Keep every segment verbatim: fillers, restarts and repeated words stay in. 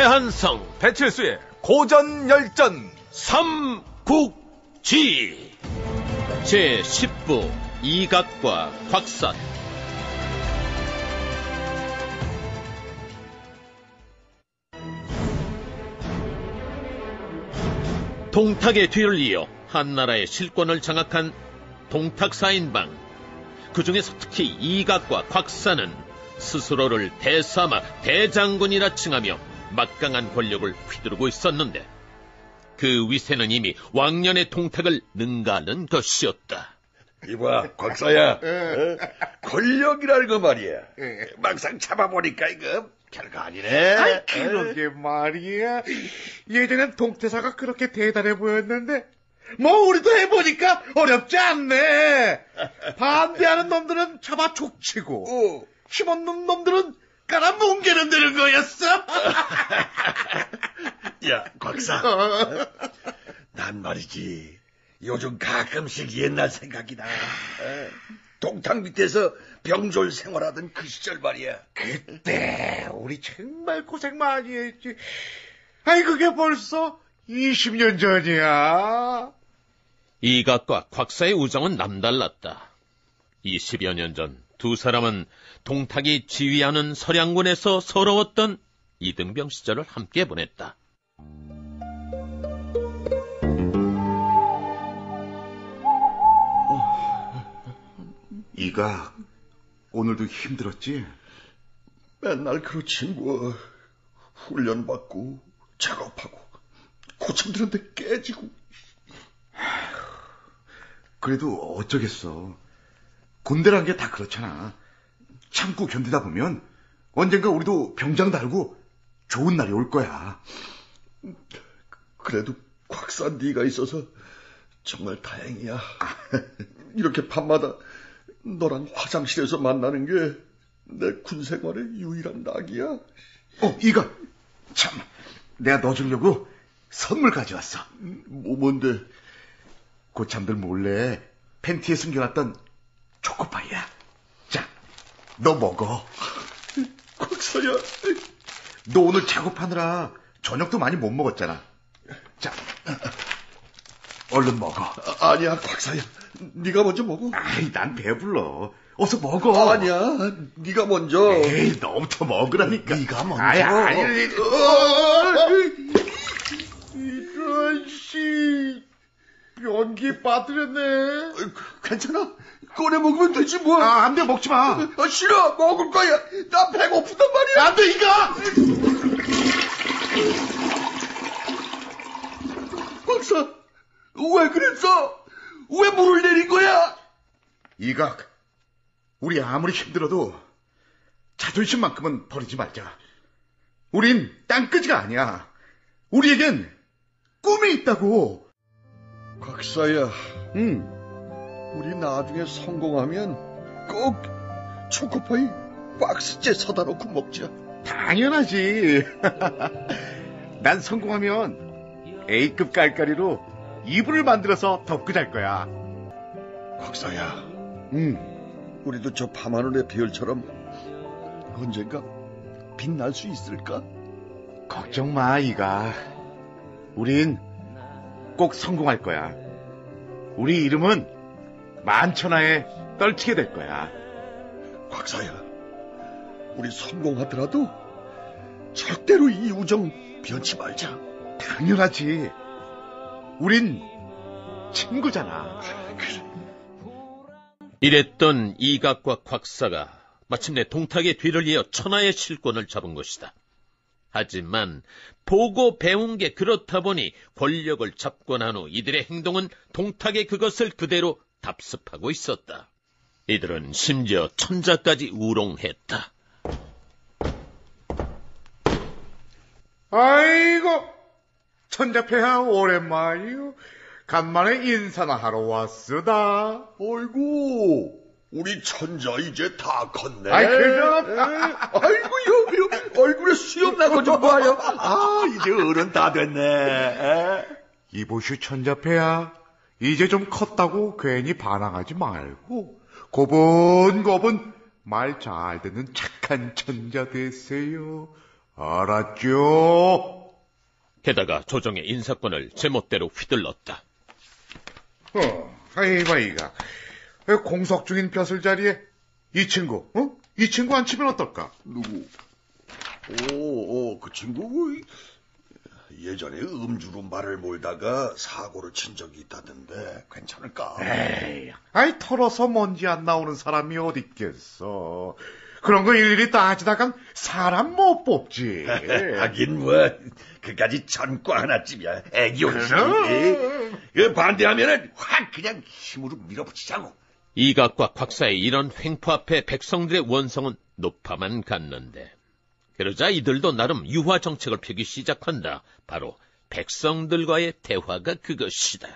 대한성 배칠수의 고전열전 삼국지 제십 부 이각과 곽산. 동탁의 뒤를 이어 한나라의 실권을 장악한 동탁사인방, 그 중에서 특히 이각과 곽산은 스스로를 대사마 대장군이라 칭하며 막강한 권력을 휘두르고 있었는데, 그 위세는 이미 왕년의 동탁을 능가하는 것이었다. 이봐, 곽사야, 어? 권력이라는 거 말이야. 막상 잡아보니까 이거 별거 아니네. 아이, 그러게 말이야. 예전엔 동태사가 그렇게 대단해 보였는데 뭐 우리도 해보니까 어렵지 않네. 반대하는 놈들은 잡아 족치고 어. 힘없는 놈들은 깔아 뭉개는 되는 거였어. 야, 곽사, 난 말이지 요즘 가끔씩 옛날 생각이 나. 동탁 밑에서 병졸 생활하던 그 시절 말이야. 그때 우리 정말 고생 많이 했지. 아이, 그게 벌써 이십 년 전이야. 이각과 곽사의 우정은 남달랐다. 이십여 년 전 두 사람은 동탁이 지휘하는 서량군에서 서러웠던 이등병 시절을 함께 보냈다. 이각, 오늘도 힘들었지? 맨날 그렇지 뭐. 훈련받고 작업하고 고참 들었는데 깨지고. 그래도 어쩌겠어. 군대란 게 다 그렇잖아. 참고 견디다 보면 언젠가 우리도 병장 달고 좋은 날이 올 거야. 그래도 곽산 네가 있어서 정말 다행이야. 이렇게 밤마다 너랑 화장실에서 만나는 게 내 군생활의 유일한 낙이야. 어, 이거 참, 내가 너 주려고 선물 가져왔어. 뭐 뭔데? 고참들 몰래 팬티에 숨겨놨던 초코파이야. 자, 너 먹어. 곽사야, 너 오늘 작업하느라 저녁도 많이 못 먹었잖아. 자, 얼른 먹어. 아, 아니야, 곽사야, 네가 먼저 먹어. 아이, 난 배불러. 어서 먹어. 아니야, 네가 먼저. 에이, 너부터 먹으라니까. 네가 먼저. 아이, 아이, 이런 씨, 변기 빠뜨렸네. 괜찮아, 꺼내 먹으면 되지 뭐. 아, 안 돼, 먹지 마. 아, 싫어, 먹을 거야. 나 배고프단 말이야. 안 돼, 이거. 박사, 왜 그랬어? 왜 물을 내린 거야? 이각, 우리 아무리 힘들어도 자존심만큼은 버리지 말자. 우린 땅끄지가 아니야. 우리에겐 꿈이 있다고. 곽사야, 응. 우리 나중에 성공하면 꼭 초코파이 박스째 사다 놓고 먹자. 당연하지. 난 성공하면 A급 깔깔이로 이불을 만들어서 덮고 잘 거야. 곽사야, 응. 우리도 저 밤하늘의 별처럼 언젠가 빛날 수 있을까? 걱정 마, 이가. 우린 꼭 성공할 거야. 우리 이름은 만천하에 떨치게 될 거야. 곽사야, 우리 성공하더라도 절대로 이 우정 변치 말자. 당연하지. 우린 친구잖아. 그래. 이랬던 이각과 곽사가 마침내 동탁의 뒤를 이어 천하의 실권을 잡은 것이다. 하지만 보고 배운 게 그렇다 보니 권력을 잡고 난 후 이들의 행동은 동탁의 그것을 그대로 답습하고 있었다. 이들은 심지어 천자까지 우롱했다. 아이고, 천자폐하 오랜만이요. 간만에 인사나 하러 왔으다. 어이구, 우리 천자 이제 다 컸네. 아이, 그럼. 아이고, 여기, 여기 얼굴에 수염 나고 좀 봐요. 아, 이제 어른 다 됐네. 이보슈 천자폐하, 이제 좀 컸다고 괜히 반항하지 말고 고분고분 말 잘 듣는 착한 천자 되세요. 알았죠? 게다가 조정의 인사권을 제멋대로 휘둘렀다. 어, 아이바이가 공석 중인 벼슬 자리에 이 친구, 어? 이 친구 앉히면 어떨까? 누구? 오, 오, 그 친구 예전에 음주로 말을 몰다가 사고를 친 적이 있다던데 괜찮을까? 에이, 아이 털어서 먼지 안 나오는 사람이 어디 있겠어. 그런 거 일일이 따지다간 사람 못 뽑지. 하긴 뭐 그까지 전과 하나쯤이야. 애기 옷이. 그 반대하면은 확 그냥 힘으로 밀어붙이자고. 이각과 곽사의 이런 횡포 앞에 백성들의 원성은 높아만 갔는데, 그러자 이들도 나름 유화 정책을 펴기 시작한다. 바로 백성들과의 대화가 그것이다.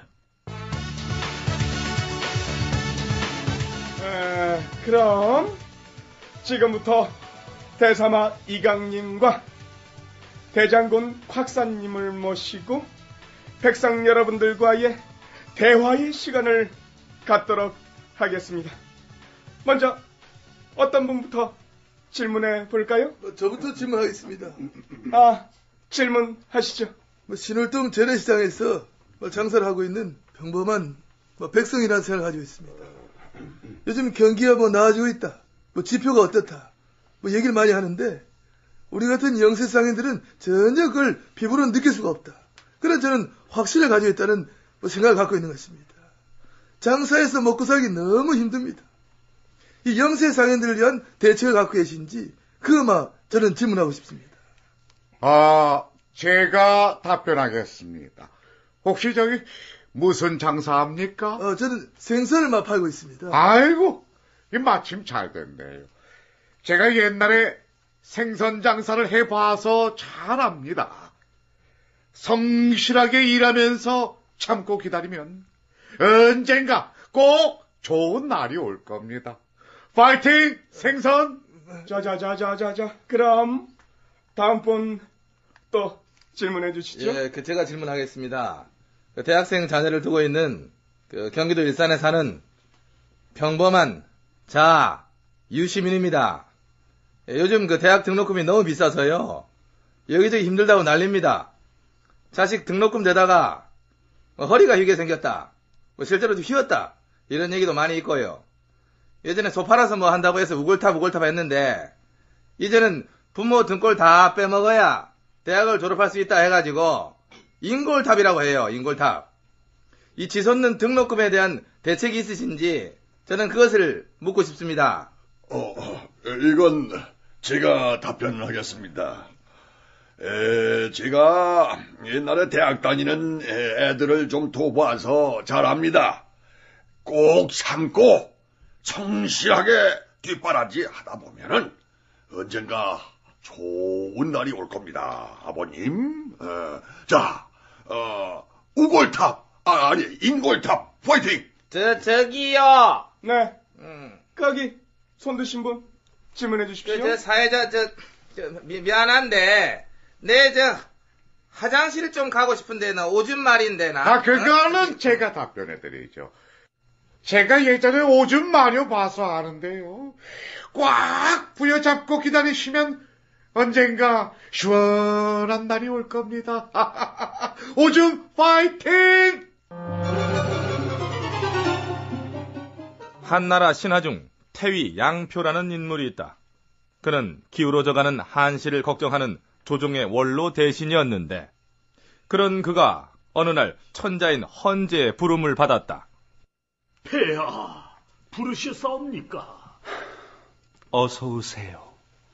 에, 그럼 지금부터 대사마 이강님과 대장군 곽사님을 모시고 백성 여러분들과의 대화의 시간을 갖도록 하겠습니다. 먼저 어떤 분부터 질문해 볼까요? 뭐, 저부터 질문하겠습니다. 아, 질문하시죠. 뭐, 신월동 재래시장에서 뭐 장사를 하고 있는 평범한 뭐 백성이라는 생각을 가지고 있습니다. 요즘 경기가 뭐 나아지고 있다. 뭐 지표가 어떻다. 뭐 얘기를 많이 하는데 우리 같은 영세상인들은 전혀 그걸 피부로 느낄 수가 없다. 그런 저는 확신을 가지고 있다는 뭐 생각을 갖고 있는 것입니다. 장사해서 먹고 살기 너무 힘듭니다. 이 영세상인들을 위한 대책을 갖고 계신지 그마 저는 질문하고 싶습니다. 아, 제가 답변하겠습니다. 혹시 저기 무슨 장사합니까? 어, 저는 생선을 막 팔고 있습니다. 아이고, 이 마침 잘 됐네요. 제가 옛날에 생선 장사를 해봐서 잘 압니다. 성실하게 일하면서 참고 기다리면 언젠가 꼭 좋은 날이 올 겁니다. 파이팅! 생선! 자자자자자자. 그럼 다음 분 또 질문해 주시죠. 예, 그 제가 질문하겠습니다. 그 대학생 자녀를 두고 있는 그 경기도 일산에 사는 평범한 자 유시민입니다. 예, 요즘 그 대학 등록금이 너무 비싸서요. 여기저기 힘들다고 난립니다. 자식 등록금 대다가 뭐 허리가 휘게 생겼다. 뭐 실제로도 휘었다. 이런 얘기도 많이 있고요. 예전에 소 팔아서 뭐 한다고 해서 우골탑 우골탑 했는데 이제는 부모 등골 다 빼먹어야 대학을 졸업할 수 있다 해가지고 인골탑이라고 해요. 인골탑. 이 치솟는 등록금에 대한 대책이 있으신지 저는 그것을 묻고 싶습니다. 어, 이건 제가 답변을 하겠습니다. 에, 제가 옛날에 대학 다니는 애들을 좀 도봐서 잘 압니다. 꼭 참고 성실하게 뒷바라지 하다 보면은 언젠가 좋은 날이 올 겁니다, 아버님. 어, 자, 어, 우골탑, 아, 아니, 인골탑, 파이팅! 저, 저기요! 네. 음. 거기 손 드신 분 질문해 주십시오. 그, 저, 사회자, 저, 저 미, 미안한데, 내, 저, 화장실 좀 가고 싶은데, 나 오줌 말인데, 나. 아, 그거는 어? 제가 답변해드리죠. 제가 예전에 오줌 마녀 봐서 아는데요. 꽉 부여잡고 기다리시면 언젠가 시원한 날이 올 겁니다. 오줌 파이팅! 한나라 신하 중 태위 양표라는 인물이 있다. 그는 기울어져가는 한시를 걱정하는 조정의 원로 대신이었는데, 그런 그가 어느 날 천자인 헌제의 부름을 받았다. 폐하, 부르셨사옵니까? 어서 오세요.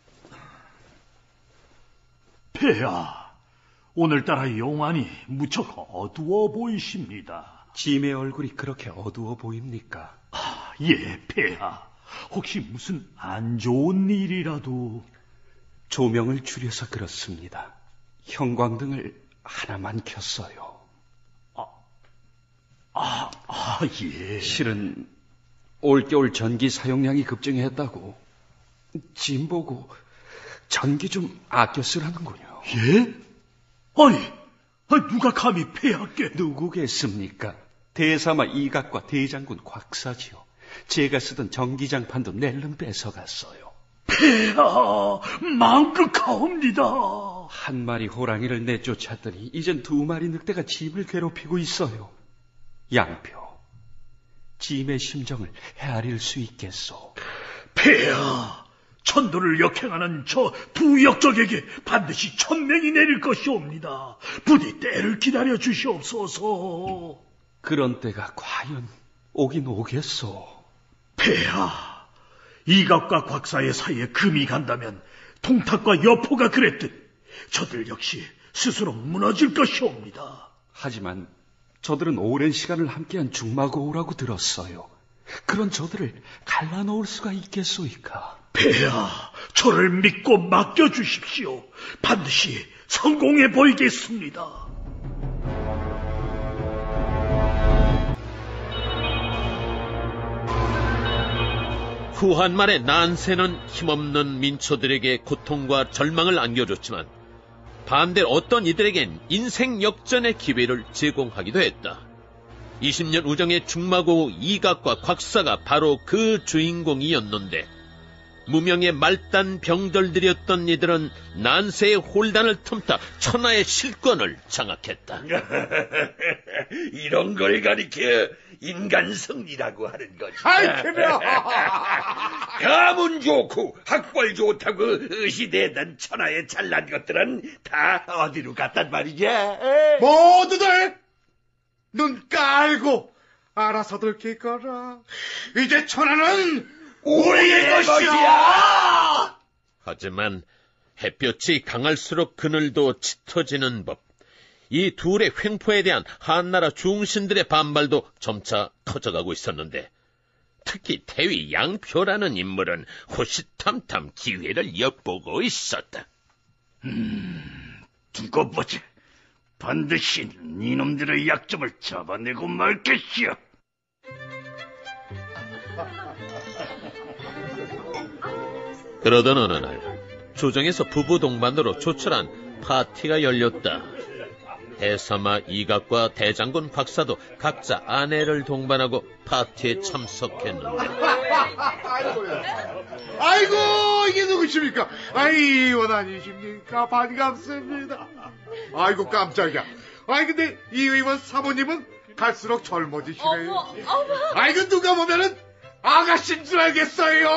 폐하, 오늘따라 용안이 무척 어두워 보이십니다. 짐의 얼굴이 그렇게 어두워 보입니까? 아, 예, 폐하. 혹시 무슨 안 좋은 일이라도... 조명을 줄여서 그렇습니다. 형광등을 하나만 켰어요. 아, 아, 아, 예. 실은 올겨울 전기 사용량이 급증했다고 짐 보고 전기 좀 아껴 쓰라는군요. 예? 아니, 아니 누가 감히 폐하께... 누구겠습니까? 대사마 이각과 대장군 곽사지요. 제가 쓰던 전기장판도 낼름 뺏어갔어요. 폐하, 망극하옵니다. 한 마리 호랑이를 내쫓았더니 이젠 두 마리 늑대가 짐을 괴롭히고 있어요. 양표, 짐의 심정을 헤아릴 수 있겠소. 폐하, 천도를 역행하는 저 두 역적에게 반드시 천명이 내릴 것이옵니다. 부디 때를 기다려 주시옵소서. 그런 때가 과연 오긴 오겠소. 폐하, 이갑과 곽사의 사이에 금이 간다면 동탁과 여포가 그랬듯 저들 역시 스스로 무너질 것이옵니다. 하지만 저들은 오랜 시간을 함께한 중마고우라고 들었어요. 그런 저들을 갈라놓을 수가 있겠소이까? 폐하, 저를 믿고 맡겨주십시오. 반드시 성공해 보이겠습니다. 후한말의 난세는 힘없는 민초들에게 고통과 절망을 안겨줬지만 반대로 어떤 이들에겐 인생 역전의 기회를 제공하기도 했다. 이십 년 우정의 중마고우 이각과 곽사가 바로 그 주인공이었는데 무명의 말단 병들들이었던 이들은 난세의 홀단을 틈타 천하의 실권을 장악했다. 이런 걸 가리켜 인간성리라고 하는 거지. 아이, 개명! 가문 좋고 학벌 좋다고 의시대단 천하의 잘난 것들은 다 어디로 갔단 말이냐? 모두들 눈 깔고 알아서들 기거라. 이제 천하는 우리의 것이야! 하지만 햇볕이 강할수록 그늘도 짙어지는 법. 이 둘의 횡포에 대한 한나라 중신들의 반발도 점차 커져가고 있었는데 특히 태위 양표라는 인물은 호시탐탐 기회를 엿보고 있었다. 음, 두고 보자. 반드시 이놈들의 약점을 잡아내고 말 것이야. 그러던 어느 날 조정에서 부부 동반으로 조촐한 파티가 열렸다. 대사마 이각과 대장군 곽사도 각자 아내를 동반하고 파티에 참석했는데 아이고, 이게 누구십니까? 아이, 원한이십니까? 반갑습니다. 아이고, 깜짝이야. 아이, 근데 이 의원 사모님은 갈수록 젊어지시네요. 어머, 어머. 아이고, 누가 보면은 아가씨인 줄 알겠어요.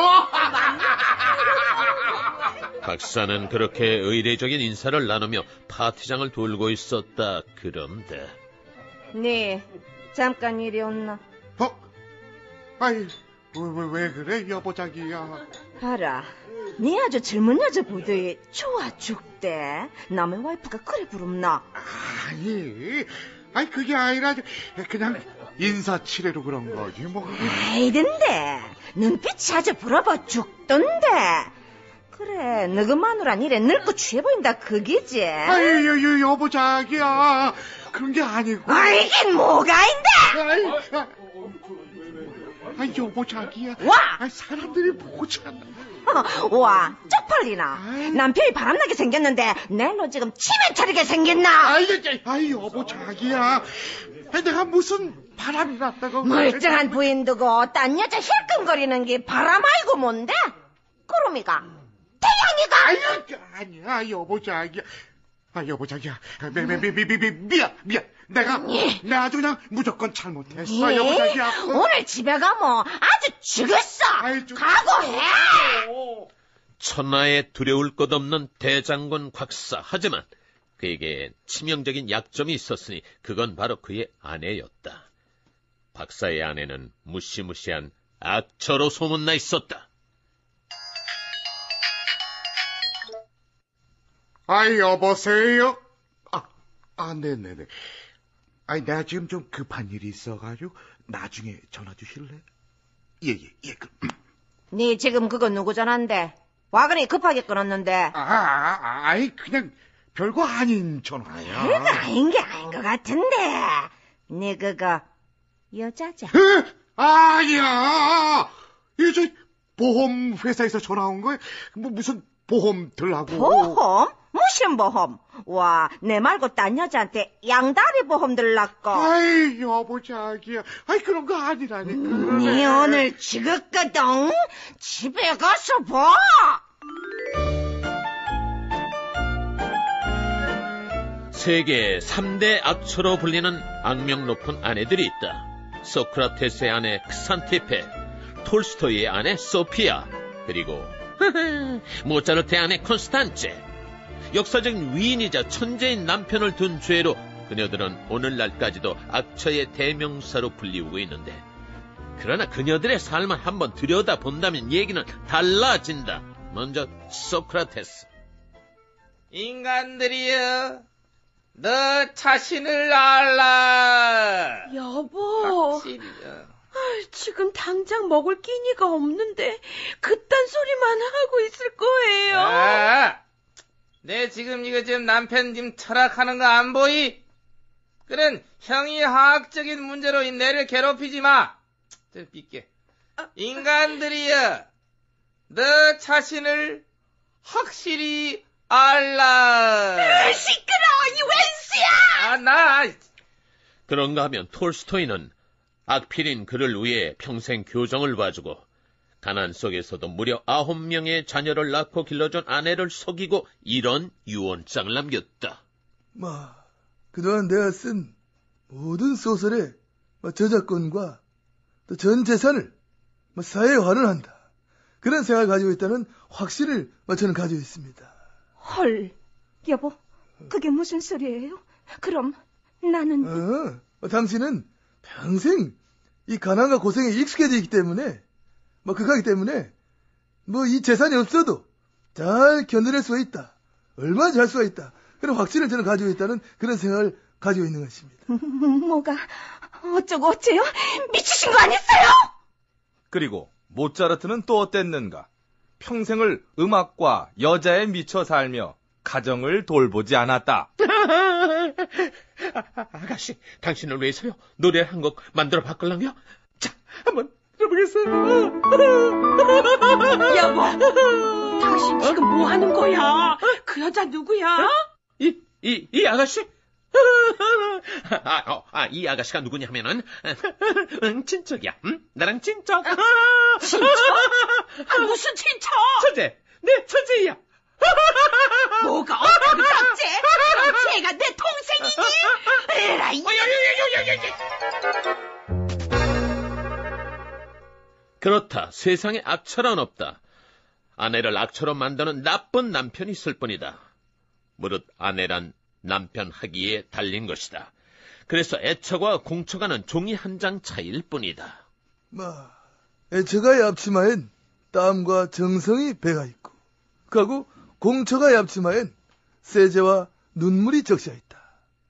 박사는 그렇게 의례적인 인사를 나누며 파티장을 돌고 있었다. 그런데 네, 잠깐 이리 온나. 어? 아이, 왜, 왜, 왜 그래, 여보 자기야? 봐라, 네 아주 젊은 여자 부대에 좋아 죽대. 남의 와이프가 그래 부릅나? 아니, 아니 그게 아니라 그냥 인사치레로 그런 거지 뭐. 아이던데 눈빛이 아주 부러워 죽던데. 그래, 너그 마누란 이래 늙고 취해 보인다 그기지? 아유, 여보 자기야, 그런 게 아니고. 아, 이게 뭐가 인데? 아이, 아, 아, 여보 자기야. 와! 아, 사람들이 보잖아. 어, 와, 쪽팔리나. 아이. 남편이 바람나게 생겼는데 내일로 지금 치매 차리게 생겼나? 아이, 아이, 여보 자기야. 아이, 내가 무슨 바람이 났다고. 멀쩡한 부인 두고 딴 여자 힐끔거리는 게 바람 아이고 뭔데? 구름이가? 태양이가? 아유, 아니야, 여보 자기야. 아, 여보 자기야. 미, 미, 미, 미, 미, 미안, 미안. 내가, 예. 내가 아주 그냥 무조건 잘못했어, 예. 여보 자기야. 오늘 집에 가면 아주 죽었어. 아이, 좀... 각오해. 천하에 두려울 것 없는 대장군 곽사. 하지만 그에게 치명적인 약점이 있었으니 그건 바로 그의 아내였다. 곽사의 아내는 무시무시한 악처로 소문나 있었다. 아이, 여보세요? 아, 아, 네네네. 아이, 내가 지금 좀 급한 일이 있어가지고, 나중에 전화 주실래? 예, 예, 예, 그. 네 지금 그거 누구 전화인데? 와그니 급하게 끊었는데. 아, 아, 아이, 그냥 별거 아닌 전화야. 별거 아닌 게 아닌 것 같은데. 네 그거, 여자자. 에? 아니야! 이게 저, 보험회사에서 전화 온 거야? 뭐, 무슨, 보험 들라고. 보험? 무슨 보험? 와, 내 말고 딴 여자한테 양다리 보험 들라고. 아이, 여보 자기야. 아이, 그런 거 아니라니까. 니 오늘 지긋거든. 집에 가서 봐. 세계 삼 대 악처로 불리는 악명 높은 아내들이 있다. 소크라테스의 아내 크산티페, 톨스토이의 아내 소피아, 그리고 모차르트의 아내 콘스탄체. 역사적인 위인이자 천재인 남편을 둔 죄로 그녀들은 오늘날까지도 악처의 대명사로 불리우고 있는데, 그러나 그녀들의 삶을 한번 들여다본다면 얘기는 달라진다. 먼저 소크라테스. 인간들이여, 너 자신을 알라. 여보, 확실히요. 아, 지금 당장 먹을 끼니가 없는데 그딴 소리만 하고 있을 거예요. 아, 내 지금 이거 지금 남편 지금 철학하는 거 안 보이? 그런 형이화학적인 문제로 이 내를 괴롭히지 마. 저 삐게. 인간들이여, 너 자신을 확실히 알라. 시끄러워, 이 웬수야! 아, 나. 그런가 하면 톨스토이는 악필인 그를 위해 평생 교정을 봐주고, 가난 속에서도 무려 아홉 명의 자녀를 낳고 길러준 아내를 속이고 이런 유언장을 남겼다. 마, 그동안 내가 쓴 모든 소설의 저작권과 또 전 재산을 사회에 환원한다. 그런 생각을 가지고 있다는 확신을 저는 가지고 있습니다. 헐, 여보, 그게 무슨 소리예요? 그럼 나는... 어, 당신은 평생 이 가난과 고생에 익숙해져 있기 때문에, 뭐 그거기 때문에 뭐 이 재산이 없어도 잘 견뎌낼 수가 있다. 얼마나 잘 수가 있다. 그런 확신을 저는 가지고 있다는 그런 생각을 가지고 있는 것입니다. 뭐가 어쩌고 어째요? 미치신 거 아니었어요? 그리고 모차르트는 또 어땠는가? 평생을 음악과 여자에 미쳐 살며 가정을 돌보지 않았다. 아, 아가씨, 당신을 위해서요 노래 한 곡 만들어 바꾸려고요. 자, 한번 들어보겠어요. 여보, 당신 지금 뭐 하는 거야? 그 여자 누구야? 이, 이, 이 아가씨? 아, 어, 아, 이 아가씨가 누구냐면은, 응, 친척이야. 응? 나랑 친척. 친척? 아, 무슨 친척? 처제, 내 처제야. 뭐가 어떻게 닥제? 그럼 쟤가 내 동생이니? 에라이. 그렇다. 세상에 악처는 없다. 아내를 악처로 만드는 나쁜 남편이 있을 뿐이다. 무릇 아내란 남편 하기에 달린 것이다. 그래서 애처가 공처가는 종이 한 장 차이일 뿐이다. 마, 애처가의 앞치마엔 땀과 정성이 배가 있고, 그하고 공처가의 앞치마엔 세제와 눈물이 적셔 있다.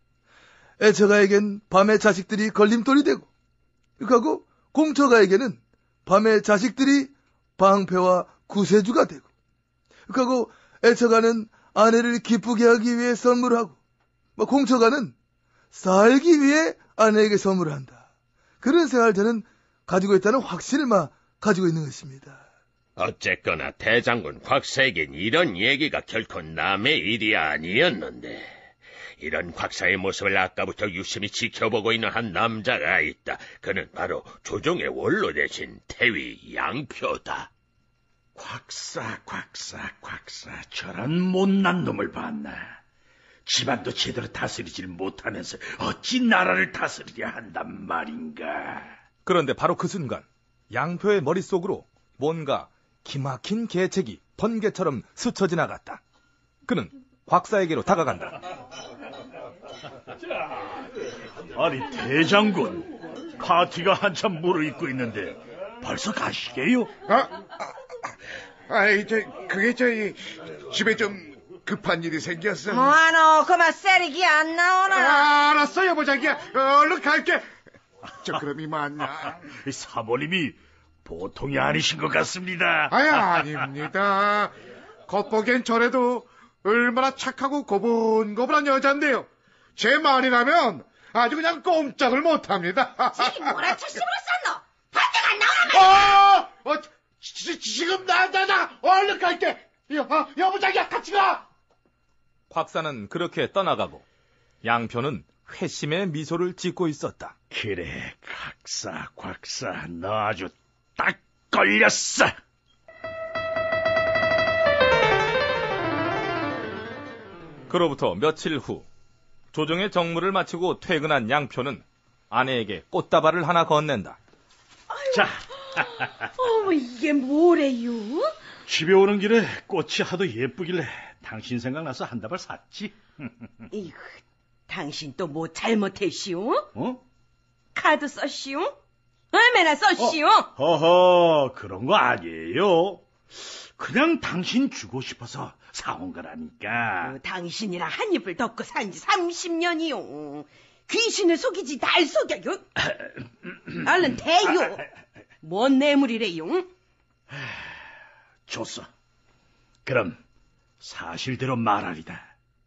애처가에겐 밤에 자식들이 걸림돌이 되고, 그하고 공처가에게는 밤에 자식들이 방패와 구세주가 되고, 그하고 애처가는 아내를 기쁘게 하기 위해 선물하고, 공처가는 살기 위해 아내에게 선물을 한다. 그런 생각을 저는 가지고 있다는 확신을 막 가지고 있는 것입니다. 어쨌거나 대장군 곽사에겐 이런 얘기가 결코 남의 일이 아니었는데, 이런 곽사의 모습을 아까부터 유심히 지켜보고 있는 한 남자가 있다. 그는 바로 조종의 원로 대신 태위 양표다. 곽사, 곽사, 곽사, 저런 못난 놈을 봤나. 집안도 제대로 다스리질 못하면서 어찌 나라를 다스리려 한단 말인가. 그런데 바로 그 순간 양표의 머릿속으로 뭔가 기막힌 계책이 번개처럼 스쳐 지나갔다. 그는 곽사에게로 다가간다. 아니 대장군, 파티가 한참 무르익고 있는데 벌써 가시게요? 아, 아, 아이, 저, 그게 저희 집에 좀 급한 일이 생겼어. 뭐하노, 그만 세리기 안 나오나? 아, 알았어, 여보 자기야. 얼른 갈게. 저 그럼 이만. 사모님이 보통이 아니신 것 같습니다. 아야, 아닙니다. 겉보기엔 저래도 얼마나 착하고 고분고분한 여잔데요. 제 말이라면 아주 그냥 꼼짝을 못합니다. 쟤 뭐라 철심으로 쌌노? 반대가 안 나오나? 어, 어, 지, 지금 나, 나, 나, 얼른 갈게. 여, 여보, 자기야, 같이 가! 곽사는 그렇게 떠나가고 양표는 회심의 미소를 짓고 있었다. 그래, 곽사, 곽사, 너 아주 딱 걸렸어. 그로부터 며칠 후 조정의 정무를 마치고 퇴근한 양표는 아내에게 꽃다발을 하나 건넨다. 자, 어머, 이게 뭐래요? 집에 오는 길에 꽃이 하도 예쁘길래 당신 생각나서 한 다발 샀지. 이거, 당신 또 뭐 잘못했시오? 어? 카드 썼시오? 얼마나 썼시오? 어, 허허, 그런 거 아니에요. 그냥 당신 주고 싶어서 사온 거라니까. 어, 당신이랑 한 입을 덮고 산 지 삼십 년이요. 귀신을 속이지 날 속여요. 얼른 대요. 뭔 뇌물이래요? 줬어. 그럼 사실대로 말하리다.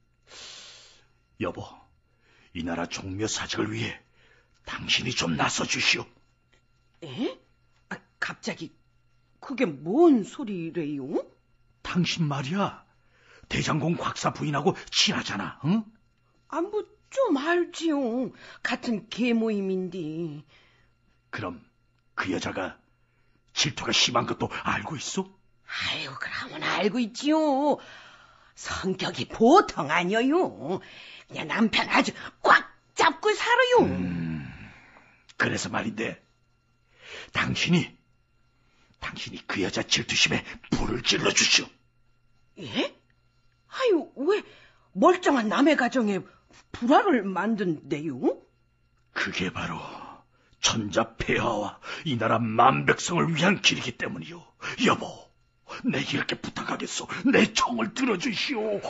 여보, 이 나라 종묘 사직을 위해 당신이 좀 나서주시오. 에? 아, 갑자기 그게 뭔 소리래요? 당신 말이야, 대장공 곽사 부인하고 친하잖아, 응? 아, 뭐 좀 알지요. 같은 계모임인데. 그럼 그 여자가 질투가 심한 것도 알고 있어? 아유, 그러면 알고 있지요. 성격이 보통 아니에요. 그냥 남편 아주 꽉 잡고 살아요. 음, 그래서 말인데, 당신이, 당신이 그 여자 질투심에 불을 질러주시오. 예? 아유, 왜 멀쩡한 남의 가정에 불화를 만든대요? 그게 바로 천자폐하와 이 나라 만백성을 위한 길이기 때문이요. 여보, 내 이렇게 부탁하겠소. 내 청을 들어주시오.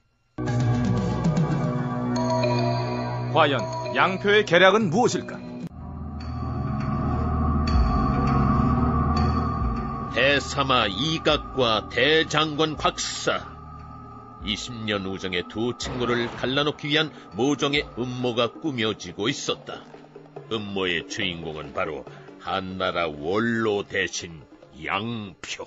과연 양표의 계략은 무엇일까? 대사마 이각과 대장군 곽사, 이십 년 우정의 두 친구를 갈라놓기 위한 모종의 음모가 꾸며지고 있었다. 음모의 주인공은 바로 한나라 원로 대신 양표.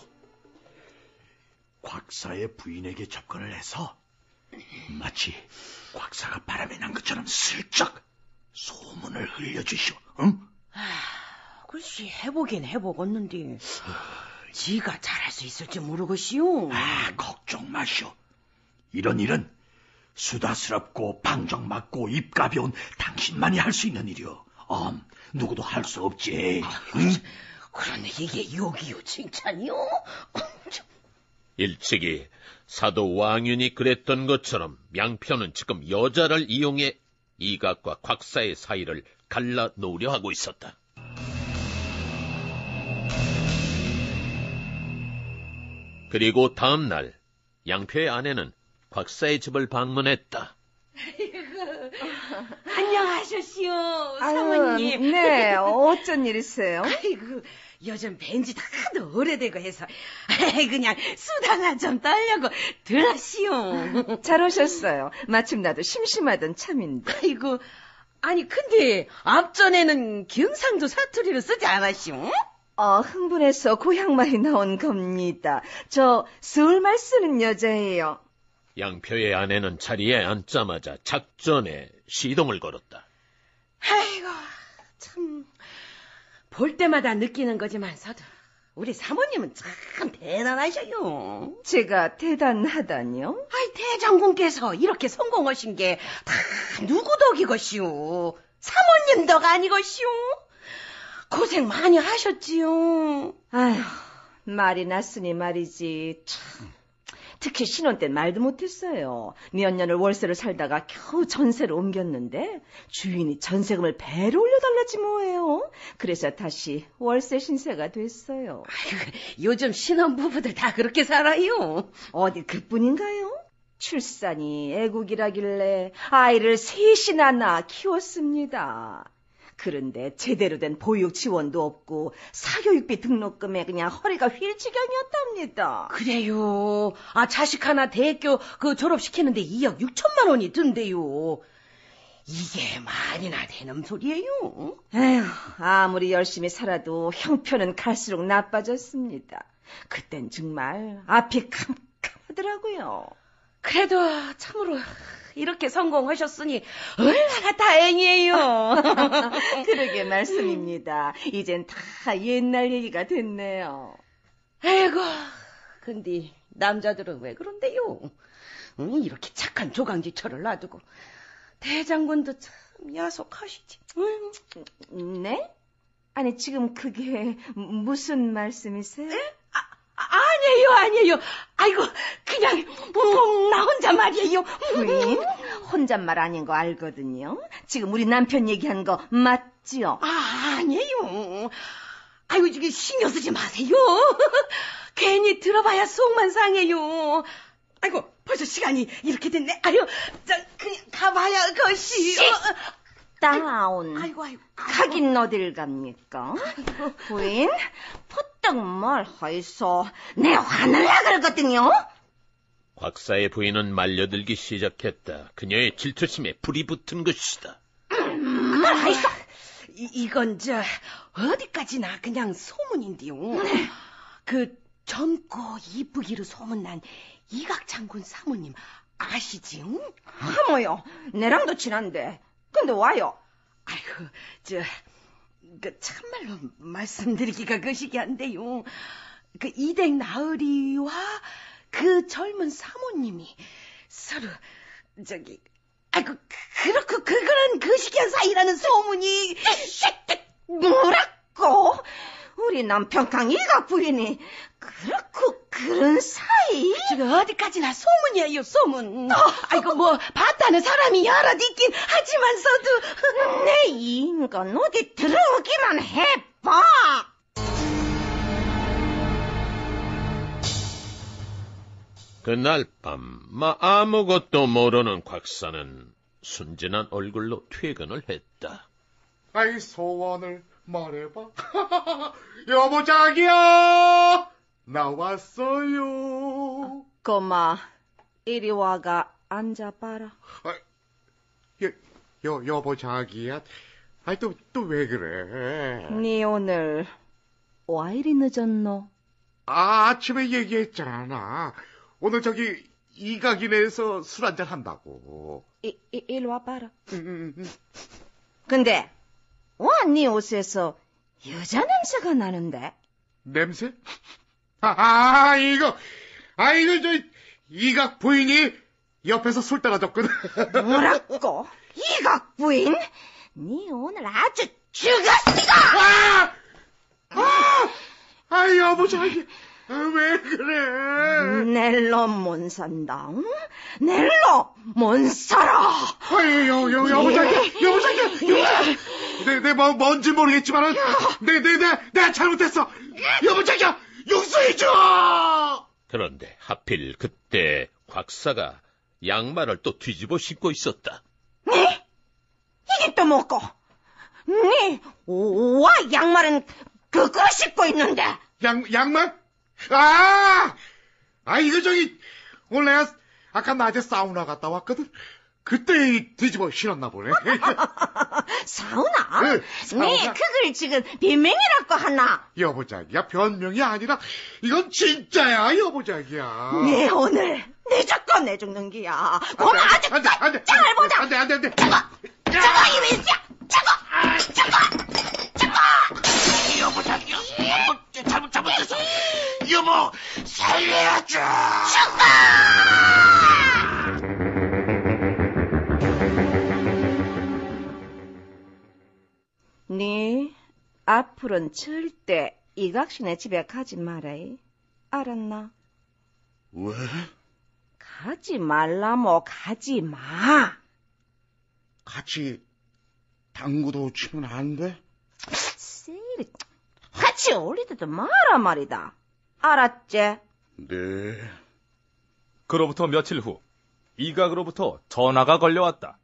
곽사의 부인에게 접근을 해서 마치 곽사가 바람에 난 것처럼 슬쩍 소문을 흘려주시오. 응? 아, 글쎄 해보긴 해보겠는데 지가 잘할 수 있을지 모르겠시오. 아, 걱정 마시오. 이런 일은 수다스럽고 방정맞고 입 가벼운 당신만이 할 수 있는 일이오. 음, 누구도 할 수 없지. 응? 그런데 이게 욕이요 칭찬이요? 일찍이 사도 왕윤이 그랬던 것처럼 양표는 지금 여자를 이용해 이각과 곽사의 사이를 갈라놓으려 하고 있었다. 그리고 다음 날 양표의 아내는 곽사의 집을 방문했다. 안녕하셨시오, 사모님. 아유, 네, 어쩐 일이세요? 아이고, 요즘 뵌지 다도 오래되고 해서 그냥 수다나 좀 떨려고 들었시오. 잘 오셨어요. 마침 나도 심심하던 참인데. 아이고, 아니 근데 앞전에는 경상도 사투리를 쓰지 않았시오? 어, 흥분해서 고향말이 나온 겁니다. 저 서울말 쓰는 여자예요. 양표의 아내는 자리에 앉자마자 작전에 시동을 걸었다. 아이고, 참, 볼 때마다 느끼는 거지만서도 우리 사모님은 참 대단하셔요. 제가 대단하다니요? 아이, 대장군께서 이렇게 성공하신 게 다 누구 덕이것이오? 사모님 덕 아니것이오? 고생 많이 하셨지요. 아휴, 말이 났으니 말이지. 참, 특히 신혼 땐 말도 못했어요. 몇 년을 월세로 살다가 겨우 전세로 옮겼는데 주인이 전세금을 배로 올려달라지 뭐예요. 그래서 다시 월세 신세가 됐어요. 아이고, 요즘 신혼부부들 다 그렇게 살아요. 어디 그뿐인가요? 출산이 애국이라길래 아이를 셋이나 낳아 키웠습니다. 그런데 제대로 된 보육 지원도 없고 사교육비 등록금에 그냥 허리가 휠 지경이었답니다. 그래요. 아, 자식 하나 대학교 그 졸업시키는데 이억 육천만 원이 든대요. 이게 말이나 되는 소리예요? 에휴, 아무리 열심히 살아도 형편은 갈수록 나빠졌습니다. 그땐 정말 앞이 캄캄 하더라고요. 그래도 참으로 이렇게 성공하셨으니 얼마나 다행이에요. 그러게 말씀입니다. 이젠 다 옛날 얘기가 됐네요. 아이고, 근데 남자들은 왜 그런데요? 응, 이렇게 착한 조강지처를 놔두고 대장군도 참 야속하시지. 응. 네? 아니 지금 그게 무슨 말씀이세요? 아, 아니에요, 아니에요. 아이고, 그냥 음, 나 혼자 말이에요. 부인, 혼잣말 아닌 거 알거든요. 지금 우리 남편 얘기한 거 맞지요? 아, 아니에요. 아이고, 이게 신경 쓰지 마세요. 괜히 들어봐야 속만 상해요. 아이고, 벌써 시간이 이렇게 됐네. 아유, 저 그냥 가봐야 것이. 다운. 아이고, 아이고. 가긴 어딜 갑니까? 부인, 포떡 뭘 하이소. 내 화날라 그러거든요. 곽사의 부인은 말려들기 시작했다. 그녀의 질투심에 불이 붙은 것이다. 뭘 하이소. 이, 이건 저 어디까지나 그냥 소문인데요. 그 젊고 이쁘기로 소문난 이각장군 사모님 아시지요? 하모요. 내랑도 친한데. 근데 와요. 아이고, 저, 그, 참말로 말씀드리기가 거시기 한데요. 그, 이댁 나으리와 그 젊은 사모님이 서로, 저기, 아이고, 그렇고, 그거는 거시기한 사이라는 소문이. 뭐라고? 우리 남편 강이가 부인이 그렇고 그런 사이? 지금 어디까지나 소문이에요, 소문. 어, 아이고, 뭐 봤다는 사람이 여럿 있긴 하지만서도. 내 이 인간 어디 들어오기만 해봐. 그날 밤 마 아무것도 모르는 곽사는 순진한 얼굴로 퇴근을 했다. 아이, 소원을 말해봐. 여보 자기야, 나왔어요. 꼬마, 이리 와가 앉아봐라. 아, 여, 여, 여보 자기야, 아이, 또, 또 왜 그래? 니 오늘 와 이리 늦었노? 아, 아침에 얘기했잖아. 오늘 저기 이각인에서 술 한잔 한다고. 이, 이, 이리 와봐라. 음, 음, 음. 근데 와, 네 옷에서 여자 냄새가 나는데? 냄새? 아, 아 이거, 아, 이거, 저, 이각 부인이 옆에서 술 따라줬거든. 뭐라고? 이각 부인? 네 오늘 아주 죽었어! 아! 아! 아, 여보, 자기, 아, 왜 그래? 낼로 못 산다, 응? 낼로 못 살아! 아유, 여, 여, 여보, 자기, 여보, 자기, 여보, 자기. 내, 내, 뭐, 뭔지 모르겠지만은, 내, 내, 내, 내가 잘못했어. 여보, 자기야, 용서해줘! 그런데 하필 그때 곽사가 양말을 또 뒤집어 신고 있었다. 네? 이게 또 뭐고? 네, 와, 양말은 그거 신고 있는데. 양, 양말? 아! 아, 이거 저기, 오늘 내가 아까 낮에 사우나 갔다 왔거든? 그때 뒤집어 신었나 보네. 사우나? 네, 사우나. 네, 그걸 지금 변명이라고 하나? 여보 자기야, 변명이 아니라 이건 진짜야, 여보 자기야. 네, 오늘 내 조건 내 죽는 기야. 고마 아주 안 돼, 안 돼, 짱을 보자. 안 돼, 안 돼, 안 돼. 저거, 저거 이미지야. 저거, 저거, 저거. 여보 자기야, 잘못 잘못했어. 여보, 살려줘. 죽어! 네, 앞으로는 절대 이각신의 집에 가지 말아이. 알았나? 왜? 가지 말라, 뭐, 가지 마. 같이 당구도 치면 안 돼? 세리, 같이 어울리지도 마라 말이다. 알았지? 네. 그로부터 며칠 후 이각으로부터 전화가 걸려왔다.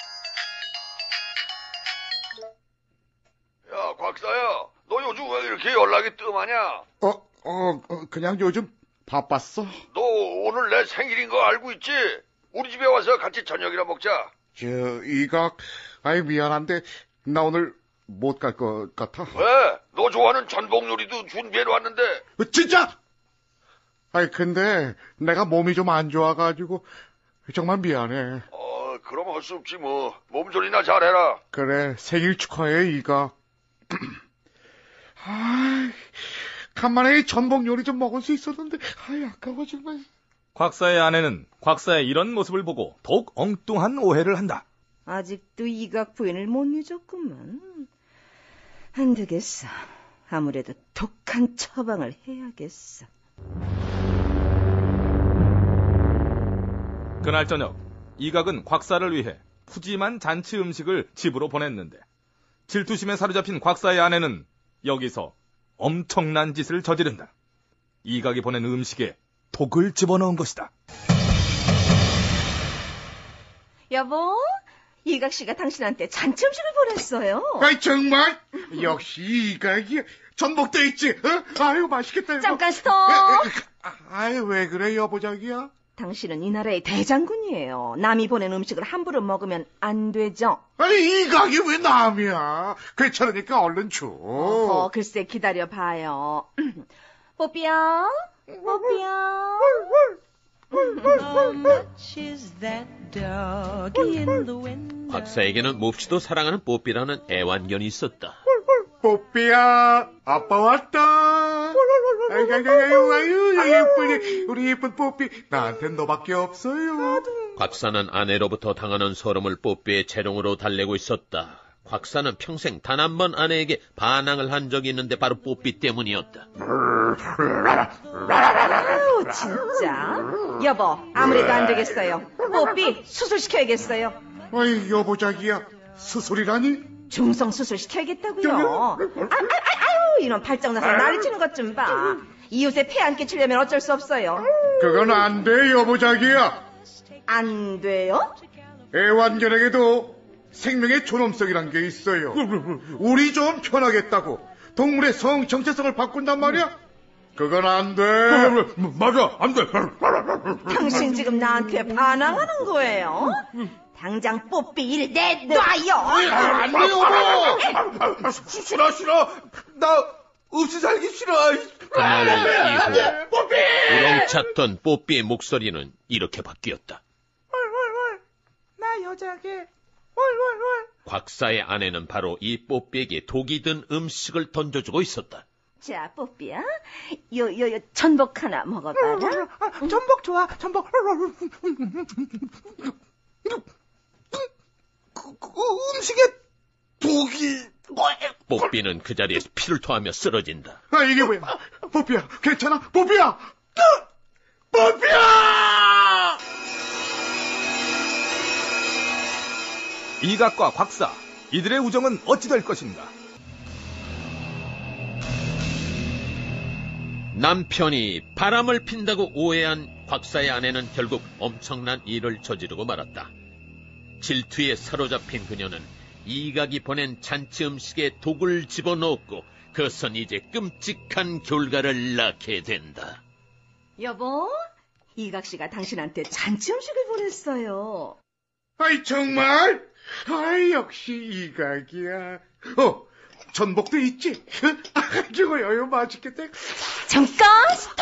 야, 곽사야, 너 요즘 왜 이렇게 연락이 뜸하냐? 어, 어, 어, 그냥 요즘 바빴어. 너 오늘 내 생일인 거 알고 있지? 우리 집에 와서 같이 저녁이나 먹자. 저, 이각, 아이, 미안한데, 나 오늘 못 갈 것 같아. 왜? 너 좋아하는 전복 요리도 준비해 놨는데. 어, 진짜? 아이, 근데 내가 몸이 좀 안 좋아가지고 정말 미안해. 어, 그럼 할 수 없지 뭐. 몸조리나 잘해라. 그래, 생일 축하해, 이가. 아, 간만에 전복 요리 좀 먹을 수 있었는데, 아이, 아까워 정말. 곽사의 아내는 곽사의 이런 모습을 보고 더욱 엉뚱한 오해를 한다. 아직도 이각 부인을 못 잊었구만. 안 되겠어. 아무래도 독한 처방을 해야겠어. 그날 저녁 이각은 곽사를 위해 푸짐한 잔치 음식을 집으로 보냈는데 질투심에 사로잡힌 곽사의 아내는 여기서 엄청난 짓을 저지른다. 이각이 보낸 음식에 독을 집어넣은 것이다. 여보, 이각 씨가 당신한테 잔치 음식을 보냈어요. 아이, 정말? 역시 이각이 전복도 있지. 어? 아유, 맛있겠다. 이거. 잠깐 스톱. 아유, 왜 그래, 여보 자기야? 당신은 이 나라의 대장군이에요. 남이 보낸 음식을 함부로 먹으면 안 되죠. 아니, 이각이 왜 남이야? 괜찮으니까 얼른 줘. 어허, 글쎄 기다려봐요. 뽀삐야, 뽀삐야. 곽사에게는 몹시도 사랑하는 뽀삐라는 애완견이 있었다. 뽀삐야, 아빠 왔다. 아이고, 아이고, 아이고, 아이고, 예쁘니, 우리 예쁜 뽀삐. 나한텐 너밖에 없어요. 곽사는 아내로부터 당하는 서름을 뽀삐의 재롱으로 달래고 있었다. 곽사는 평생 단 한 번 아내에게 반항을 한 적이 있는데 바로 뽀삐 때문이었다. 아유, 진짜. 여보, 아무래도 안 되겠어요. 뽀삐 수술시켜야겠어요. 아이, 여보 자기야, 수술이라니? 중성 수술 시켜야겠다고요. 아, 아, 아, 아유, 이런 발정나서 난리 치는 것 좀 봐. 이웃에 폐 안 끼치려면 어쩔 수 없어요. 그건 안 돼, 여보 자기야. 안 돼요? 애완견에게도 생명의 존엄성이란 게 있어요. 우리 좀 편하겠다고 동물의 성 정체성을 바꾼단 말이야? 그건 안 돼. 맞아, 안 돼. 당신 지금 나한테 반항하는 거예요? 당장 뽀삐 일 내놔요. 안 돼요. 싫어, 싫어. 나 없이 살기 싫어. 그날 이후 우렁찼던 뽀삐의 목소리는 이렇게 바뀌었다. 나 여자게. 곽사의 아내는 바로 이 뽀삐에게 독이 든 음식을 던져주고 있었다. 자, 뽀삐야, 요, 요, 요, 전복 하나 먹어봐라. 전복 좋아, 전복. 그, 그 음식에 독이. 뽀삐는 그 자리에서 피를 토하며 쓰러진다. 아, 이게 뭐야? 뽀삐야, 괜찮아? 뽀삐야! 뽀삐야! 이각과 곽사, 이들의 우정은 어찌 될 것인가? 남편이 바람을 핀다고 오해한 곽사의 아내는 결국 엄청난 일을 저지르고 말았다. 질투에 사로잡힌 그녀는 이각이 보낸 잔치 음식에 독을 집어넣었고 그것은 이제 끔찍한 결과를 낳게 된다. 여보, 이각 씨가 당신한테 잔치 음식을 보냈어요. 아이, 정말? 아이, 역시 이각이야. 어, 전복도 있지? 아이고, 여유 맛있겠다. 잠깐, 스톱!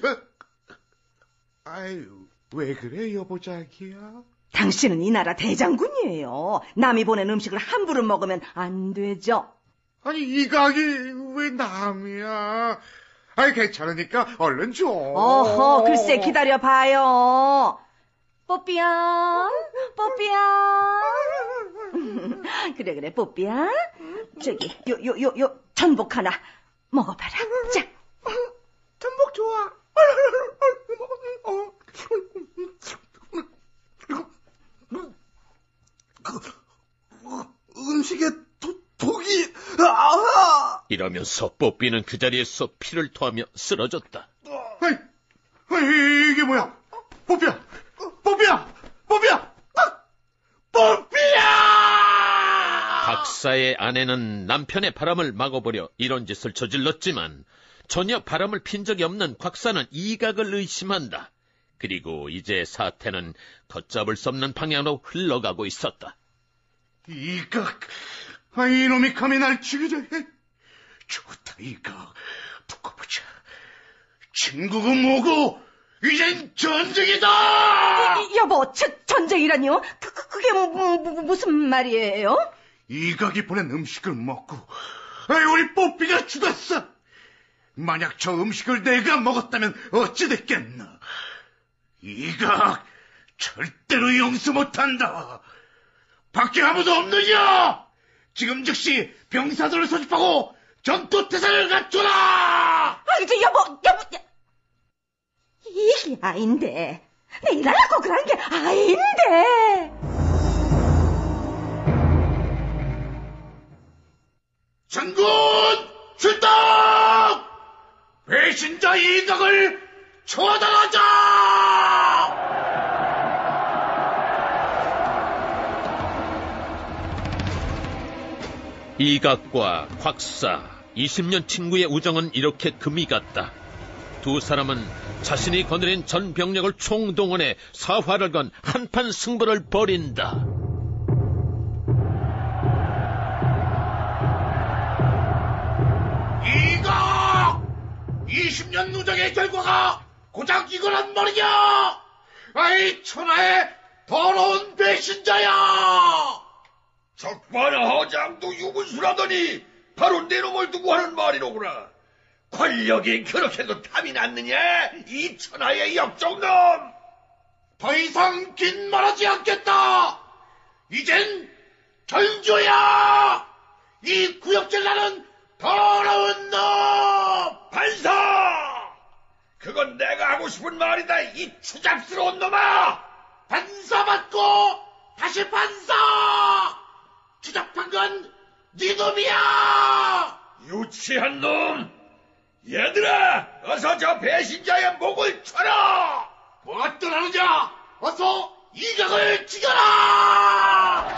아유, 왜 그래, 여보 자기야? 당신은 이 나라 대장군이에요. 남이 보낸 음식을 함부로 먹으면 안 되죠. 아니, 이각이 왜 남이야? 아이, 괜찮으니까 얼른 줘. 어허, 글쎄 기다려봐요. 뽀삐야, 뽀삐야. 그래, 그래, 뽀삐야. 저기, 요, 요, 요, 요, 전복 하나 먹어봐라. 자. 전복 좋아. 그, 음식에 도, 독이. 아! 이러면서 뽀삐는 그 자리에서 피를 토하며 쓰러졌다. 아이, 아이, 이게 뭐야? 뽀삐야! 뽀삐야! 뽀삐야! 뽀삐야! 박사의 아내는 남편의 바람을 막아보려 이런 짓을 저질렀지만 전혀 바람을 핀 적이 없는 곽사는 이각을 의심한다. 그리고 이제 사태는 걷잡을 수 없는 방향으로 흘러가고 있었다. 이각, 아, 이놈이 감히 날 죽이려 해. 좋다, 이각. 두고 보자. 자, 친구가 뭐고 이젠 전쟁이다. 이, 여보, 저, 전쟁이라니요? 그, 그, 그게 뭐, 뭐, 뭐, 무슨 말이에요? 이각이 보낸 음식을 먹고 아이, 우리 뽀삐가 죽었어. 만약 저 음식을 내가 먹었다면 어찌 됐겠나. 이각 절대로 용서 못한다. 밖에 아무도 없느냐? 지금 즉시 병사들을 소집하고 전투태세를 갖춰라. 아이, 저 여보, 여보, 이게 아닌데. 내 일하려고 그런 게 아닌데. 전군 출동! 배신자 이각을 처단하자! 이각과 곽사, 이십 년 친구의 우정은 이렇게 금이 갔다. 두 사람은 자신이 거느린 전 병력을 총동원해 사활을 건 한판 승부를 벌인다. 이각! 이십 년 누적의 결과가 고작 이거란 말이야! 아이, 천하의 더러운 배신자야! 적반하 허장도 유분수라더니 바로 내 놈을 두고 하는 말이로구나. 권력이 그렇게도 탐이 났느냐, 이 천하의 역적놈! 더 이상 긴 말하지 않겠다! 이젠 결조야! 이 구역질 나는 더러운 놈! 반사! 그건 내가 하고 싶은 말이다, 이 추잡스러운 놈아! 반사 받고 다시 반사! 추잡한 건 네 놈이야! 유치한 놈! 얘들아, 어서 저 배신자의 목을 쳐라! 뭐가 떠나느냐? 어서 이각을 죽여라!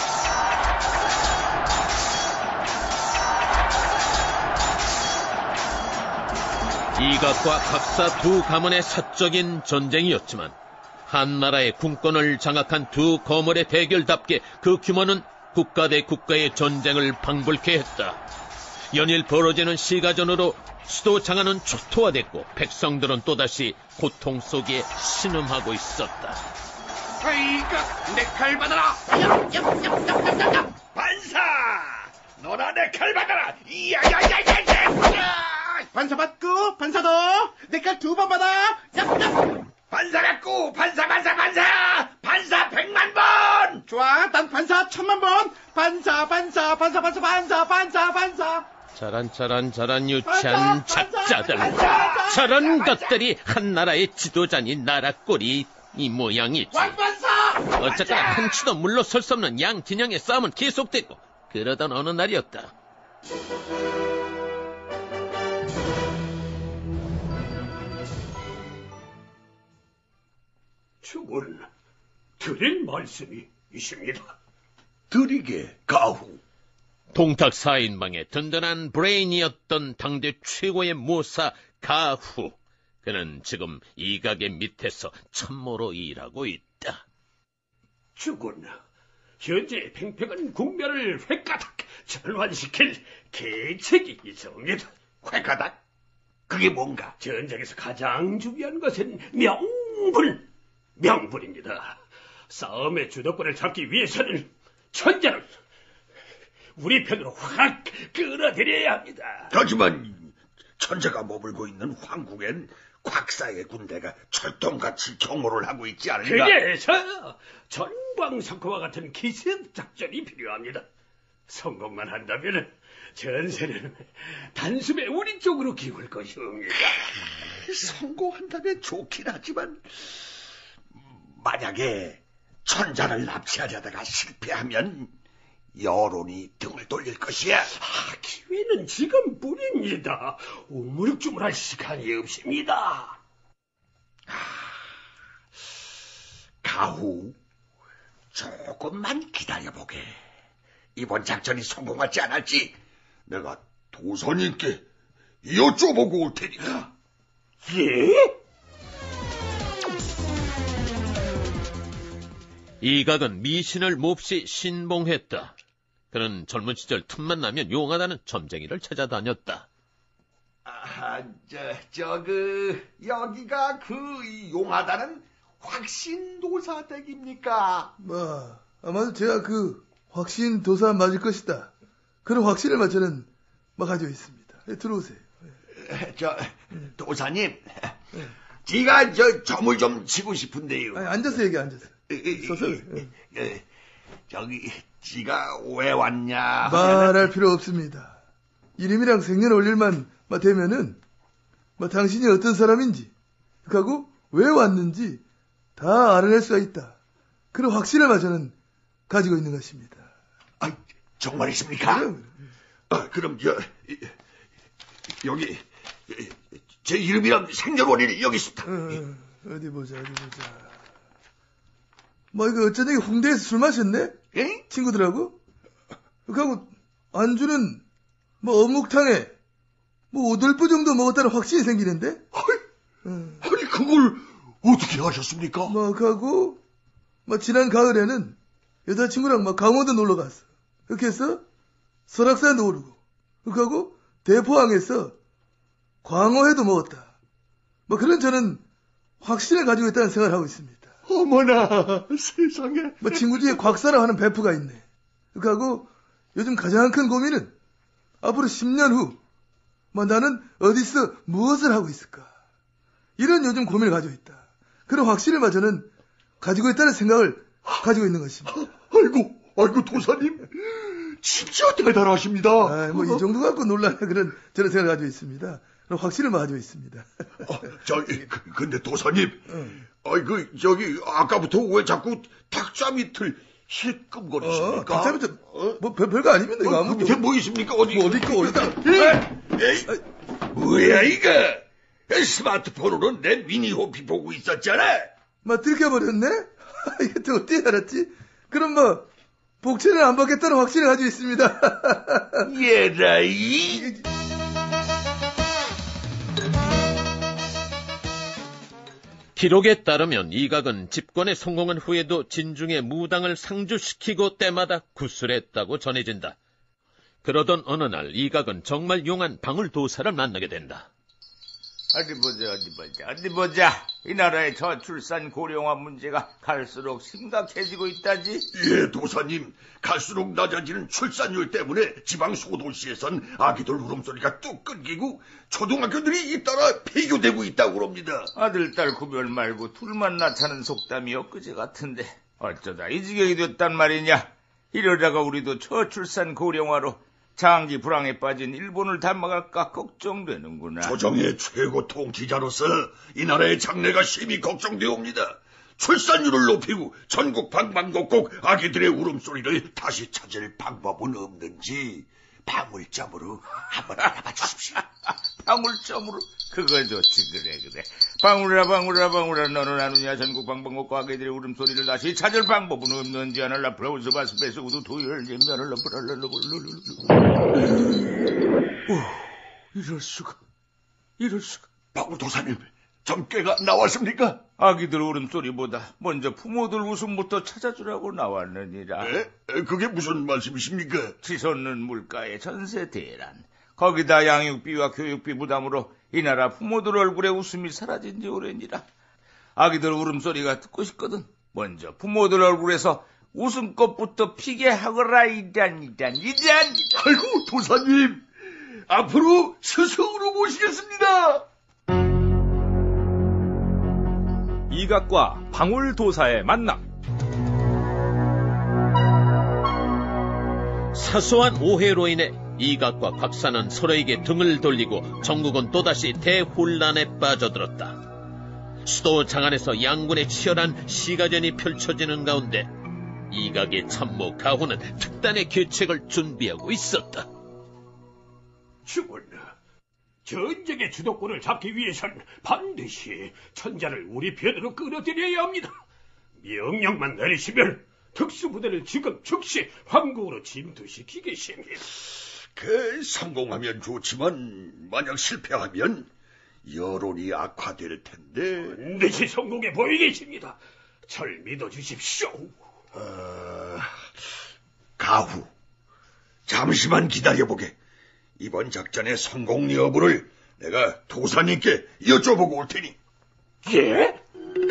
이각과 곽사 두 가문의 사적인 전쟁이었지만 한나라의 군권을 장악한 두 거물의 대결답게 그 규모는 국가 대 국가의 전쟁을 방불케 했다. 연일 벌어지는 시가전으로 수도 장안은 초토화됐고 백성들은 또다시 고통 속에 신음하고 있었다. 이각, 내 칼 받아라! 반사! 너나 내 칼 받아라! 이야야야야야! 반사 받고 반사 더 내 칼 두 번 받아. 반사 갖고 반사 반사 반사 반사 백만 번. 좋아, 난 반사 천만 번. 반사 반사 반사 반사 반사 반사 반사. 저런 저런 저런 유치한 작자들, 저런 것들이 한나라의 지도자니 나라 꼴이 이 모양이지. 어쨌거나 한치도 물러설 수 없는 양진영의 싸움은 계속되고 그러던 어느 날이었다. 주군, 드릴 말씀이 있습니다. 드리게, 가후. 동탁 사인방의 든든한 브레인이었던 당대 최고의 모사 가후. 그는 지금 이각의 밑에서 참모로 일하고 있다. 주군, 현재 팽팽한 국면을 획가닥 전환시킬 계책이 있습니다. 획가닥? 그게 뭔가? 전쟁에서 가장 중요한 것은 명분, 명분입니다. 싸움의 주도권을 잡기 위해서는 천자를 우리 편으로 확 끌어들여야 합니다. 하지만 천자가 머물고 있는 황국엔 곽사의 군대가 철통같이 경호를 하고 있지 않은가? 그래서 전광석호와 같은 기습 작전이 필요합니다. 성공만 한다면 전세는 단숨에 우리 쪽으로 기울 것이옵니다. 성공한다면 좋긴 하지만 만약에 천자를 납치하려다가 실패하면 여론이 등을 돌릴 것이야. 아, 기회는 지금뿐입니다. 우물쭈물할 시간이 없습니다. 아, 가후, 조금만 기다려보게. 이번 작전이 성공할지 안 할지 내가 도선님께 여쭤보고 올 테니까. 예? 이각은 미신을 몹시 신봉했다. 그는 젊은 시절 틈만 나면 용하다는 점쟁이를 찾아다녔다. 아, 아, 저, 저, 그, 여기가 그 용하다는 확신도사 댁입니까? 뭐, 아마도 제가 그 확신도사 맞을 것이다. 그런 확신을 막 저는 막 가지고 있습니다. 예, 들어오세요. 예. 저, 도사님, 예. 제가 저 점을 좀 치고 싶은데요. 아니, 앉아서 얘기, 앉아서. 서서. 예. 저기, 지가 왜 왔냐? 말할 필요 없습니다. 이름이랑 생년월일만 되면은 뭐 당신이 어떤 사람인지 그하고 왜 왔는지 다 알아낼 수가 있다. 그런 확신을 저는 가지고 있는 것입니다. 아, 정말이십니까? 네. 아, 그럼 저 여기 제 이름이랑 생년월일이 여기 있습니다. 어, 어디 보자, 어디 보자. 뭐 이거 어쩌니 홍대에서 술 마셨네? 예? 친구들하고? 그하고 안주는 뭐 어묵탕에 뭐 오돌뼈 정도 먹었다는 확신이 생기는데? 아니, 응. 아니 그걸 어떻게 하셨습니까? 뭐 그하고 뭐 지난 가을에는 여자친구랑 막 강원도 놀러 갔어. 그렇게 해서 설악산도 오르고 그하고 대포항에서 광어회도 먹었다. 뭐 그런 저는 확신을 가지고 있다는 생각을 하고 있습니다. 어머나 세상에. 뭐 친구 중에 곽사라고 하는 베프가 있네. 그하고 요즘 가장 큰 고민은 앞으로 십 년 후 뭐 나는 어디서 무엇을 하고 있을까? 이런 요즘 고민을 가지고 있다. 그런 확신을 마 저는 가지고 있다는 생각을 가지고 있는 것입니다. 아이고, 아이고 도사님, 진짜 대단하십니다. 아, 뭐 이 정도 갖고 놀라는 그런 저런 생각을 가지고 있습니다. 그런 확신을 가지고 있습니다. 어, 저기 근데 도사님, 응. 아이 그 저기 아까부터 왜 자꾸 탁자 밑을 힐끔거리십니까? 어, 탁자 밑에 어? 뭐 별, 별거 아닙니다. 이거 아무것도. 밑에 뭐 있습니까? 어디 뭐 어디 있고 어디다? 에이, 뭐야 이거? 스마트폰으로 내 미니호피 보고 있었잖아. 막 들켜버렸네? 이거 어떻게 알았지? 그럼 뭐 복채는 안 받겠다는 확신을 가지고 있습니다. 예라이. 기록에 따르면 이각은 집권에 성공한 후에도 진중의 무당을 상주시키고 때마다 구술했다고 전해진다. 그러던 어느 날 이각은 정말 용한 방울도사를 만나게 된다. 어디 보자, 어디 보자, 어디 보자. 이 나라의 저출산 고령화 문제가 갈수록 심각해지고 있다지? 예, 도사님. 갈수록 낮아지는 출산율 때문에 지방 소도시에선 아기들 울음소리가 뚝 끊기고 초등학교들이 잇따라 폐교되고 있다고 그럽니다. 아들, 딸 구별 말고 둘만 낳자는 속담이 엊그제 같은데 어쩌다 이 지경이 됐단 말이냐. 이러다가 우리도 저출산 고령화로 장기 불황에 빠진 일본을 닮아갈까 걱정되는구나. 조정의 최고 통치자로서 이 나라의 장래가 심히 걱정되옵니다. 출산율을 높이고 전국 방방곡곡 아기들의 울음소리를 다시 찾을 방법은 없는지 방울점으로 한번 알아봐 주십시오. 방울점으로? 그거 좋지. 그래 그래. 방울아 방울아 방울아 너는 아느냐. 전국 방방곡곡 아기들의 울음소리를 다시 찾을 방법은 없는지 아날라 브라우스 바스페스 우두 토요일 면을 이럴 수가 이럴 수가. 방울도사님, 점괘가 나왔습니까? 아기들 울음소리보다 먼저 부모들 웃음부터 찾아주라고 나왔느니라. 에? 그게 무슨 말씀이십니까? 치솟는 물가의 전세 대란, 거기다 양육비와 교육비 부담으로 이 나라 부모들 얼굴에 웃음이 사라진 지 오래니라. 아기들 울음소리가 듣고 싶거든 먼저 부모들 얼굴에서 웃음꽃부터 피게 하거라. 이단 이단 이단. 아이고 도사님, 앞으로 스승으로 모시겠습니다. 이각과 방울도사의 만남. 사소한 오해로 인해 이각과 곽사는 서로에게 등을 돌리고 전국은 또다시 대혼란에 빠져들었다. 수도 장안에서 양군의 치열한 시가전이 펼쳐지는 가운데 이각의 참모 가훈은 특단의 계책을 준비하고 있었다. 주군, 전쟁의 주도권을 잡기 위해선 반드시 천자를 우리 편으로 끌어들여야 합니다. 명령만 내리시면 특수부대를 지금 즉시 황궁으로 진두시키겠습니다. 그 성공하면 좋지만 만약 실패하면 여론이 악화될 텐데. 반드시 성공해 보이겠습니다. 절 믿어주십시오. 어... 가후, 잠시만 기다려보게. 이번 작전의 성공 여부를 내가 도사님께 여쭤보고 올 테니. 예?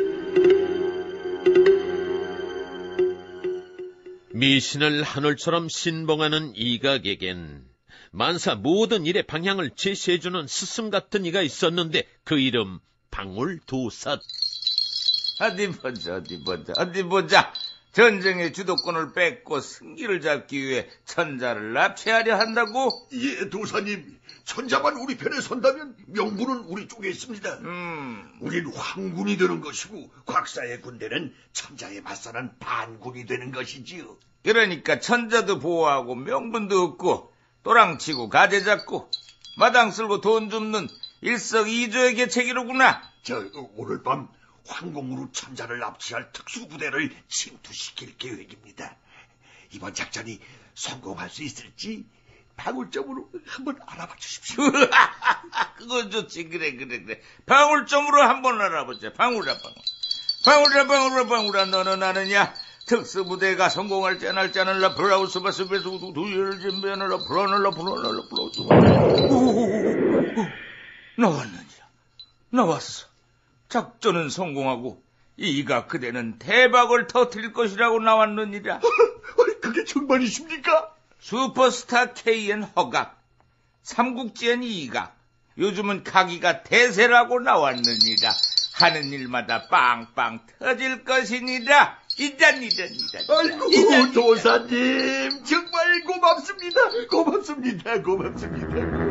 미신을 하늘처럼 신봉하는 이각에겐 만사 모든 일의 방향을 제시해주는 스승 같은 이가 있었는데 그 이름 방울도사. 어디 보자, 어디 보자, 어디 보자. 전쟁의 주도권을 뺏고 승기를 잡기 위해 천자를 납치하려 한다고? 예, 도사님. 천자만 우리 편에 선다면 명분은 우리 쪽에 있습니다. 음. 우린 황군이 되는 것이고 곽사의 군대는 천자에 맞서는 반군이 되는 것이지요. 그러니까 천자도 보호하고 명분도 얻고 또랑치고 가재 잡고 마당 쓸고 돈 줍는 일석이조의 계책이로구나. 저 오늘 밤 황궁으로 천자를 납치할 특수부대를 침투시킬 계획입니다. 이번 작전이 성공할 수 있을지 방울점으로 한번 알아봐 주십시오. 그건 좋지. 그래 그래 그래. 방울점으로 한번 알아보자. 방울아 방울. 방울아 방울아 방울아 너는 아느냐? 특수부대가 성공할지 안 할지 않을라 브라우스바스베스 두열 진변을라 불안을라 불안을라 브라우스. 나왔느냐? 나왔어. 작전은 성공하고 이가 그대는 대박을 터뜨릴 것이라고 나왔느니라. 그게 정말이십니까? 슈퍼스타 케이엔 허각, 삼국지엔 이각, 요즘은 각이가 대세라고 나왔느니라. 하는 일마다 빵빵 터질 것이니라. 이잔 이잔 이잔. 아이고 이잔, 도사님 정말 고맙습니다. 고맙습니다. 고맙습니다.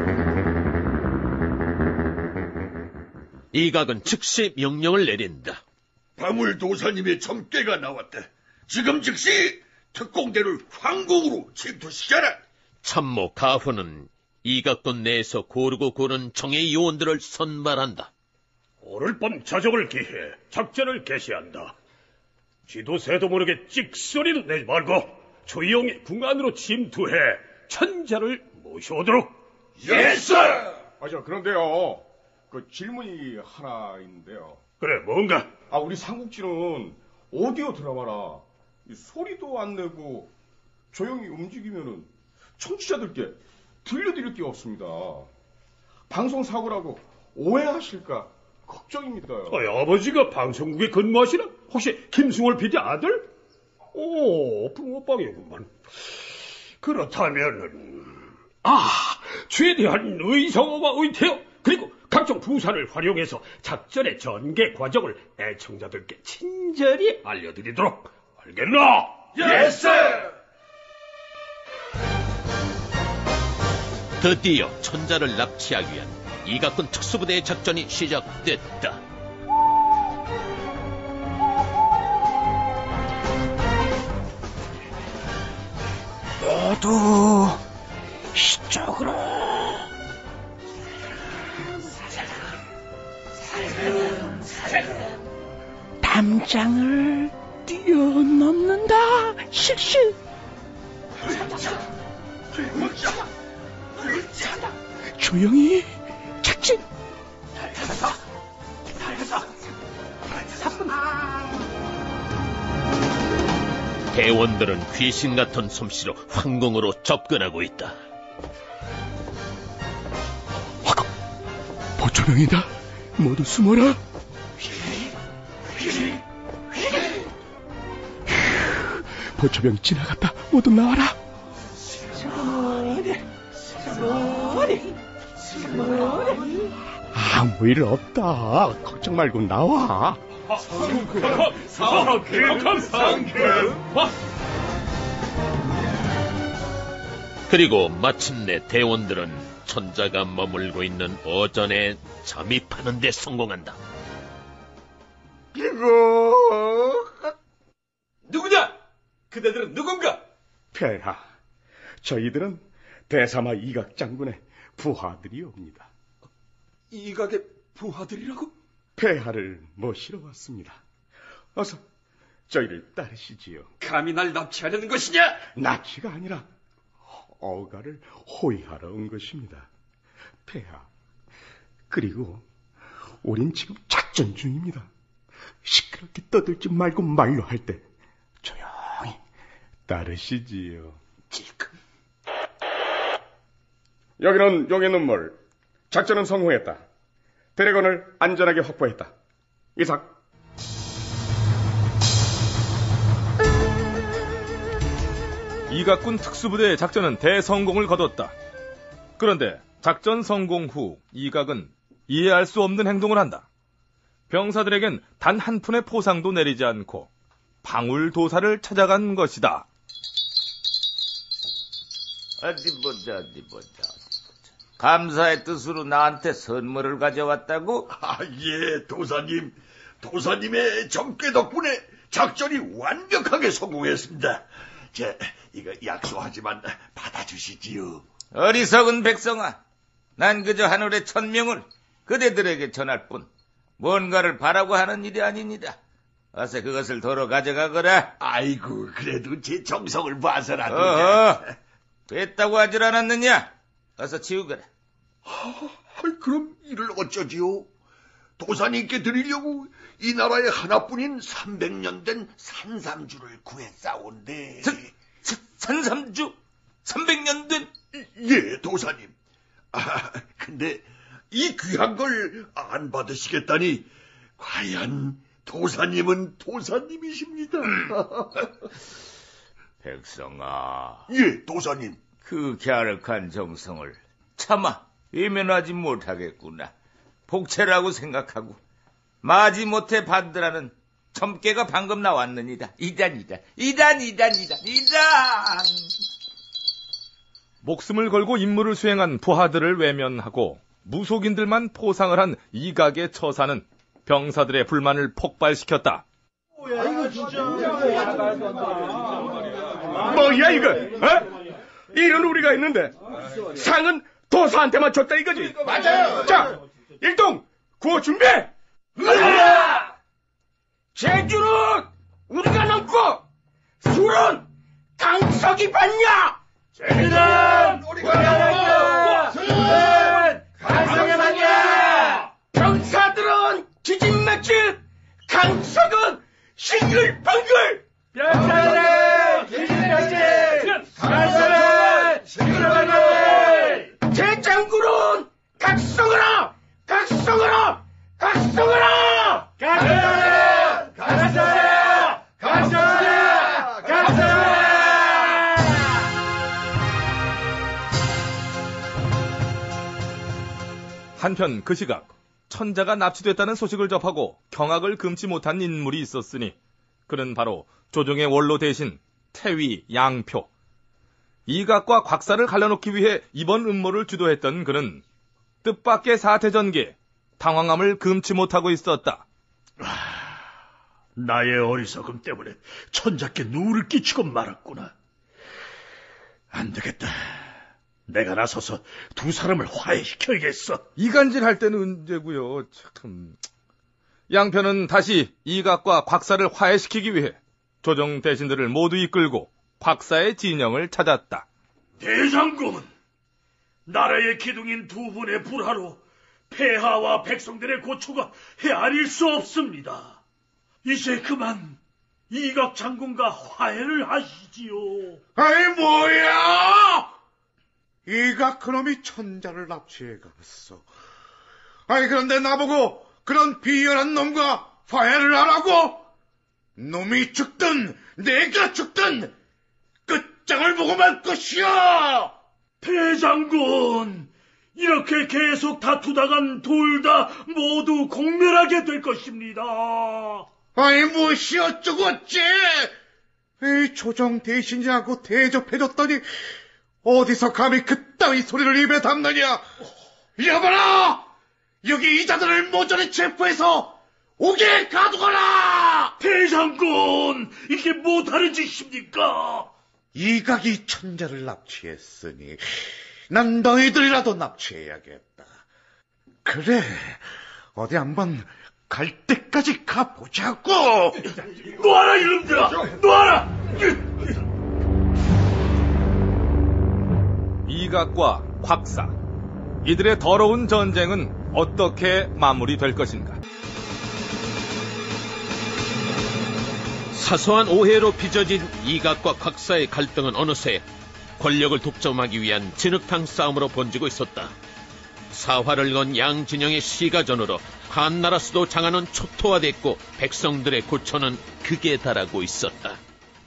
이각은 즉시 명령을 내린다. 방울 도사님의 점괘가 나왔다. 지금 즉시 특공대를 황궁으로 침투시켜라. 참모 가훈은 이각군 내에서 고르고 고른 정예 요원들을 선발한다. 오늘 밤 자정을 기해 작전을 개시한다. 지도새도 모르게 찍소리도 내지 말고 조용히 궁 안으로 침투해 천자를 모셔오도록. 예스! 아, 저 그런데요. 그 질문이 하나 있는데요. 그래, 뭔가? 아, 우리 삼국지는 오디오 드라마라 소리도 안 내고 조용히 움직이면은 청취자들께 들려드릴 게 없습니다. 방송 사고라고 오해하실까 걱정입니다요. 어, 아버지가 방송국에 근무하시나? 혹시 김승월 피디 아들? 오, 붕어빵이구만. 그렇다면은 아, 최대한 의성어와 의태어 그리고 각종 부사를 활용해서 작전의 전개 과정을 애청자들께 친절히 알려드리도록. 알겠나? 예스! 드디어 천자를 납치하기 위한 이각군 특수부대의 작전이 시작됐다. 모두 이쪽으로. 담장을 뛰어넘는다. 실실. 조용히 착진. 대원들은 귀신 같은 솜씨로 황궁으로 접근하고 있다. 보초병이다. 모두 숨어라. 보초병이 지나갔다. 모두 나와라. 아무 일 없다. 걱정 말고 나와. 상금, 상금, 상금. 그리고 마침내 대원들은 천자가 머물고 있는 어전에 잠입하는 데 성공한다. 이거 누구냐? 그대들은 누군가? 폐하, 저희들은 대사마 이각 장군의 부하들이옵니다. 이각의 부하들이라고? 폐하를 모시러 왔습니다. 어서 저희를 따르시지요. 감히 날 납치하려는 것이냐? 납치가 아니라 어가를 호위하러 온 것입니다. 폐하, 그리고 우린 지금 작전 중입니다. 시끄럽게 떠들지 말고 말로 할 때 조용히 따르시지요. 여기는 용의 눈물, 작전은 성공했다. 드래곤을 안전하게 확보했다. 이상. 이각군 특수부대의 작전은 대성공을 거뒀다. 그런데 작전 성공 후 이각은 이해할 수 없는 행동을 한다. 병사들에겐 단 한 푼의 포상도 내리지 않고 방울도사를 찾아간 것이다. 어디 보자, 어디 보자. 감사의 뜻으로 나한테 선물을 가져왔다고? 아, 예, 도사님. 도사님의 점괘 덕분에 작전이 완벽하게 성공했습니다. 제, 이거 약소하지만 받아주시지요. 어리석은 백성아. 난 그저 하늘의 천명을 그대들에게 전할 뿐 뭔가를 바라고 하는 일이 아닙니다. 어서 그것을 도로 가져가거라. 아이고, 그래도 제 정성을 봐서라도. 어허, 됐다고 하질 않았느냐? 어서 치우거라. 아, 그럼 이를 어쩌지요? 도사님께 드리려고 이 나라에 하나뿐인 삼백 년 된 산삼주를 구했사온데. 산, 산, 산삼주? 삼백 년 된? 예, 도사님. 아, 근데 이 귀한 걸 안 받으시겠다니 과연 도사님은 도사님이십니다. 백성아. 예, 도사님. 그 갸륵한 정성을 차마 외면하지 못하겠구나. 복채라고 생각하고 마지못해 받으라는 점괘가 방금 나왔느니라. 이단 이단 이단 이단 이단 이단. 목숨을 걸고 임무를 수행한 부하들을 외면하고 무속인들만 포상을 한 이각의 처사는 병사들의 불만을 폭발시켰다. 뭐야 이거? 어? 일은 우리가 했는데 상은 도사한테만 줬다 이거지? 맞아요. 자, 일동 구호 준비. 제주는 우리가 넘고 술은 강석이 받냐? 제주는 우리가 넘고 술은 강석이 받냐? 병사들은 기진맥진, 강석은 싱글벙글. 병사들은 기진맥진, 강석은 싱글벙글. 대장군은 각성하라, 각성하라, 각성하라. 각성하라, 각성하라, 각성하라, 각성하라. 한편 그 시각 천자가 납치됐다는 소식을 접하고 경악을 금치 못한 인물이 있었으니 그는 바로 조정의 원로 대신 태위 양표. 이각과 곽사를 갈라놓기 위해 이번 음모를 주도했던 그는 뜻밖의 사태 전개, 당황함을 금치 못하고 있었다. 나의 어리석음 때문에 천자께 누를 끼치고 말았구나. 안 되겠다. 내가 나서서 두 사람을 화해시켜야겠어. 이간질할 때는 언제고요. 참. 양편은 다시 이각과 곽사를 화해시키기 위해 조정 대신들을 모두 이끌고 곽사의 진영을 찾았다. 대장군, 나라의 기둥인 두 분의 불화로 폐하와 백성들의 고초가 헤아릴 수 없습니다. 이제 그만 이각 장군과 화해를 하시지요. 아이 뭐야! 이각 그놈이 천자를 납치해 갔어. 아이 그런데 나보고 그런 비열한 놈과 화해를 하라고? 놈이 죽든 내가 죽든 끝장을 보고 말 것이야. 대장군, 이렇게 계속 다투다간 둘 다 모두 공멸하게 될 것입니다. 아이 무엇이 어쩌고 어째? 이 조정 대신이라고 대접해줬더니 어디서 감히 그따위 소리를 입에 담느냐? 여봐라! 여기 이자들을 모조리 체포해서 옥에 가두거라! 대장군, 이게 못하는 짓입니까? 이각이 천자를 납치했으니 난 너희들이라도 납치해야겠다. 그래, 어디 한번 갈 때까지 가보자고. 놔라 이놈들아, 놔라. 이각과 곽사, 이들의 더러운 전쟁은 어떻게 마무리될 것인가? 사소한 오해로 빚어진 이각과 곽사의 갈등은 어느새 권력을 독점하기 위한 진흙탕 싸움으로 번지고 있었다. 사활을 건 양진영의 시가전으로 한나라수도 장안은 초토화됐고 백성들의 고초는 극에 달하고 있었다.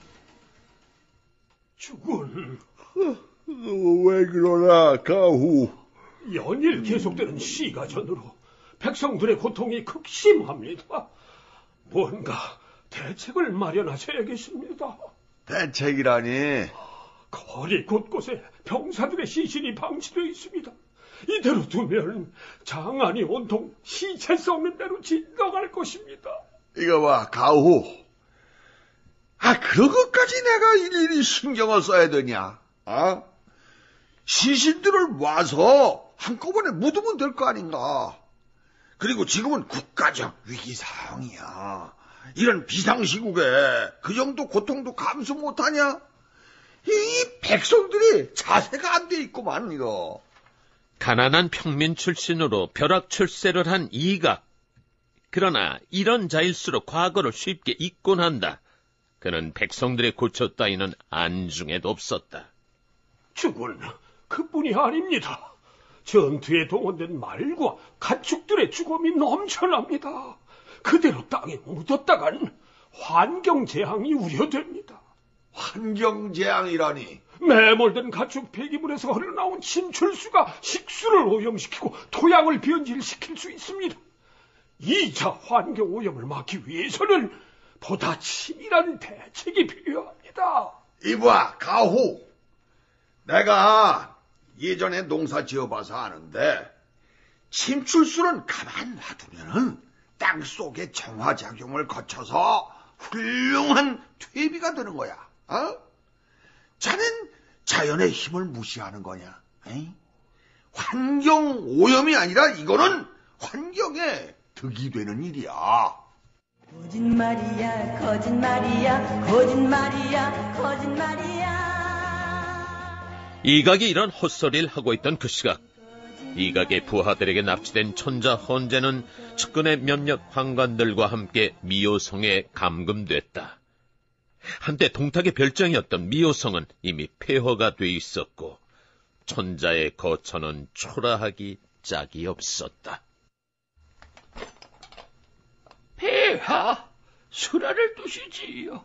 주군, 왜 그러나 가후? 연일 계속되는 시가전으로 백성들의 고통이 극심합니다. 뭔가 대책을 마련하셔야겠습니다. 대책이라니? 거리 곳곳에 병사들의 시신이 방치되어 있습니다. 이대로 두면 장안이 온통 시체 썩는 대로 진동할 것입니다. 이거 봐, 가후. 아, 그런 것까지 내가 일일이 신경을 써야 되냐? 아? 시신들을 모아서 한꺼번에 묻으면 될 거 아닌가? 그리고 지금은 국가적 위기 상황이야. 이런 비상시국에 그 정도 고통도 감수 못하냐? 이 백성들이 자세가 안 돼 있구만, 이거. 가난한 평민 출신으로 벼락 출세를 한 이각. 그러나 이런 자일수록 과거를 쉽게 잊곤 한다. 그는 백성들의 고초 따위는 안중에도 없었다. 주군, 그뿐이 아닙니다. 전투에 동원된 말과 가축들의 죽음이 넘쳐납니다. 그대로 땅에 묻었다간 환경재앙이 우려됩니다. 환경재앙이라니? 매몰된 가축 폐기물에서 흘러나온 침출수가 식수를 오염시키고 토양을 변질시킬 수 있습니다. 이차 환경오염을 막기 위해서는 보다 치밀한 대책이 필요합니다. 이봐, 가후. 내가 예전에 농사 지어봐서 아는데 침출수는 가만 놔두면은 땅 속에 정화작용을 거쳐서 훌륭한 퇴비가 되는 거야. 어? 자넨 자연의 힘을 무시하는 거냐? 에이? 환경 오염이 아니라 이거는 환경에 득이 되는 일이야. 거짓말이야, 거짓말이야, 거짓말이야, 거짓말이야. 이각이 이런 헛소리를 하고 있던 그 시각, 이각의 부하들에게 납치된 천자 헌제는 측근의 몇몇 황관들과 함께 미호성에 감금됐다. 한때 동탁의 별장이었던 미호성은 이미 폐허가 돼 있었고 천자의 거처는 초라하기 짝이 없었다. 폐하, 수라를 두시지요.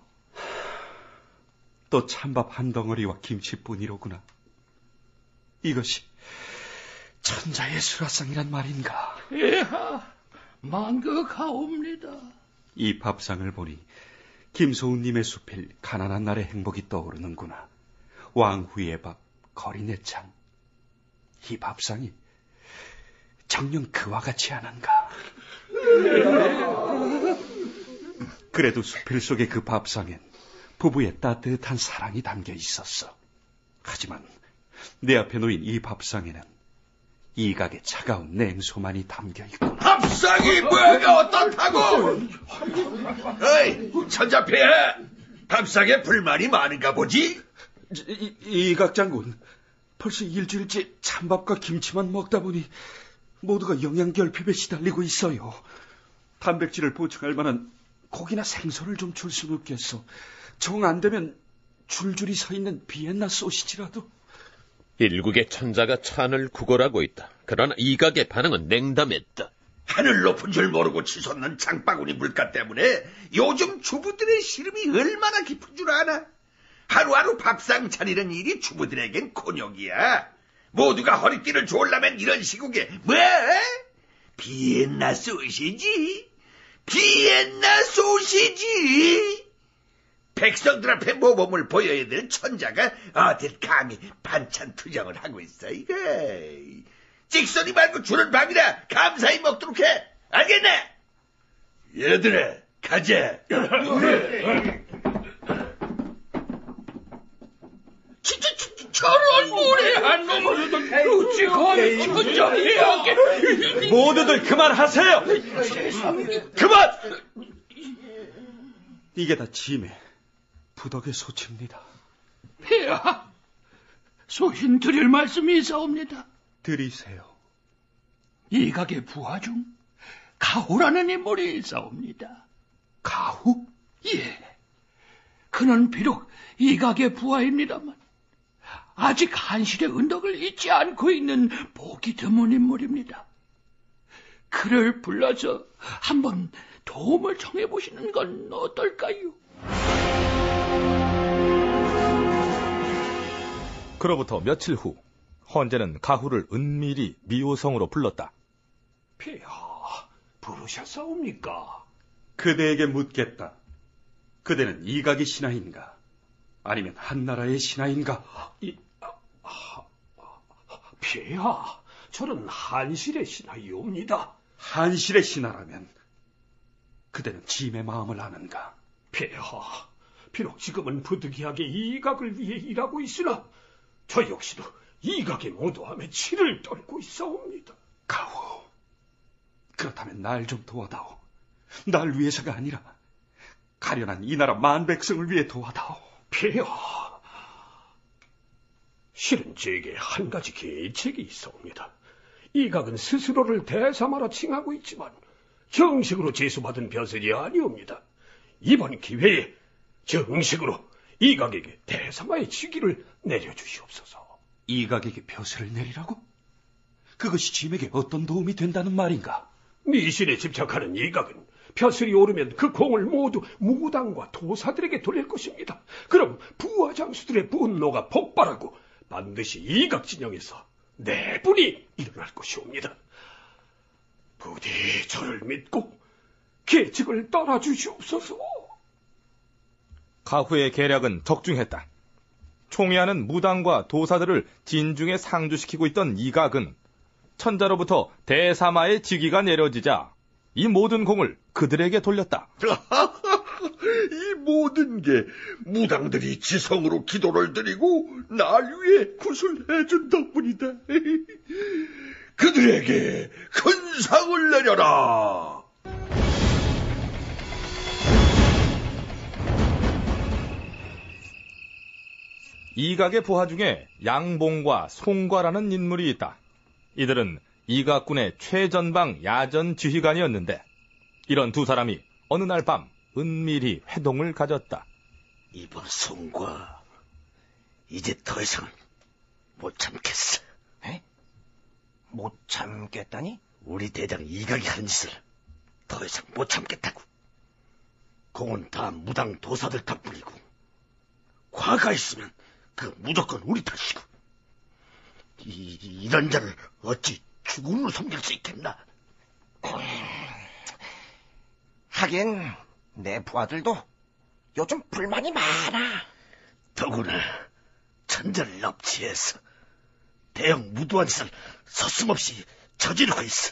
또 찬밥 한 덩어리와 김치뿐이로구나. 이것이 천자의 수라상이란 말인가? 폐하, 만극하옵니다. 이 밥상을 보니 김소은님의 숲일 가난한 날의 행복이 떠오르는구나. 왕후의 밥, 거리내창. 이 밥상이 정녕 그와 같지 않은가? 그래도 숲일 속의 그 밥상엔 부부의 따뜻한 사랑이 담겨 있었어. 하지만 내 앞에 놓인 이 밥상에는 이각의 차가운 냉소만이 담겨 있구나. 밥상이 뭐가 어떻다고? 어이, 천자폐하, 밥상에 불만이 많은가 보지? 이, 이각 장군, 벌써 일주일째 찬밥과 김치만 먹다 보니 모두가 영양결핍에 시달리고 있어요. 단백질을 보충할 만한 고기나 생선을 좀 줄 수는 없겠어. 정 안 되면 줄줄이 서 있는 비엔나 소시지라도. 일국의 천자가 찬을 구걸하고 있다. 그러나 이각의 반응은 냉담했다. 하늘 높은 줄 모르고 치솟는 장바구니 물가 때문에 요즘 주부들의 시름이 얼마나 깊은 줄 아나? 하루하루 밥상 차리는 일이 주부들에겐 곤욕이야. 모두가 허리띠를 졸라면 이런 시국에 뭐? 비엔나 소시지? 비엔나 소시지? 백성들 앞에 모범을 보여야 되는 천자가 어딜 감히 반찬 투정을 하고 있어, 이거. 찍소리 말고 주는 밥이라 감사히 먹도록 해. 알겠네? 얘들아, 가자. 진짜 저런 무례한 놈을 어찌 감히 천자폐하게. 모두들 그만하세요. 그만! 이게 다 짐의 부덕의 소치입니다. 폐하, 소신 드릴 말씀이 있사옵니다. 드리세요. 이각의 부하 중 가후라는 인물이 있사옵니다. 가후? 예. 그는 비록 이각의 부하입니다만 아직 한실의 은덕을 잊지 않고 있는 복이 드문 인물입니다. 그를 불러서 한번 도움을 청해보시는 건 어떨까요? 그로부터 며칠 후 헌제는 가후를 은밀히 미호성으로 불렀다. 폐하, 부르셨사옵니까? 그대에게 묻겠다. 그대는 이각의 신하인가? 아니면 한나라의 신하인가? 이, 아, 아, 폐하, 저는 한실의 신하이옵니다. 한실의 신하라면 그대는 짐의 마음을 아는가? 폐하, 비록 지금은 부득이하게 이각을 위해 일하고 있으나 저 역시도 이각의 무도함에 치를 떨고 있사옵니다. 가후, 그렇다면 날 좀 도와다오. 날 위해서가 아니라 가련한 이 나라 만 백성을 위해 도와다오. 폐하, 실은 제게 한 가지 계책이 있사옵니다. 이각은 스스로를 대사마라 칭하고 있지만 정식으로 제수받은 벼슬이 아니옵니다. 이번 기회에 정식으로 이각에게 대사마의 직위를 내려주시옵소서. 이각에게 벼슬을 내리라고? 그것이 짐에게 어떤 도움이 된다는 말인가? 미신에 집착하는 이각은 벼슬이 오르면 그 공을 모두 무당과 도사들에게 돌릴 것입니다. 그럼 부하 장수들의 분노가 폭발하고 반드시 이각 진영에서 내분이 일어날 것이옵니다. 부디 저를 믿고 계책을 따라주시옵소서. 가후의 계략은 적중했다. 총애하는 무당과 도사들을 진중에 상주시키고 있던 이각은 천자로부터 대사마의 직위가 내려지자 이 모든 공을 그들에게 돌렸다. 이 모든 게 무당들이 지성으로 기도를 드리고 날 위해 구슬해준 덕분이다. 그들에게 큰 상을 내려라. 이각의 부하 중에 양봉과 송과라는 인물이 있다. 이들은 이각군의 최전방 야전 지휘관이었는데 이런 두 사람이 어느 날 밤 은밀히 회동을 가졌다. 이번 송과 이제 더 이상은 못 참겠어. 에? 못 참겠다니? 우리 대장 이각이 하는 짓을 더 이상 못 참겠다고. 공은 다 무당 도사들 덕분이고 과가 있으면 그 무조건 우리 탓이고 이, 이런 자를 어찌 죽음으로 섬길 수 있겠나? 하긴 내 부하들도 요즘 불만이 많아. 더구나 천자를 납치해서 대형 무도한 짓을 서슴없이 저지르고 있어.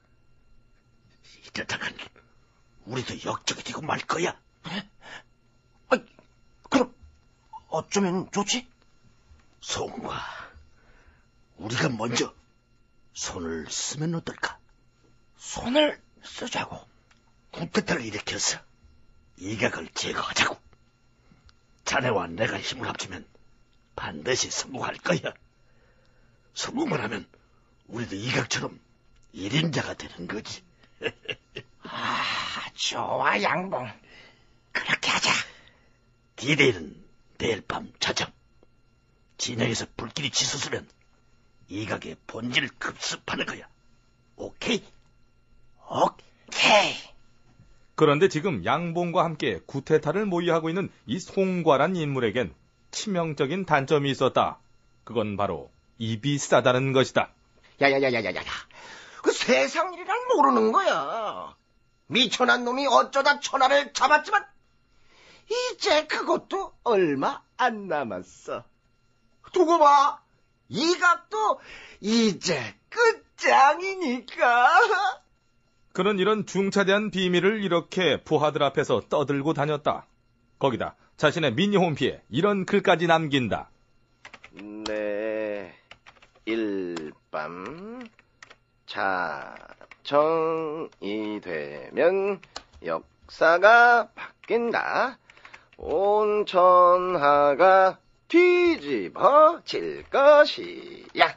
이러다간 우리도 역적이 되고 말 거야. 아, 그럼 어쩌면 좋지? 송과 우리가 먼저 손을 쓰면 어떨까? 손을 쓰자고? 쿠데타를 일으켜서 이각을 제거하자고. 자네와 내가 힘을 합치면 반드시 성공할 거야. 성공만 하면 우리도 이각처럼 일인자가 되는 거지. 아, 좋아, 양봉. 그렇게 하자. 디데이는 내일 밤 저녁 진영에서 불길이 치솟으면 이각의 본질을 급습하는 거야. 오케이? 오케이. 그런데 지금 양봉과 함께 구테타를 모의하고 있는 이 송과란 인물에겐 치명적인 단점이 있었다. 그건 바로 입이 싸다는 것이다. 야야야야야야. 그 세상 일이란 모르는 거야. 미천한 놈이 어쩌다 천하를 잡았지만 이제 그것도 얼마 안 남았어. 두고 봐. 이각도 이제 끝장이니까. 그는 이런 중차대한 비밀을 이렇게 부하들 앞에서 떠들고 다녔다. 거기다 자신의 미니 홈피에 이런 글까지 남긴다. 내일 밤 자정이 되면 역사가 바뀐다. 온 천하가 뒤집어질 것이야.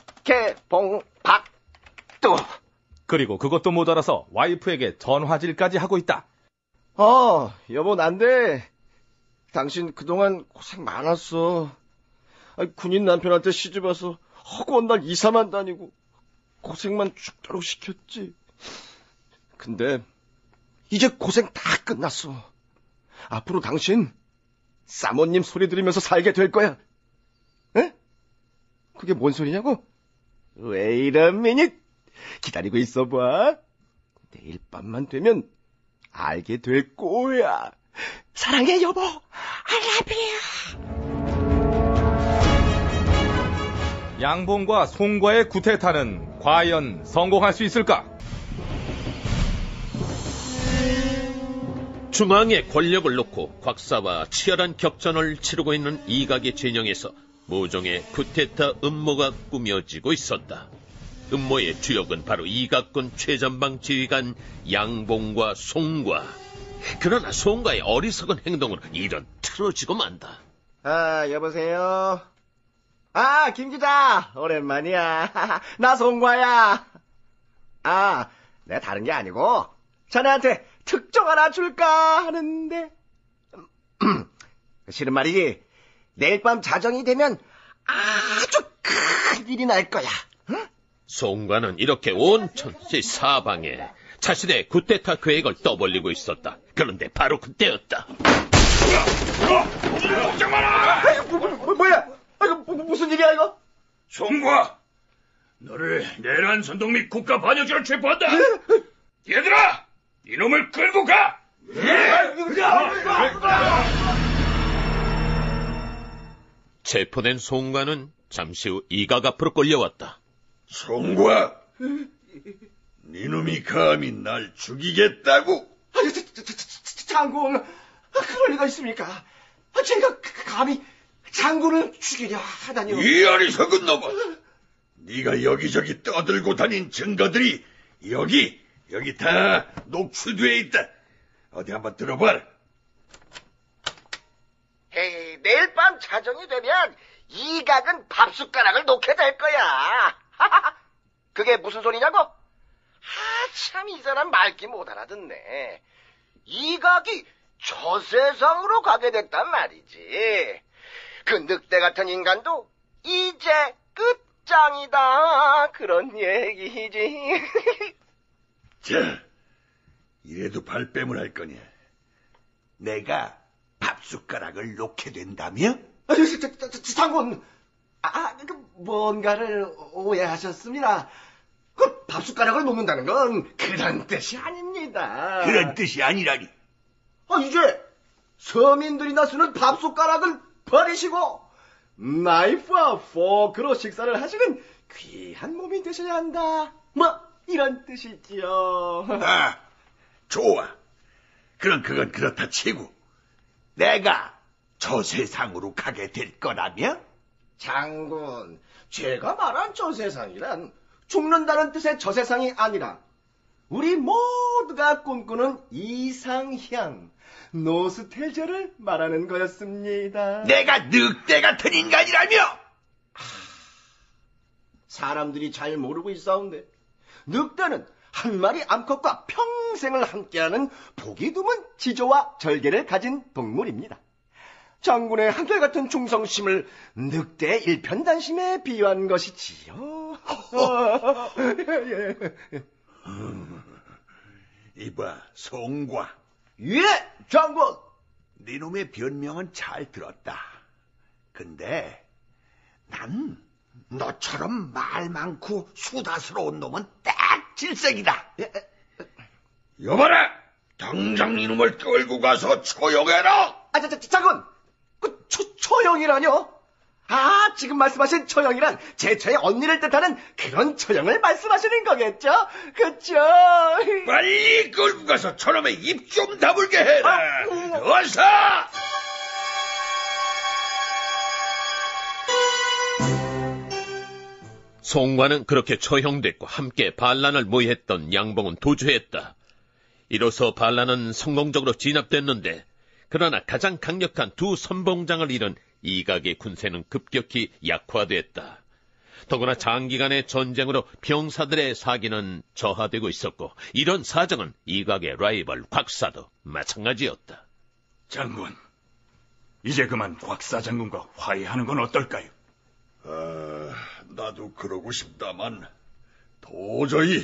개봉박두. 그리고 그것도 모자라서 와이프에게 전화질까지 하고 있다. 어, 여보 난데 당신 그동안 고생 많았어. 아니, 군인 남편한테 시집와서 허구한 날 이사만 다니고 고생만 죽도록 시켰지. 근데 이제 고생 다 끝났어. 앞으로 당신 사모님 소리 들으면서 살게 될 거야. 에? 그게 뭔 소리냐고? Wait a minute. 기다리고 있어봐. 내일 밤만 되면 알게 될 거야. 사랑해 여보. I love you. 양봉과 송과의 구태타는 과연 성공할 수 있을까? 중앙에 권력을 놓고 곽사와 치열한 격전을 치르고 있는 이각의 진영에서 모종의 쿠데타 음모가 꾸며지고 있었다. 음모의 주역은 바로 이각군 최전방 지휘관 양봉과 송과. 그러나 송과의 어리석은 행동으로 이런 틀어지고 만다. 아, 여보세요? 아, 김 기자, 오랜만이야. 나 송과야. 아, 내가 다른 게 아니고 자네한테 특종 하나 줄까 하는데. 실은 말이지, 내일 밤 자정이 되면 아주 큰 일이 날 거야. 응? 송과는 이렇게 온천지 사방에 자신의 쿠데타 계획을 떠벌리고 있었다. 그런데 바로 그때였다. 걱정 마라! 뭐, 뭐, 뭐야? 이거 무슨 일이야 이거? 송과, 너를 내란 선동 및 국가 반역죄로 체포한다. 얘들아, 이놈을 끌고 가. 체포된 송과는 잠시 후 이각 앞으로 끌려왔다. 송과, 니놈이 감히 날 죽이겠다고? 아니, 자, 자, 자, 자, 장군, 그럴 리가 있습니까? 제가 감히 장군을 죽이려 하다니요. 이 어리석은 놈아! 네가 여기저기 떠들고 다닌 증거들이 여기, 여기 다 녹취되어 있다. 어디 한번 들어봐라. 에이, 내일 밤 자정이 되면 이각은 밥숟가락을 놓게 될 거야. 그게 무슨 소리냐고? 아, 참, 이 사람 말귀 못 알아듣네. 이각이 저 세상으로 가게 됐단 말이지. 그 늑대 같은 인간도 이제 끝장이다. 그런 얘기지. 자, 이래도 발뺌을 할 거냐? 내가 밥숟가락을 놓게 된다며? 아, 저, 저, 저, 저, 장군, 아, 그 뭔가를 오해하셨습니다. 그 밥숟가락을 놓는다는 건 그런 뜻이 아닙니다. 그런 뜻이 아니라니. 아, 이제 서민들이나 쓰는 밥숟가락을 버리시고 나이프와 포크로 식사를 하시는 귀한 몸이 되셔야 한다. 뭐 이런 뜻이지요. 아, 좋아. 그럼 그건 그렇다 치고 내가 저 세상으로 가게 될 거라며? 장군, 제가 말한 저 세상이란 죽는다는 뜻의 저 세상이 아니라 우리 모두가 꿈꾸는 이상향, 노스텔저를 말하는 거였습니다. 내가 늑대 같은 인간이라며? 사람들이 잘 모르고 있사온데 늑대는 한 마리 암컷과 평생을 함께하는 보기 드문 지조와 절개를 가진 동물입니다. 장군의 한결같은 충성심을 늑대의 일편단심에 비유한 것이지요. 음, 이봐, 송과. 예, 장군. 네 놈의 변명은 잘 들었다. 근데 난 너처럼 말 많고 수다스러운 놈은 딱 질색이다. 여봐라! 당장 이놈을 끌고 가서 처형해라! 아, 자, 자, 장군! 그 초, 처형이라뇨? 아, 지금 말씀하신 처형이란 제처의 언니를 뜻하는 그런 처형을 말씀하시는 거겠죠? 그쵸? 빨리 끌고 가서 저놈의 입 좀 다물게 해라! 아, 음. 어서! 송과는 그렇게 처형됐고 함께 반란을 모의했던 양봉은 도주했다. 이로써 반란은 성공적으로 진압됐는데 그러나 가장 강력한 두 선봉장을 잃은 이각의 군세는 급격히 약화됐다. 더구나 장기간의 전쟁으로 병사들의 사기는 저하되고 있었고 이런 사정은 이각의 라이벌 곽사도 마찬가지였다. 장군, 이제 그만 곽사 장군과 화해하는 건 어떨까요? 아, 나도 그러고 싶다만 도저히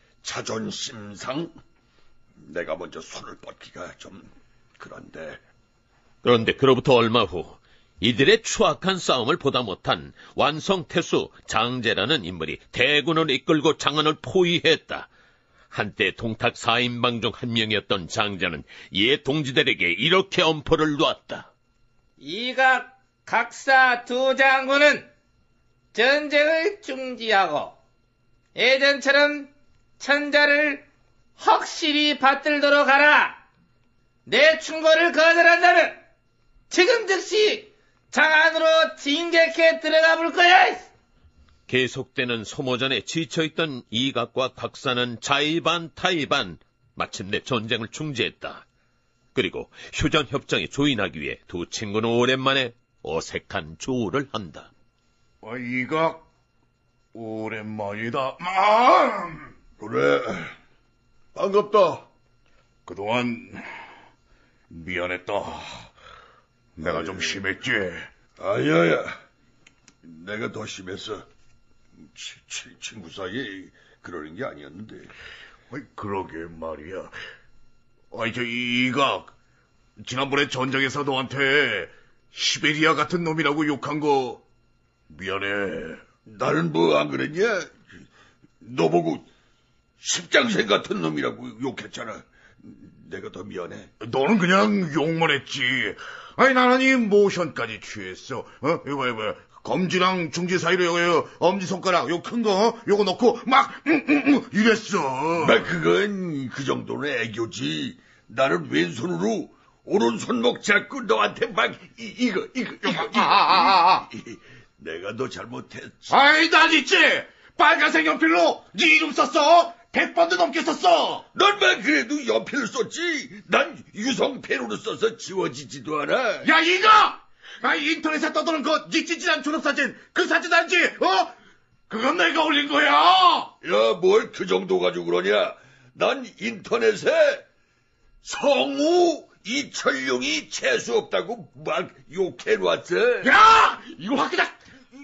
자존심상 내가 먼저 손을 뻗기가 좀 그런데. 그런데 그로부터 얼마 후 이들의 추악한 싸움을 보다 못한 완성태수 장제라는 인물이 대군을 이끌고 장안을 포위했다. 한때 동탁 사인방 중 한 명이었던 장제는 옛 동지들에게 이렇게 엄포를 놓았다. 이각 각사 두 장군은 전쟁을 중지하고 예전처럼 천자를 확실히 받들도록 하라. 내 충고를 거절한다면 지금 즉시 장안으로 진격해 들어가 볼 거야. 계속되는 소모전에 지쳐있던 이각과 각사는 자의반 타의반 마침내 전쟁을 중지했다. 그리고 휴전협정에 조인하기 위해 두 친구는 오랜만에 어색한 조우를 한다. 어, 이각 오랜만이다. 아! 그래, 반갑다. 그동안 미안했다. 내가 아이, 좀 심했지. 아야야, 내가 더 심했어. 치, 치, 친구 사이에 그러는 게 아니었는데. 아이, 그러게 말이야. 아이, 저 이각, 지난번에 전쟁에서 너한테 시베리아 같은 놈이라고 욕한 거 미안해. 나는 뭐 안 그랬냐? 너 보고 십장생 같은 놈이라고 욕했잖아. 내가 더 미안해. 너는 그냥 욕만 했지. 아니, 나는 이 모션까지 취했어. 어? 이거, 이거, 검지랑 중지 사이로 요거, 엄지손가락, 요 큰 거, 요거 넣고, 막, 응, 응, 응, 이랬어. 나 그건 그 정도는 애교지. 나는 왼손으로 오른손목 잡고 너한테 막, 이, 이거, 이거, 이거, 이거. 아, 아, 아, 아. 내가 너 잘못했지. 아이, 난 있지! 빨간색 연필로 네 이름 썼어! 백 번도 넘게 썼어! 넌만 그래도 연필을 썼지. 난 유성펜으로 써서 지워지지도 않아. 야, 이거! 아, 인터넷에 떠도는 그 네 찌질한 졸업사진, 그 사진 알지? 어? 그건 내가 올린 거야! 야, 뭘 그 정도 가지고 그러냐? 난 인터넷에 성우 이철용이 재수 없다고 막 욕해놨어. 야! 이거 확 그냥!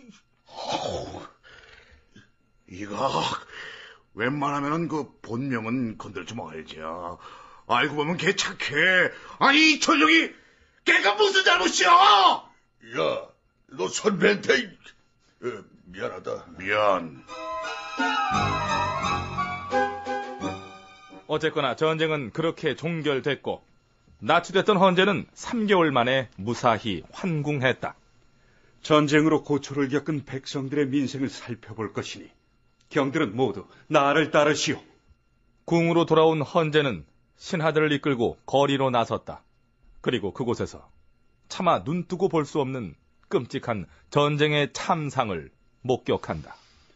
이거, 웬만하면은 그 본명은 건들지 말지. 알고 보면 걔 착해. 아니, 이철용이 걔가 무슨 잘못이야? 야, 너 선배한테 어, 미안하다. 미안. 어쨌거나 전쟁은 그렇게 종결됐고 납치됐던 헌제는 삼 개월 만에 무사히 환궁했다. 전쟁으로 고초를 겪은 백성들의 민생을 살펴볼 것이니 경들은 모두 나를 따르시오. 궁으로 돌아온 헌제는 신하들을 이끌고 거리로 나섰다. 그리고 그곳에서 차마 눈뜨고 볼 수 없는 끔찍한 전쟁의 참상을 목격한다.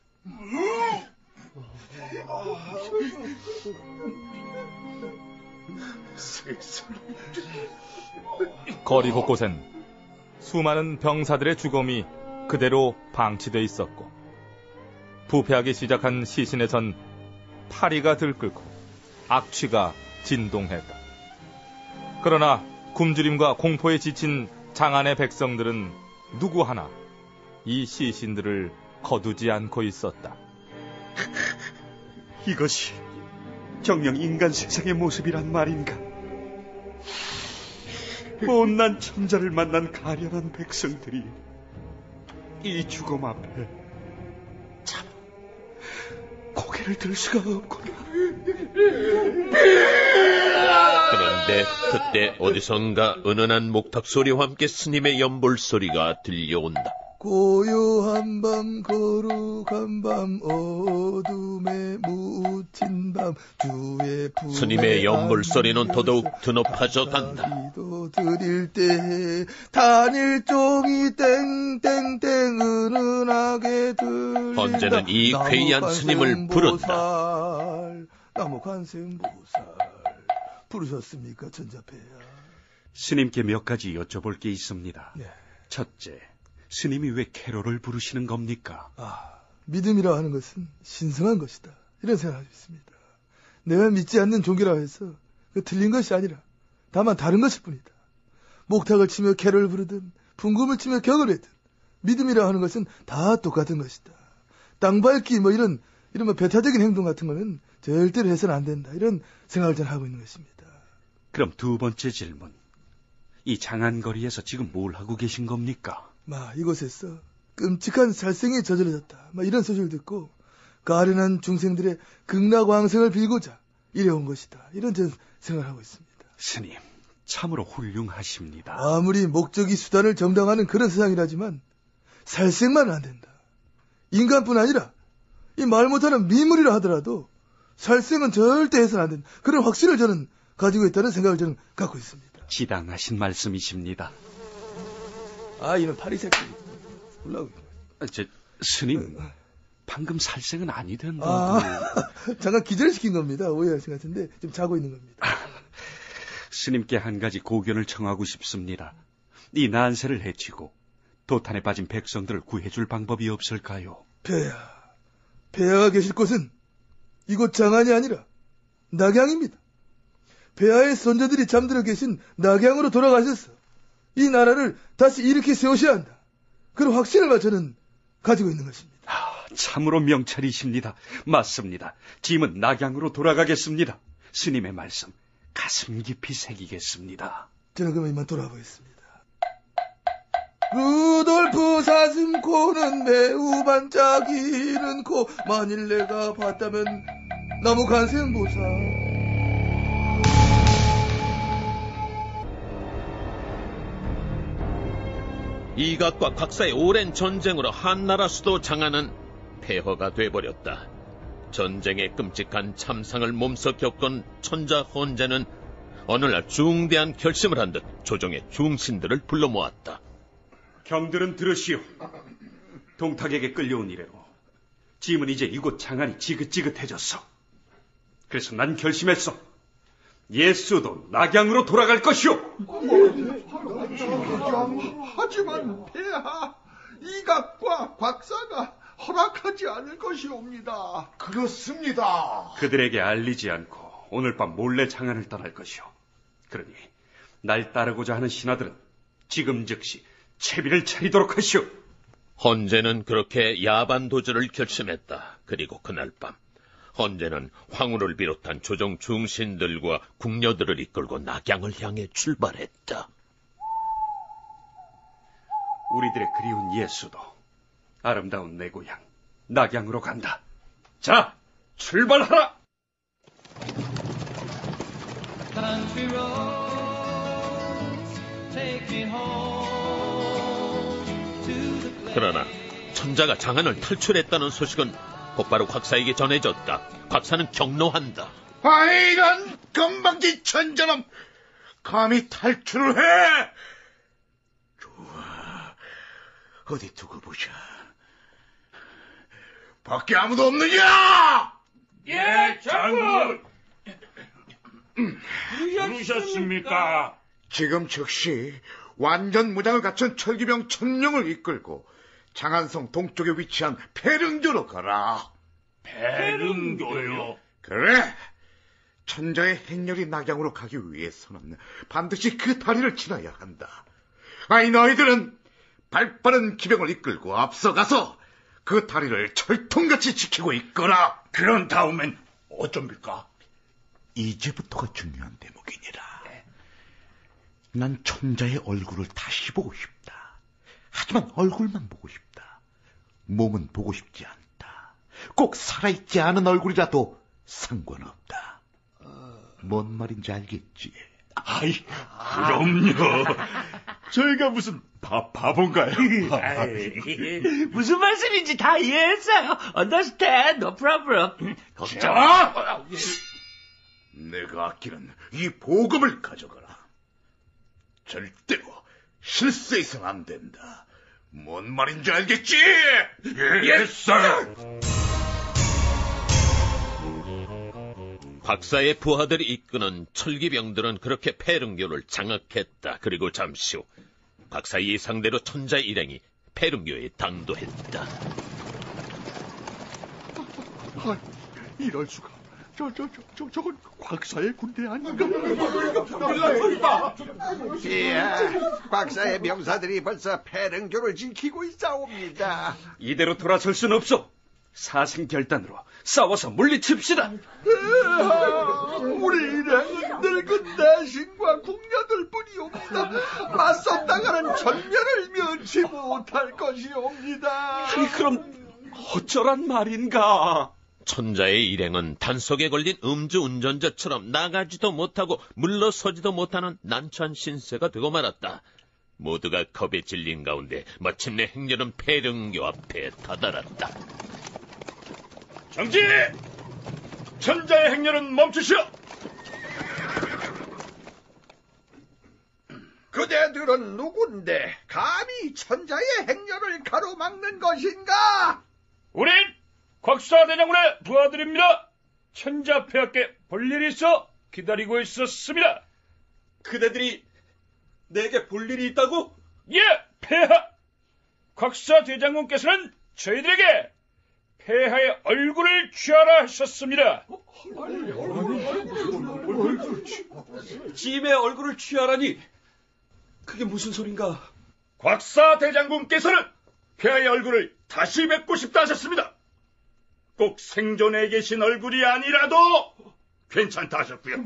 거리 곳곳엔 수많은 병사들의 죽음이 그대로 방치돼 있었고 부패하기 시작한 시신에선 파리가 들끓고 악취가 진동했다. 그러나 굶주림과 공포에 지친 장안의 백성들은 누구 하나 이 시신들을 거두지 않고 있었다. 이것이 정녕 인간 세상의 모습이란 말인가? 못난 천자를 만난 가련한 백성들이 이 죽음 앞에 참 고개를 들 수가 없구나. 그런데 그때 어디선가 은은한 목탁 소리와 함께 스님의 연볼 소리가 들려온다. 고요한 밤 거룩한 밤 어둠에 묻힌 밤 주의 품에 스님의 연볼 소리는 더더욱 드높아져 간다. 드릴 때 단일 종이 땡땡땡 은은하게 들린다. 헌제는 이 괴이한 스님을 부른다. 나무 관세음보살 부르셨습니까, 전자패야? 스님께 몇 가지 여쭤볼 게 있습니다. 네. 첫째, 스님이 왜 캐롤을 부르시는 겁니까? 아, 믿음이라 하는 것은 신성한 것이다. 이런 생각을 있습니다. 내가 믿지 않는 종교라 해서 그 틀린 것이 아니라 다만 다른 것일 뿐이다. 목탁을 치며 캐롤을 부르든 풍금을 치며 격을 하든 믿음이라 하는 것은 다 똑같은 것이다. 땅 밟기 뭐 이런 이런 뭐 배타적인 행동 같은 거는 절대로 해서는 안 된다. 이런 생각을 저는 하고 있는 것입니다. 그럼 두 번째 질문. 이 장안거리에서 지금 뭘 하고 계신 겁니까? 마 이곳에서 끔찍한 살생이 저질러졌다. 막 이런 소식을 듣고 가련한 중생들의 극락왕생을 빌고자 이래온 것이다. 이런 전 생각을 하고 있습니다. 스님, 참으로 훌륭하십니다. 아무리 목적이 수단을 정당하는 그런 세상이라지만 살생만은 안 된다. 인간뿐 아니라 이 말 못하는 미물이라 하더라도 살생은 절대 해서는 안 된다. 그런 확신을 저는 가지고 있다는 생각을 저는 갖고 있습니다. 지당하신 말씀이십니다. 아, 이놈 파리 새끼. 올라오고. 저, 스님, 방금 살생은 아니 된다고. 아, 잠깐 기절시킨 겁니다. 오해하신 것 같은데 좀 자고 있는 겁니다. 스님께 한 가지 고견을 청하고 싶습니다. 이 난세를 해치고 도탄에 빠진 백성들을 구해줄 방법이 없을까요? 폐하, 폐하가 계실 곳은 이곳 장안이 아니라 낙양입니다. 폐하의 선조들이 잠들어 계신 낙양으로 돌아가셔서 이 나라를 다시 일으켜 세우셔야 한다. 그런 확신을 저는 가지고 있는 것입니다. 아, 참으로 명찰이십니다. 맞습니다. 짐은 낙양으로 돌아가겠습니다. 스님의 말씀 가슴 깊이 새기겠습니다. 저는 그만 이만 돌아보겠습니다. 루돌프 사슴코는 매우 반짝이는 코, 만일 내가 봤다면 나무 간생보사. 이각과 곽사의 오랜 전쟁으로 한나라 수도 장안은 폐허가 돼버렸다. 전쟁의 끔찍한 참상을 몸소 겪은 천자 헌제는 어느 날 중대한 결심을 한 듯 조정의 중신들을 불러 모았다. 경들은 들으시오. 동탁에게 끌려온 이래로 짐은 이제 이곳 장안이 지긋지긋해졌어. 그래서 난 결심했어. 예수도 낙양으로 돌아갈 것이오. 하지만 폐하, 이각과 곽사가 허락하지 않을 것이옵니다. 그렇습니다. 그들에게 알리지 않고 오늘 밤 몰래 장안을 떠날 것이오. 그러니 날 따르고자 하는 신하들은 지금 즉시 채비를 차리도록 하시오. 헌제는 그렇게 야반 도주를 결심했다. 그리고 그날 밤 헌제는 황후를 비롯한 조정 중신들과 궁녀들을 이끌고 낙양을 향해 출발했다. 우리들의 그리운 예수도 아름다운 내 고향 낙양으로 간다. 자, 출발하라! 그러나 천자가 장안을 탈출했다는 소식은 곧바로 곽사에게 전해졌다. 곽사는 경노한다. 아, 이런 건방진 천자놈, 감히 탈출을 해! 좋아, 어디 두고 보자. 밖에 아무도 없느냐? 예, 장군! 부르셨습니까? 지금 즉시 완전 무장을 갖춘 철기병 천명을 이끌고 장안성 동쪽에 위치한 폐릉교로 가라. 폐릉교요? 그래. 천자의 행렬이 낙양으로 가기 위해서는 반드시 그 다리를 지나야 한다. 아이, 너희들은 발빠른 기병을 이끌고 앞서가서 그 다리를 철통같이 지키고 있거라. 그런 다음엔 어쩝니까? 이제부터가 중요한 대목이니라. 난 천자의 얼굴을 다시 보고 싶다. 하지만 얼굴만 보고 싶다. 몸은 보고 싶지 않다. 꼭 살아있지 않은 얼굴이라도 상관없다. 뭔 말인지 알겠지? 아이, 그럼요. 저희가 무슨 바, 바본가요? 무슨 말씀인지 다 이해했어요. Understand, no problem. 걱정. 내가 아끼는 이 보금을 가져가라. 절대로 실수해서는 안 된다. 뭔 말인지 알겠지? 예, 쌀. 박사의 부하들이 이끄는 철기병들은 그렇게 폐릉교를 장악했다. 그리고 잠시 후 박사의 예상대로 천자 일행이 폐릉교에 당도했다. 아, 이럴 수가. 저, 저, 저, 저, 저건 곽사의 군대 아닌가? 예, 곽사의 병사들이 벌써 패릉교를 지키고 있사옵니다. 이대로 돌아설 순 없어. 사생결단으로 싸워서 물리칩시다. 우리 일행은 늙은 대신과 궁녀들 뿐이옵니다. 맞섰다가는 전멸을 면치 못할 것이옵니다. 아니, 그럼 어쩌란 말인가? 천자의 일행은 단속에 걸린 음주운전자처럼 나가지도 못하고 물러서지도 못하는 난처한 신세가 되고 말았다. 모두가 겁에 질린 가운데 마침내 행렬은 패릉교 앞에 다다랐다. 정지! 천자의 행렬은 멈추시오! 그대들은 누군데 감히 천자의 행렬을 가로막는 것인가? 우린 곽사대장군의 부하들입니다. 천자 폐하께 볼 일이 있어 기다리고 있었습니다. 그대들이 내게 볼 일이 있다고? 예, 폐하! 곽사대장군께서는 저희들에게 폐하의 얼굴을 취하라 하셨습니다. 짐의 얼굴을 취하라니, 그게 무슨 소린가? 곽사대장군께서는 폐하의 얼굴을 다시 뵙고 싶다 하셨습니다. 꼭 생존해 계신 얼굴이 아니라도 괜찮다 하셨고요.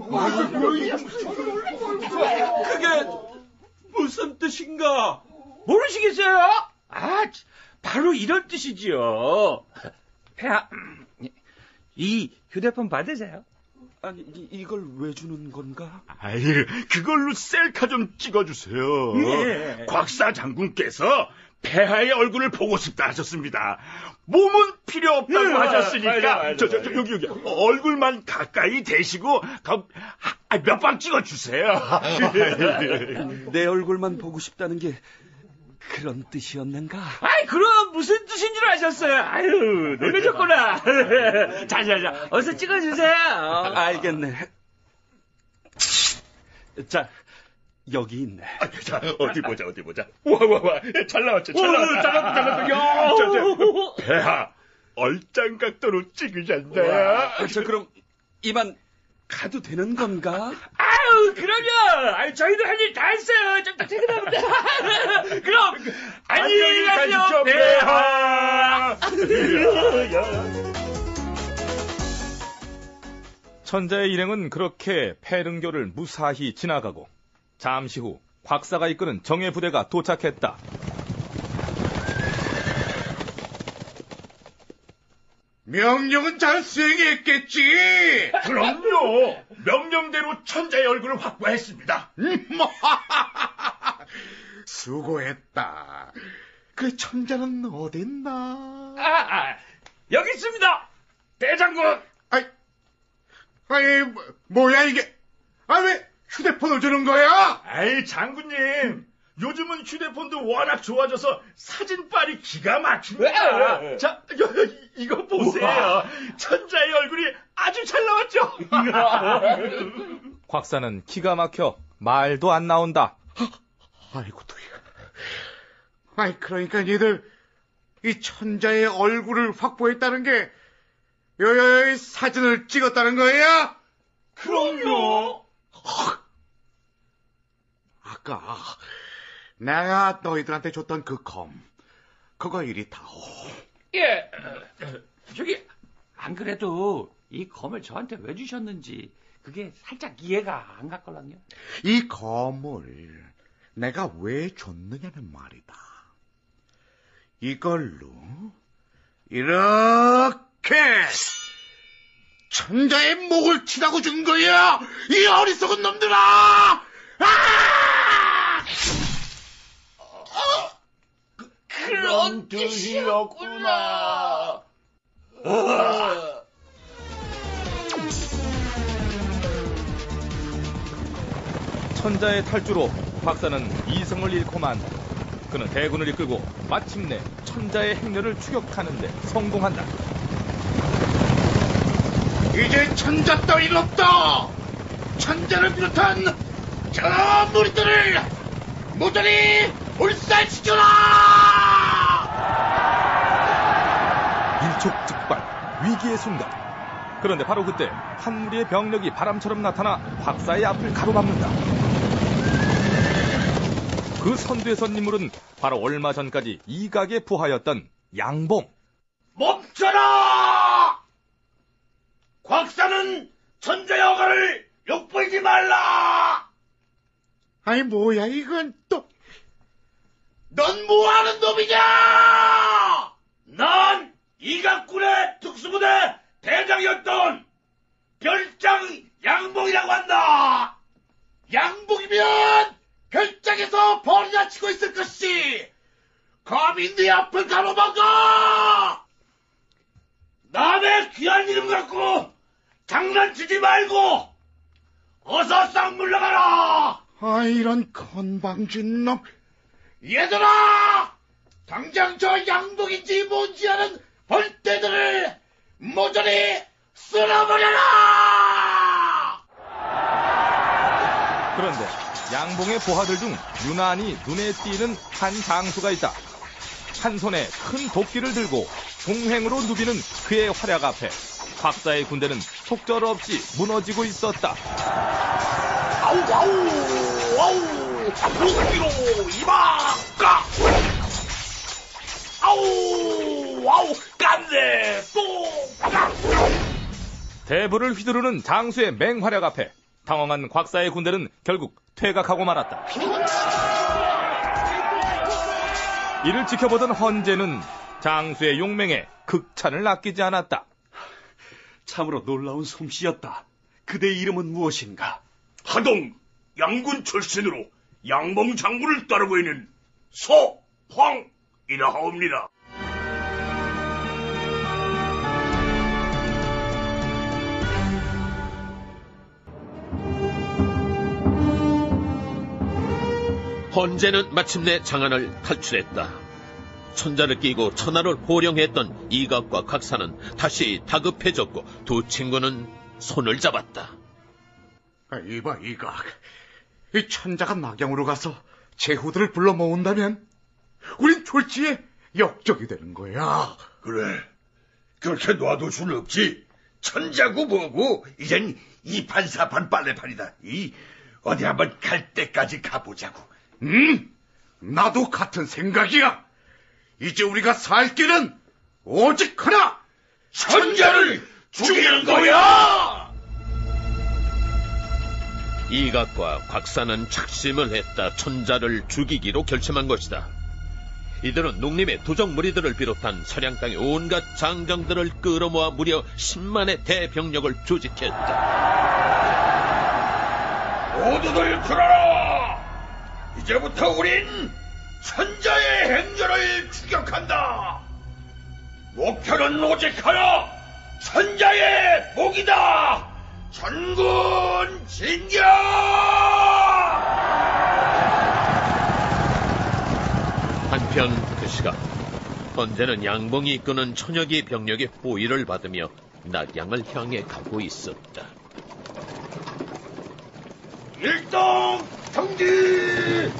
그게 무슨 뜻인가? 모르시겠어요? 아, 바로 이런 뜻이지요. 폐하, 이 휴대폰 받으세요? 아니, 이, 이걸 왜 주는 건가? 아유, 그걸로 셀카 좀 찍어주세요. 네. 곽사 장군께서 폐하의 얼굴을 보고 싶다 하셨습니다. 몸은 필요 없다고 네, 하셨으니까 맞아, 맞아, 저, 저, 저, 여기 여기 얼굴만 가까이 대시고 아, 몇 방 찍어주세요. 내 얼굴만 보고 싶다는 게 그런 뜻이었는가? 아이, 그럼 무슨 뜻인 줄 아셨어요? 아유, 놀라셨구나. 자, 자, 자, 어서 찍어주세요. 알겠네. 자, 여기 있네. 아, 자, 어디 보자, 어디 보자. 와, 와, 와, 잘 나왔죠, 잘 오, 나왔다. 잘 나왔다, 잘 나왔다. 야. 자, 자, 폐하, 얼짱 각도로 찍으셨네. 자, 그럼 이만 가도 되는 건가? 아유, 그럼요. 아유, 저희도 할 일 다 했어요. 좀 더 퇴근합니다. 그럼, 안녕히 가세요, 폐하. 천자의 일행은 그렇게 패릉교를 무사히 지나가고 잠시 후 곽사가 이끄는 정예 부대가 도착했다. 명령은 잘 수행했겠지. 그럼요. 명령대로 천자의 얼굴을 확보했습니다. 수고했다. 그 천자는 어딨나? 아, 아, 여기 있습니다. 대장군. 아이, 아이, 뭐, 뭐야 이게? 아, 왜 휴대폰을 주는 거야? 아이, 장군님. 요즘은 휴대폰도 워낙 좋아져서 사진빨이 기가 막힙니다. 왜? 자, 여, 이거 보세요. 우와. 천자의 얼굴이 아주 잘 나왔죠? 곽사는 기가 막혀 말도 안 나온다. 아이고, 도야. 아이, 그러니까 니들 이 천자의 얼굴을 확보했다는 게 여여의 사진을 찍었다는 거야? 그럼요. 아까 내가 너희들한테 줬던 그 검, 그거 이리 다오. 예, 저기, 안 그래도 이 검을 저한테 왜 주셨는지 그게 살짝 이해가 안 갔걸랑요. 이 검을 내가 왜 줬느냐는 말이다. 이걸로 이렇게 천자의 목을 치라고 준 거야! 이 어리석은 놈들아! 아! 어, 그, 그런 뜻이었구나. 천자의 탈주로 곽사는 이성을 잃고 만다. 그는 대군을 이끌고 마침내 천자의 행렬을 추격하는데 성공한다. 이제 천자 따위는 없다! 천자를 비롯한 저 무리들을 모조리 불살시켜라! 일촉즉발 위기의 순간 그런데 바로 그때 한 무리의 병력이 바람처럼 나타나 곽사의 앞을 가로막는다. 그 선두에 선 인물은 바로 얼마 전까지 이각의 부하였던 양봉. 멈춰라! 곽사는 천자의 허가를 욕보이지 말라! 아니 뭐야 이건 또... 넌 뭐하는 놈이냐! 난 이각군의 특수부대 대장이었던 별장 양봉이라고 한다! 양봉이면 별장에서 벌이나 치고 있을 것이지! 감히 네 앞을 가로막아! 남의 귀한 이름 갖고 장난치지 말고 어서 싹 물러가라! 아 이런 건방진 놈. 얘들아! 당장 저 양복인지 뭔지 아는 벌떼들을 모조리 쓸어버려라! 그런데 양봉의 부하들 중 유난히 눈에 띄는 한 장수가 있다. 한 손에 큰 도끼를 들고 동행으로 누비는 그의 활약 앞에 곽사의 군대는 속절없이 무너지고 있었다. 아우 아우 아우 무기로 이마까 아우 아우 깐네 똥까. 대부를 휘두르는 장수의 맹활약 앞에 당황한 곽사의 군대는 결국 퇴각하고 말았다. 이를 지켜보던 헌제는 장수의 용맹에 극찬을 아끼지 않았다. 참으로 놀라운 솜씨였다. 그대의 이름은 무엇인가? 하동 양군 출신으로 양봉 장군을 따르고 있는 서황이라 하옵니다. 헌제는 마침내 장안을 탈출했다. 천자를 끼고 천하를 호령했던 이각과 곽사는 다시 다급해졌고 두 친구는 손을 잡았다. 아, 이봐 이각, 이 천자가 낙양으로 가서 제후들을 불러 모은다면 우린 졸지에 역적이 되는 거야. 그래, 그렇게 놔둘 수는 없지. 천자고 뭐고 이젠 이판사판 빨래판이다. 이 어디 한번 갈 때까지 가보자고. 음, 나도 같은 생각이야. 이제 우리가 살 길은 오직 하나, 천자를 죽이는 거야! 이각과 곽사는 착심을 했다. 천자를 죽이기로 결심한 것이다. 이들은 농림의 도적 무리들을 비롯한 서량 땅의 온갖 장정들을 끌어모아 무려 십만의 대병력을 조직했다. 모두들 들어라! 이제부터 우린 천자의 행렬을 추격한다. 목표는 오직 하나, 천자의 복이다. 전군 진격! 한편 그 시각 헌제는 양봉이 이끄는 천여기 병력의 호위를 받으며 낙양을 향해 가고 있었다. 일동 경기!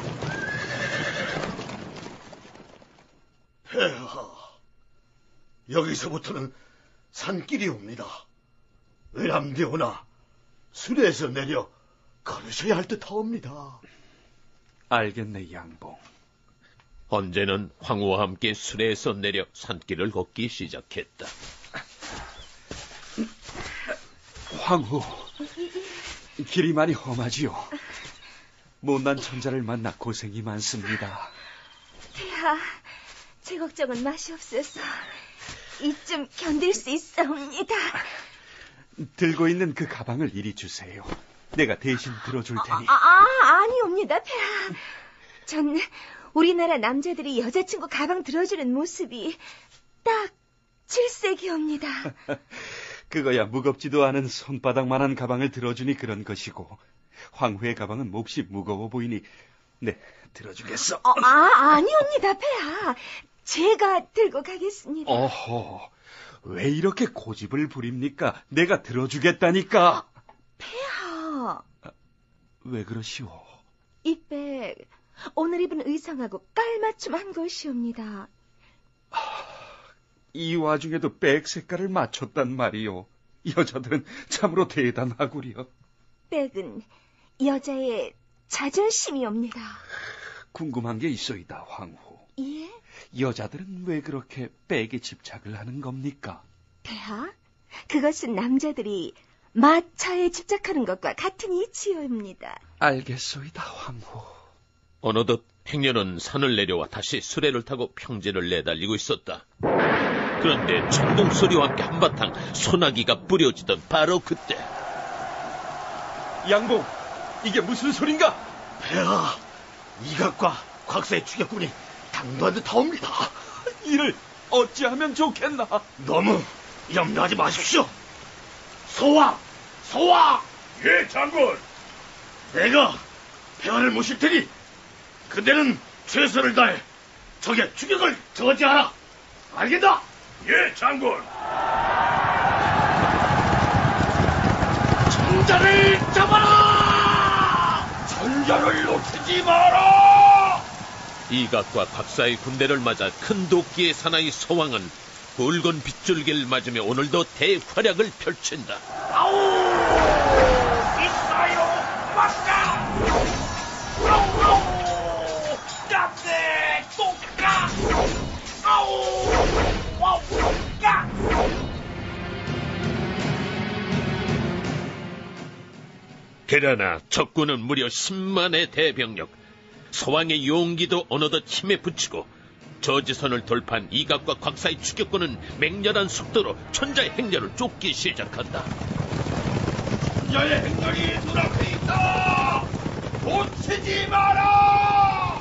폐하, 여기서부터는 산길이 옵니다. 외람되오나 수레에서 내려 걸으셔야 할 듯하옵니다. 알겠네, 양봉. 헌제는 황후와 함께 수레에서 내려 산길을 걷기 시작했다. 황후, 길이 많이 험하지요. 못난 천자를 만나 고생이 많습니다. 폐하, 제 걱정은 마시옵소서. 이쯤 견딜 수 있사옵니다. 들고 있는 그 가방을 이리 주세요. 내가 대신 들어줄 테니. 아, 아 아니옵니다, 폐하. 전 우리나라 남자들이 여자친구 가방 들어주는 모습이 딱 질색이옵니다. 그거야 무겁지도 않은 손바닥만한 가방을 들어주니 그런 것이고, 황후의 가방은 몹시 무거워 보이니 네, 들어주겠어. 어, 아, 아니옵니다, 폐하. 제가 들고 가겠습니다. 어허, 왜 이렇게 고집을 부립니까? 내가 들어주겠다니까. 폐하. 아, 왜 그러시오? 이 백, 오늘 입은 의상하고 깔맞춤한 것이옵니다. 이 와중에도 백 색깔을 맞췄단 말이오. 여자들은 참으로 대단하구려. 백은 여자의 자존심이옵니다. 궁금한 게 있어이다, 황후. 예? 여자들은 왜 그렇게 백에 집착을 하는 겁니까? 폐하, 그것은 남자들이 마차에 집착하는 것과 같은 이치요입니다. 알겠소이다, 황후. 어느덧 행렬은 산을 내려와 다시 수레를 타고 평지를 내달리고 있었다. 그런데 천둥 소리와 함께 한바탕 소나기가 뿌려지던 바로 그때, 양봉, 이게 무슨 소린가? 폐하, 이각과 곽사의 추격군이 당도한 듯하옵니다. 이를 어찌하면 좋겠나? 너무 염려하지 마십시오. 소왕, 소왕! 예, 장군. 내가 폐하를 모실 테니 그대는 최선을 다해 적의 추격을 저지하라. 알겠나? 예, 장군. 천자를 잡아라! 천자를 놓치지 마라! 이각과 곽사의 군대를 맞아 큰 도끼의 사나이 소왕은 붉은 빗줄기를 맞으며 오늘도 대활약을 펼친다. 아우! 있어요! 왔다! 아우! 아우! 깜대! 똑까! 아우! 와우! 까! 그러나 적군은 무려 십만의 대병력. 소왕의 용기도 어느덧 힘에 붙이고 저지선을 돌파한 이각과 곽사의 추격군은 맹렬한 속도로 천자의 행렬을 쫓기 시작한다. 천자의 행렬이 눈앞에 있다! 놓치지 마라!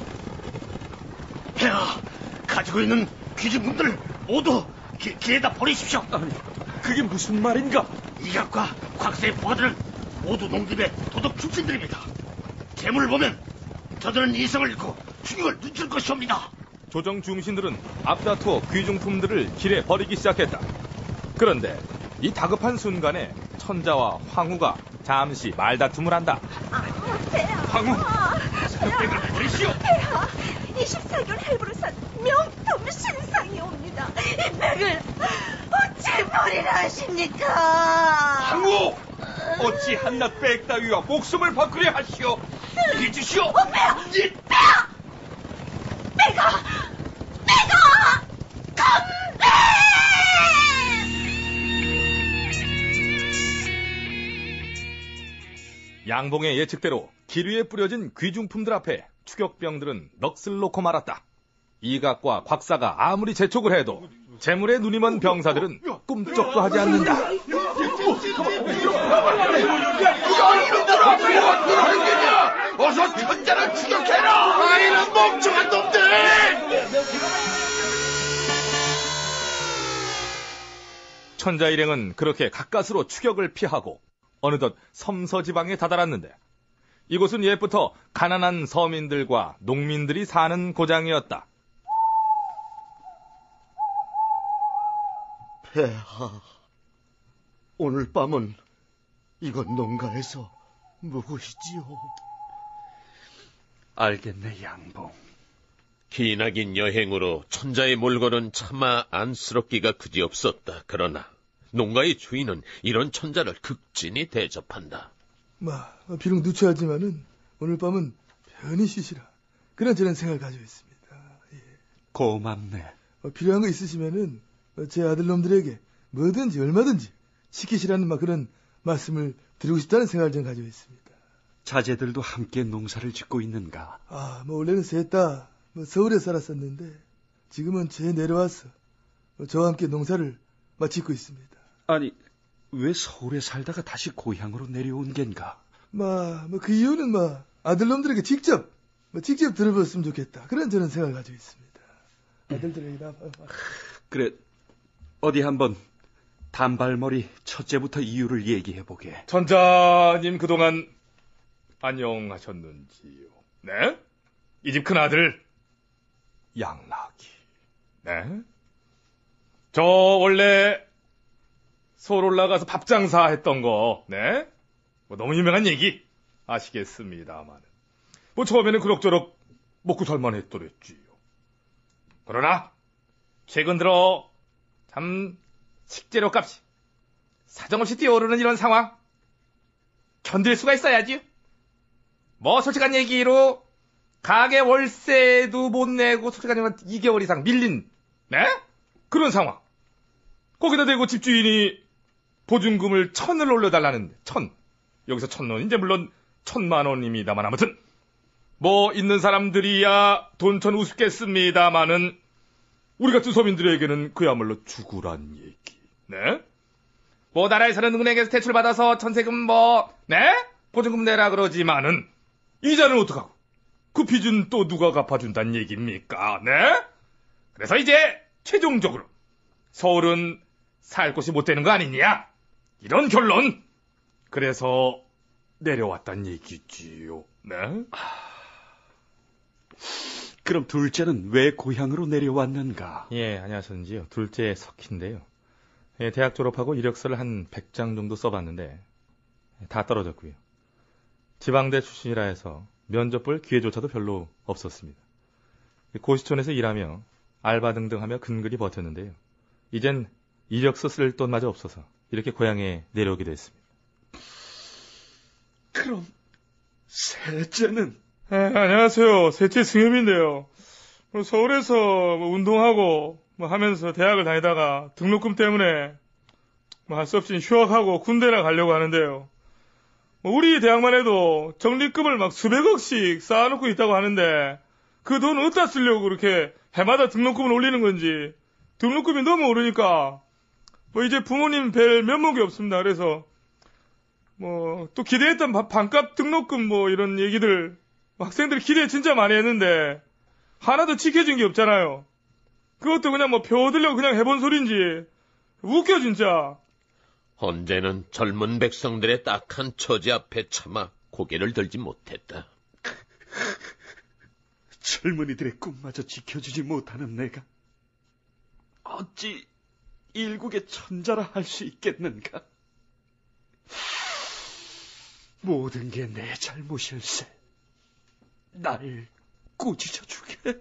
폐하, 가지고 있는 귀중품들 모두 기, 길에다 버리십시오. 아니, 그게 무슨 말인가? 이각과 곽사의 부하들은 모두 농집의 도덕 출신들입니다. 재물을 보면 저들은 이성을 잃고 충격을 늦출 것이옵니다. 조정 중신들은 앞다투어 귀중품들을 길에 버리기 시작했다. 그런데 이 다급한 순간에 천자와 황후가 잠시 말다툼을 한다. 아, 폐하. 황후, 백을 버리시오. 폐하, 이십사 개월 할부로산 명품 신상이옵니다. 이 백을 어찌 버리라 하십니까? 황후! 어찌 한낱 백 따위와 목숨을 바꾸려 하시오. 잊으시오. 어, 폐하! 폐하! 내가! 내가! 건배! 양봉의 예측대로 길 위에 뿌려진 귀중품들 앞에 추격병들은 넋을 놓고 말았다. 이각과 곽사가 아무리 재촉을 해도 재물에 눈이 먼 병사들은 꿈쩍도 하지 않는다. 어서 천자를 추격해라! 아이는 멍청한 놈들! 천자 일행은 그렇게 가까스로 추격을 피하고 어느덧 섬서지방에 다다랐는데 이곳은 옛부터 가난한 서민들과 농민들이 사는 고장이었다. 폐하, 오늘 밤은 이곳 농가에서 묵으시지요. 알겠네, 양봉. 기나긴 여행으로 천자의 몰골은 차마 안쓰럽기가 그지없었다. 그러나 농가의 주인은 이런 천자를 극진히 대접한다. 마, 비록 누추하지만은 오늘 밤은 편히 쉬시라. 그런 저런 생각을 가지고 있습니다. 예. 고맙네. 어, 필요한 거 있으시면은 제 아들놈들에게 뭐든지 얼마든지 시키시라는 막 그런 말씀을 드리고 싶다는 생각을 좀 가지고 있습니다. 자제들도 함께 농사를 짓고 있는가? 아, 뭐 원래는 셋 다 뭐 서울에 살았었는데 지금은 제 내려와서 저와 함께 농사를 막 짓고 있습니다. 아니, 왜 서울에 살다가 다시 고향으로 내려온 겐가? 마, 뭐 그 이유는 뭐 아들놈들에게 직접 뭐 직접 들어봤으면 좋겠다. 그런 저는 생각을 가지고 있습니다. 아들들에게 나. 그래, 어디 한번 단발머리 첫째부터 이유를 얘기해보게. 천자님 그동안 안녕하셨는지요? 네? 이 집 큰아들 양락이. 네? 저 원래 서울 올라가서 밥장사 했던 거, 네? 뭐 너무 유명한 얘기 아시겠습니다만 뭐 처음에는 그럭저럭 먹고 살만 했더랬지요. 그러나 최근 들어 참 식재료 값이 사정없이 뛰어오르는 이런 상황 견딜 수가 있어야지. 뭐 솔직한 얘기로 가게 월세도 못 내고 솔직한 이 개월 이상 밀린 네? 그런 상황. 거기다 대고 집주인이 보증금을 천을 올려달라는데 천. 여기서 천 원 이제 물론 천만 원입니다만 아무튼 뭐 있는 사람들이야 돈천 우습겠습니다마는 우리 같은 서민들에게는 그야말로 죽으란 얘기. 네? 뭐 나라에서는 은행에서 대출 받아서 전세금 뭐 네? 보증금 내라 그러지만은 이자는 어떡하고 그 빚은 또 누가 갚아준다는 얘기입니까? 네? 그래서 이제 최종적으로 서울은 살 곳이 못 되는 거 아니냐? 이런 결론. 그래서 내려왔단 얘기지요. 네? 그럼 둘째는 왜 고향으로 내려왔는가? 예, 안녕하셨는지요. 둘째 석희인데요. 예, 대학 졸업하고 이력서를 한 백 장 정도 써봤는데 다 떨어졌고요. 지방대 출신이라 해서 면접 볼 기회조차도 별로 없었습니다. 고시촌에서 일하며 알바 등등 하며 근근히 버텼는데요. 이젠 이력서 쓸 돈마저 없어서 이렇게 고향에 내려오게 됐습니다. 그럼 셋째는? 아, 안녕하세요. 셋째 승엽인데요. 서울에서 뭐 운동하고 뭐 하면서 대학을 다니다가 등록금 때문에 뭐 할 수 없이 휴학하고 군대나 가려고 하는데요. 뭐 우리 대학만 해도 적립금을 막 수백억씩 쌓아놓고 있다고 하는데 그 돈 어디다 쓰려고 그렇게 해마다 등록금을 올리는 건지 등록금이 너무 오르니까 뭐 이제 부모님 뵐 면목이 없습니다. 그래서 뭐 또 기대했던 반값 등록금 뭐 이런 얘기들 학생들 기대 진짜 많이 했는데 하나도 지켜진 게 없잖아요. 그것도 그냥 뭐 표 얻으려고 그냥 해본 소린지 웃겨 진짜. 헌재는 젊은 백성들의 딱한 처지 앞에 차마 고개를 들지 못했다. 젊은이들의 꿈마저 지켜주지 못하는 내가 어찌 일국의 천자라 할 수 있겠는가? 모든 게 내 잘못일세. 날 꾸짖어 주게.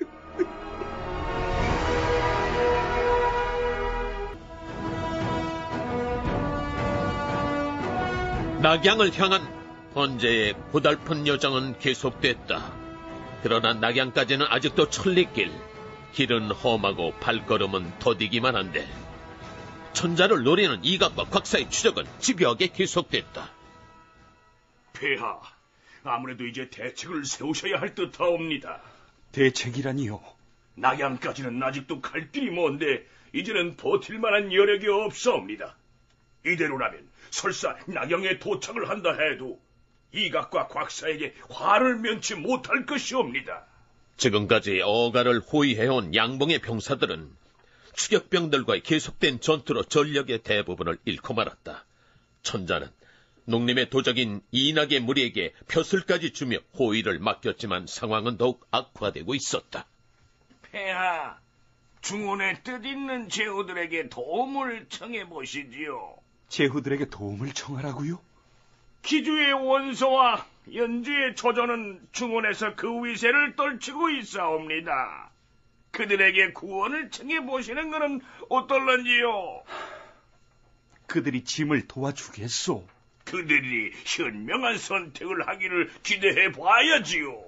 낙양을 향한 헌재의 고달픈 여정은 계속됐다. 그러나 낙양까지는 아직도 천리길. 길은 험하고 발걸음은 더디기만 한데 천자를 노리는 이각과 곽사의 추적은 집요하게 계속됐다. 폐하, 아무래도 이제 대책을 세우셔야 할 듯하옵니다. 대책이라니요? 낙양까지는 아직도 갈 길이 먼데 이제는 버틸 만한 여력이 없사옵니다. 이대로라면 설사 낙양에 도착을 한다 해도 이각과 곽사에게 화를 면치 못할 것이옵니다. 지금까지 어가를 호위해온 양봉의 병사들은 추격병들과의 계속된 전투로 전력의 대부분을 잃고 말았다. 천자는 농림의 도적인 이낙의 무리에게 벼슬까지 주며 호위를 맡겼지만 상황은 더욱 악화되고 있었다. 폐하, 중원의 뜻있는 제후들에게 도움을 청해보시지요. 제후들에게 도움을 청하라고요? 기주의 원소와 연주의 조조는 중원에서 그 위세를 떨치고 있사옵니다. 그들에게 구원을 청해보시는 것은 어떨런지요? 그들이 짐을 도와주겠소. 그들이 현명한 선택을 하기를 기대해 봐야지요.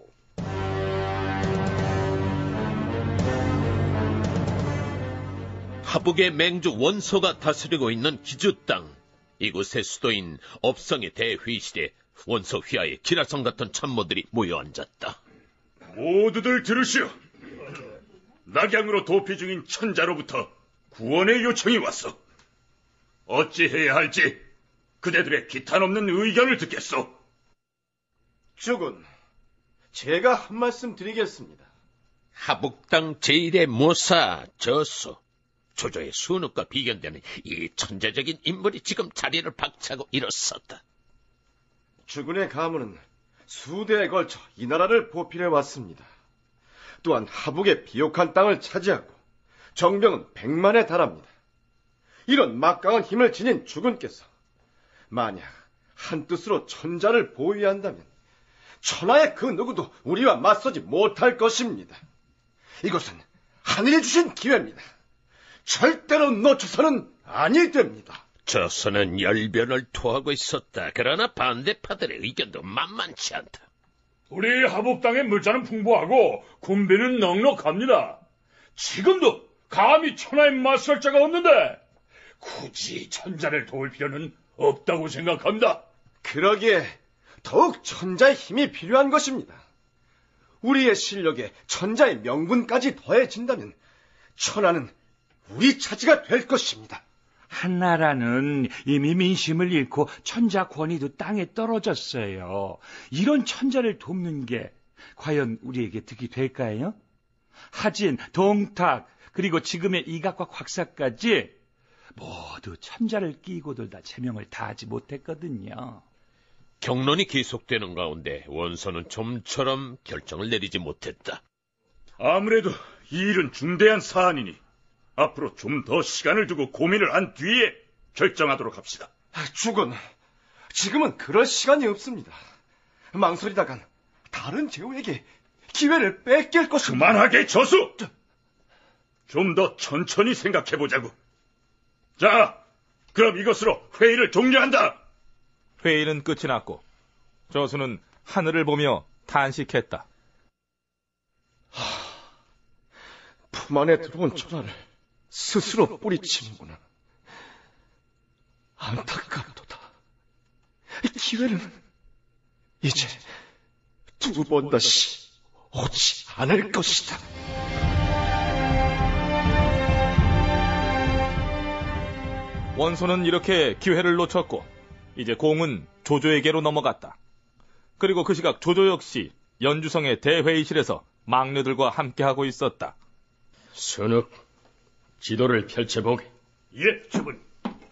하북의 맹주 원소가 다스리고 있는 기주 땅. 이곳의 수도인 업성의 대휘실에 원소 휘하의 기라성 같은 참모들이 모여 앉았다. 모두들 들으시오. 낙양으로 도피 중인 천자로부터 구원의 요청이 왔어. 어찌해야 할지 그대들의 기탄 없는 의견을 듣겠소. 주군, 제가 한 말씀 드리겠습니다. 하북 땅 제일의 모사 저수. 조조의 순흑과 비견되는 이 천재적인 인물이 지금 자리를 박차고 일어섰다. 주군의 가문은 수대에 걸쳐 이 나라를 보필해 왔습니다. 또한 하북의 비옥한 땅을 차지하고 정병은 백만에 달합니다. 이런 막강한 힘을 지닌 주군께서 만약 한뜻으로 천자를 보위한다면 천하의 그 누구도 우리와 맞서지 못할 것입니다. 이것은 하늘이 주신 기회입니다. 절대로 놓쳐서는 아니 됩니다. 조선은 열변을 토하고 있었다. 그러나 반대파들의 의견도 만만치 않다. 우리 하복당의 물자는 풍부하고 군비는 넉넉합니다. 지금도 감히 천하에 맞설 자가 없는데 굳이 천자를 도울 필요는 없다고 생각합니다. 그러기에 더욱 천자의 힘이 필요한 것입니다. 우리의 실력에 천자의 명분까지 더해진다면 천하는 우리 차지가 될 것입니다. 한나라는 이미 민심을 잃고 천자 권위도 땅에 떨어졌어요. 이런 천자를 돕는 게 과연 우리에게 득이 될까요? 하진, 동탁, 그리고 지금의 이각과 곽사까지 모두 천자를 끼고들 다 제명을 다하지 못했거든요. 경론이 계속되는 가운데 원소는 좀처럼 결정을 내리지 못했다. 아무래도 이 일은 중대한 사안이니 앞으로 좀 더 시간을 두고 고민을 한 뒤에 결정하도록 합시다. 죽은 지금은 그럴 시간이 없습니다. 망설이다간 다른 제후에게 기회를 뺏길 것입니다. 그만하게 저수! 좀 더 천천히 생각해보자고. 자, 그럼 이것으로 회의를 종료한다. 회의는 끝이 났고 저수는 하늘을 보며 탄식했다. 하, 품 안에 들어온 천하를 스스로 뿌리치는구나. 안타깝도다. 기회는 이제 두 번 다시 오지 않을 것이다. 원소는 이렇게 기회를 놓쳤고 이제 공은 조조에게로 넘어갔다. 그리고 그 시각 조조 역시 연주성의 대회의실에서 막내들과 함께하고 있었다. 순욱, 지도를 펼쳐보게. 예, 주분.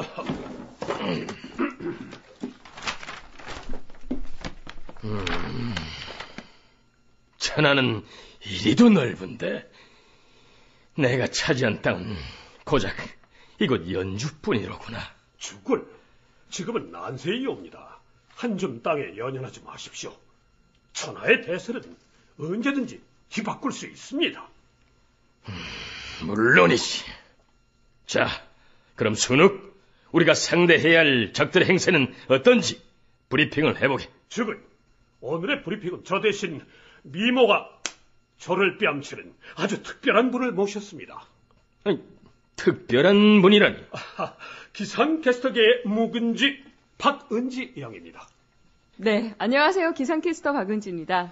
음, 천하는 이리도 넓은데 내가 차지한 땅은 고작 이곳 연주뿐이로구나. 주군, 지금은 난세이옵니다. 한 줌 땅에 연연하지 마십시오. 천하의 대세는 언제든지 뒤바꿀 수 있습니다. 음, 물론이지. 자, 그럼 순욱, 우리가 상대해야 할 적들의 행세는 어떤지 브리핑을 해보게. 주군, 오늘의 브리핑은 저 대신 미모가 저를 뺨치는 아주 특별한 분을 모셨습니다. 아니, 특별한 분이라니? 아하, 기상캐스터계의 묵은지 박은지 양입니다. 네, 안녕하세요. 기상캐스터 박은지입니다.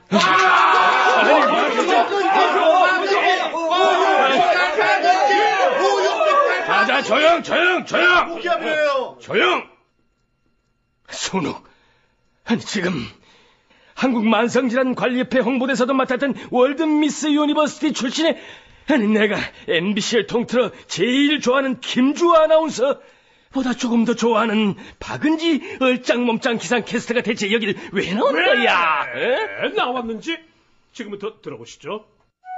자자, 조용, 조용, 조용! 무기압이에요. 조용! 순욱, 아니 지금 한국만성질환관리협회 홍보대사도 맡았던 월드미스 유니버시티 출신의, 아니 내가 엠비씨를 통틀어 제일 좋아하는 김주호 아나운서 보다 조금 더 좋아하는 박은지 얼짱몸짱 기상캐스터가 대체 여기를 왜 나온 왜 거야? 에? 나왔는지 지금부터 들어보시죠.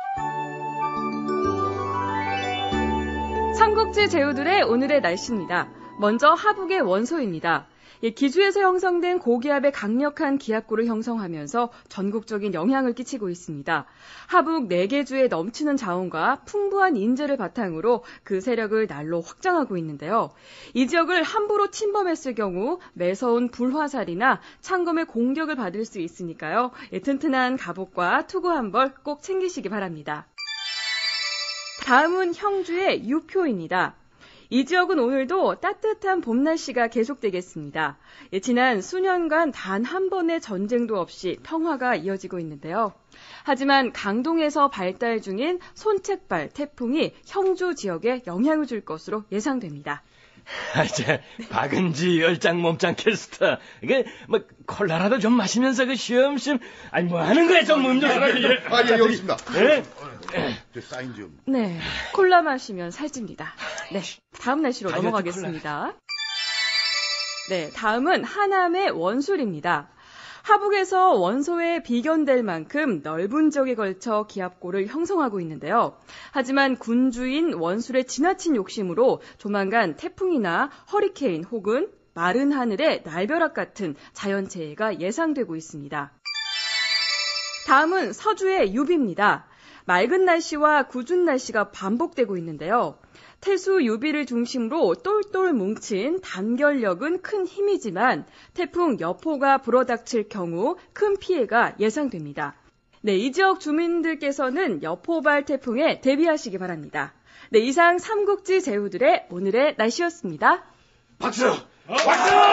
삼국지 제후들의 오늘의 날씨입니다. 먼저 하북의 원소입니다. 기주에서 형성된 고기압의 강력한 기압고를 형성하면서 전국적인 영향을 끼치고 있습니다. 하북 네 개 주에 넘치는 자원과 풍부한 인재를 바탕으로 그 세력을 날로 확장하고 있는데요. 이 지역을 함부로 침범했을 경우 매서운 불화살이나 창검의 공격을 받을 수 있으니까요. 튼튼한 갑옷과 투구 한 벌 꼭 챙기시기 바랍니다. 다음은 형주의 유표입니다. 이 지역은 오늘도 따뜻한 봄 날씨가 계속되겠습니다. 예, 지난 수년간 단 한 번의 전쟁도 없이 평화가 이어지고 있는데요. 하지만 강동에서 발달 중인 손책발 태풍이 형주 지역에 영향을 줄 것으로 예상됩니다. 아, 이제 박은지 얼짱몸짱 캐스터, 이게 뭐 콜라라도 좀 마시면서 그 쉬엄쉬엄, 아니 뭐 하는 거야 좀 음료. 아, 예, 여기 있습니다. 네? 저 사인 좀. 네, 콜라 마시면 살찝니다. 네, 다음 날씨로 다이어트 넘어가겠습니다. 네, 다음은 하남의 원술입니다. 하북에서 원소에 비견될 만큼 넓은 지역에 걸쳐 기압고를 형성하고 있는데요. 하지만 군주인 원술의 지나친 욕심으로 조만간 태풍이나 허리케인 혹은 마른 하늘의 날벼락 같은 자연재해가 예상되고 있습니다. 다음은 서주의 유비입니다. 맑은 날씨와 궂은 날씨가 반복되고 있는데요. 태수 유비를 중심으로 똘똘 뭉친 단결력은 큰 힘이지만 태풍 여포가 불어닥칠 경우 큰 피해가 예상됩니다. 네, 이 지역 주민들께서는 여포발 태풍에 대비하시기 바랍니다. 네, 이상 삼국지 제후들의 오늘의 날씨였습니다. 박수! 박수!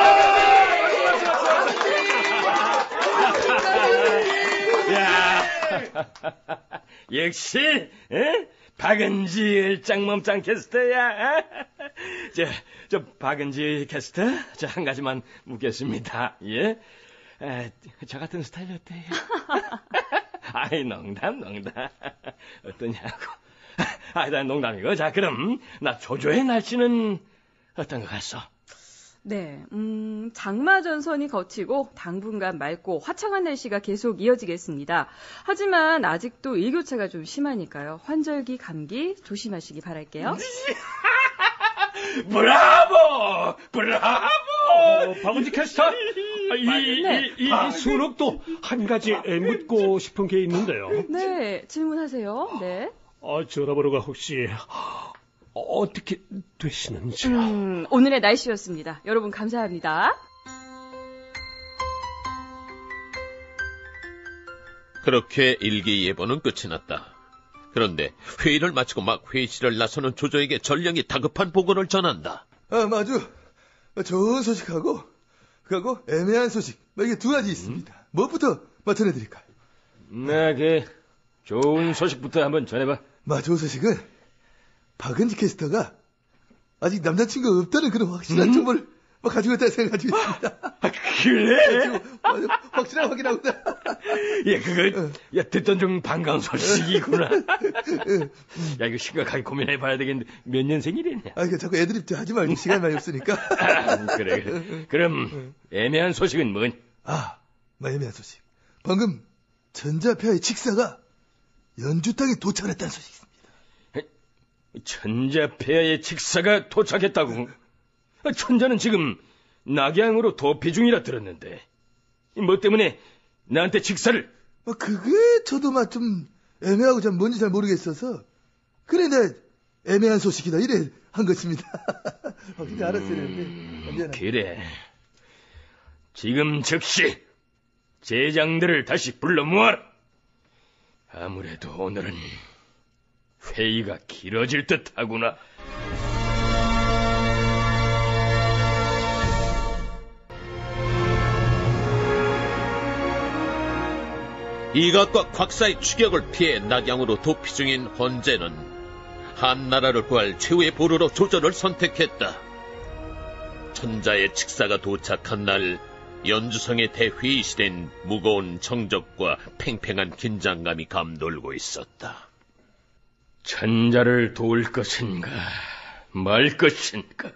야, 역시 에? 박은지 일장몸짱 캐스터야. 저, 저 박은지 캐스터, 저 한 가지만 묻겠습니다. 예, 에, 저 같은 스타일 어때요? 아이, 농담, 농담. 어떠냐고. 아이, 난 농담이고. 자, 그럼 나 조조의 날씨는 어떤 것 같소? 네, 음, 장마 전선이 거치고 당분간 맑고 화창한 날씨가 계속 이어지겠습니다. 하지만 아직도 일교차가 좀 심하니까요. 환절기 감기 조심하시기 바랄게요. 브라보! 브라보! 어, 박은지 캐스터, 이, 네. 이, 이, 이 순옥도 한 가지 묻고 싶은 게 있는데요. 네, 질문하세요. 네. 아, 전화번호가 혹시 어떻게 되시는지. 음, 오늘의 날씨였습니다. 여러분 감사합니다. 그렇게 일기예보는 끝이 났다. 그런데 회의를 마치고 막 회의실을 나서는 조조에게 전령이 다급한 보고를 전한다. 아, 아주 좋은 소식하고 그하고 애매한 소식, 이게 두 가지 있습니다. 음? 무엇부터 전해드릴까요? 네, 그 좋은 소식부터 한번 전해봐. 마, 좋은 소식은 박은지 캐스터가 아직 남자친구가 없다는 그런 확실한 음? 정보를 가지고 있다는 생각을 가지고 있습니다. 아, 그래? 확실하게 확인하고다. 예, 그거, 어. 야, 듣던 중 반가운 소식이구나. 야, 이거 심각하게 고민해봐야 되겠는데, 몇 년생이래냐? 아, 이거 자꾸 애드립 하지 말고, 시간이 많이 없으니까. 아, 그래, 그래. 그럼, 애매한 소식은 뭔? 아, 뭐 애매한 소식. 방금, 전자폐하의 직사가 연주 땅에 도착했다는 소식이 있습니다. 전자폐하의 직사가 도착했다고? 천자는 지금 낙양으로 도피 중이라 들었는데 뭐 때문에 나한테 직사를? 아, 그게 저도 막 좀 애매하고 참 뭔지 잘 모르겠어서 그래 내가 애매한 소식이다 이래 한 것입니다. 아, 진짜 알았어야 했는데 음, 그래. 지금 즉시 제장들을 다시 불러 모아라. 아무래도 오늘은 회의가 길어질 듯하구나. 이각과 곽사의 추격을 피해 낙양으로 도피 중인 헌제는 한나라를 구할 최후의 보루로 조조를 선택했다. 천자의 직사가 도착한 날 연주성의 대회의실엔 무거운 정적과 팽팽한 긴장감이 감돌고 있었다. 천자를 도울 것인가 말 것인가,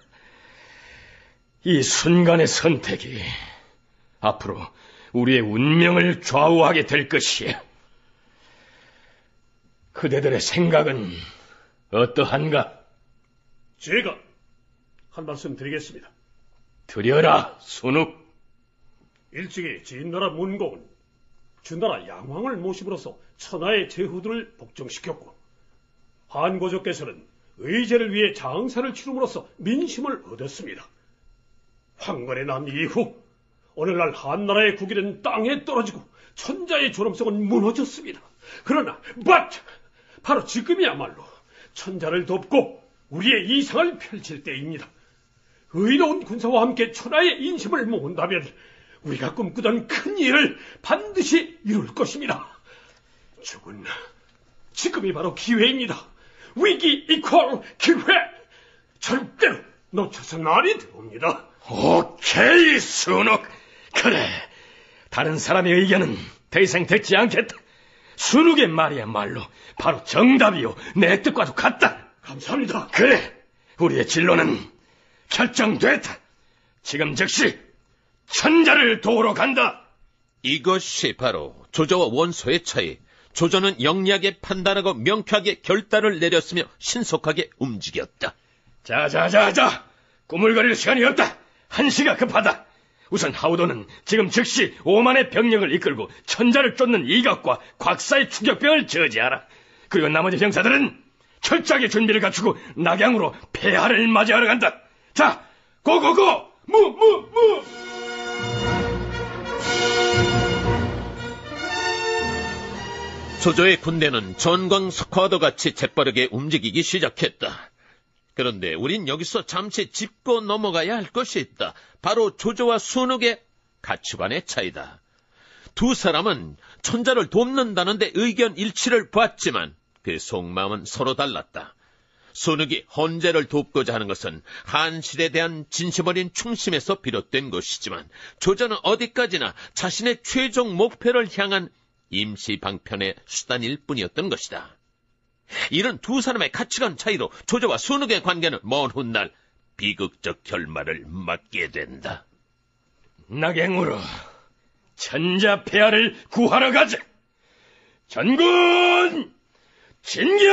이 순간의 선택이 앞으로 우리의 운명을 좌우하게 될 것이야. 그대들의 생각은 어떠한가? 제가 한 말씀 드리겠습니다. 드려라, 순욱. 일찍이 진나라 문공은 주나라 양왕을 모심으로써 천하의 제후들을 복종시켰고, 한고조께서는 의제를 위해 장사를 치름으로써 민심을 얻었습니다. 황건의 난 이후 오늘날 한나라의 국위는 땅에 떨어지고 천자의 존엄성은 무너졌습니다. 그러나 but 바로 지금이야말로 천자를 돕고 우리의 이상을 펼칠 때입니다. 의로운 군사와 함께 천하의 인심을 모은다면 우리가 꿈꾸던 큰 일을 반드시 이룰 것입니다. 죽은 지금이 바로 기회입니다. 위기 이퀄 기회, 절대로 놓쳐서는 아니 되옵니다. 오케이, 순욱. 그래, 다른 사람의 의견은 더 이상 듣지 않겠다. 순욱의 말이야말로 바로 정답이요, 내 뜻과도 같다. 감사합니다. 그래, 우리의 진로는 결정됐다. 지금 즉시 천자를 도우러 간다. 이것이 바로 조조와 원소의 차이. 조조는 영리하게 판단하고 명쾌하게 결단을 내렸으며 신속하게 움직였다. 자자자자, 꾸물거릴 시간이 없다. 한시가 급하다. 우선 하우도는 지금 즉시 오만의 병력을 이끌고 천자를 쫓는 이각과 곽사의 추격병을 저지하라. 그리고 나머지 병사들은 철저하게 준비를 갖추고 낙양으로 폐하를 맞이하러 간다. 자, 고고고! 무, 무, 무! 조조의 군대는 전광석화도 같이 재빠르게 움직이기 시작했다. 그런데 우린 여기서 잠시 짚고 넘어가야 할 것이 있다. 바로 조조와 순욱의 가치관의 차이다. 두 사람은 천자를 돕는다는데 의견 일치를 보았지만 그 속마음은 서로 달랐다. 순욱이 헌제를 돕고자 하는 것은 한실에 대한 진심 어린 충심에서 비롯된 것이지만 조조는 어디까지나 자신의 최종 목표를 향한 임시 방편의 수단일 뿐이었던 것이다. 이런 두 사람의 가치관 차이로 조조와 순욱의 관계는 먼 훗날 비극적 결말을 맞게 된다. 낙양으로 천자 폐하를 구하러 가자. 전군 진격!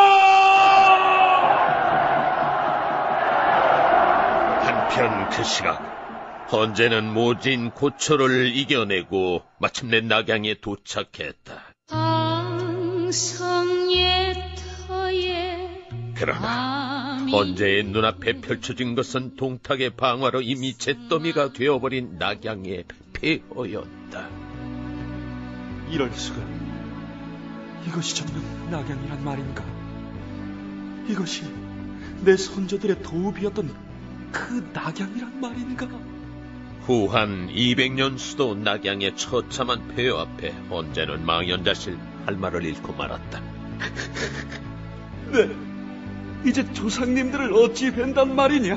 한편 그 시각 헌제는 모진 고초를 이겨내고 마침내 낙양에 도착했다. 그러나 헌제의 눈앞에 펼쳐진 것은 동탁의 방화로 이미 잿더미가 되어버린 낙양의 폐허였다. 이럴 수가. 이것이 정말 낙양이란 말인가? 이것이 내 선조들의 도읍이었던 그 낙양이란 말인가? 후한 이백 년 수도 낙양의 처참한 폐허 앞에 헌제는 망연자실 할 말을 잃고 말았다. 네, 이제 조상님들을 어찌 뵌단 말이냐?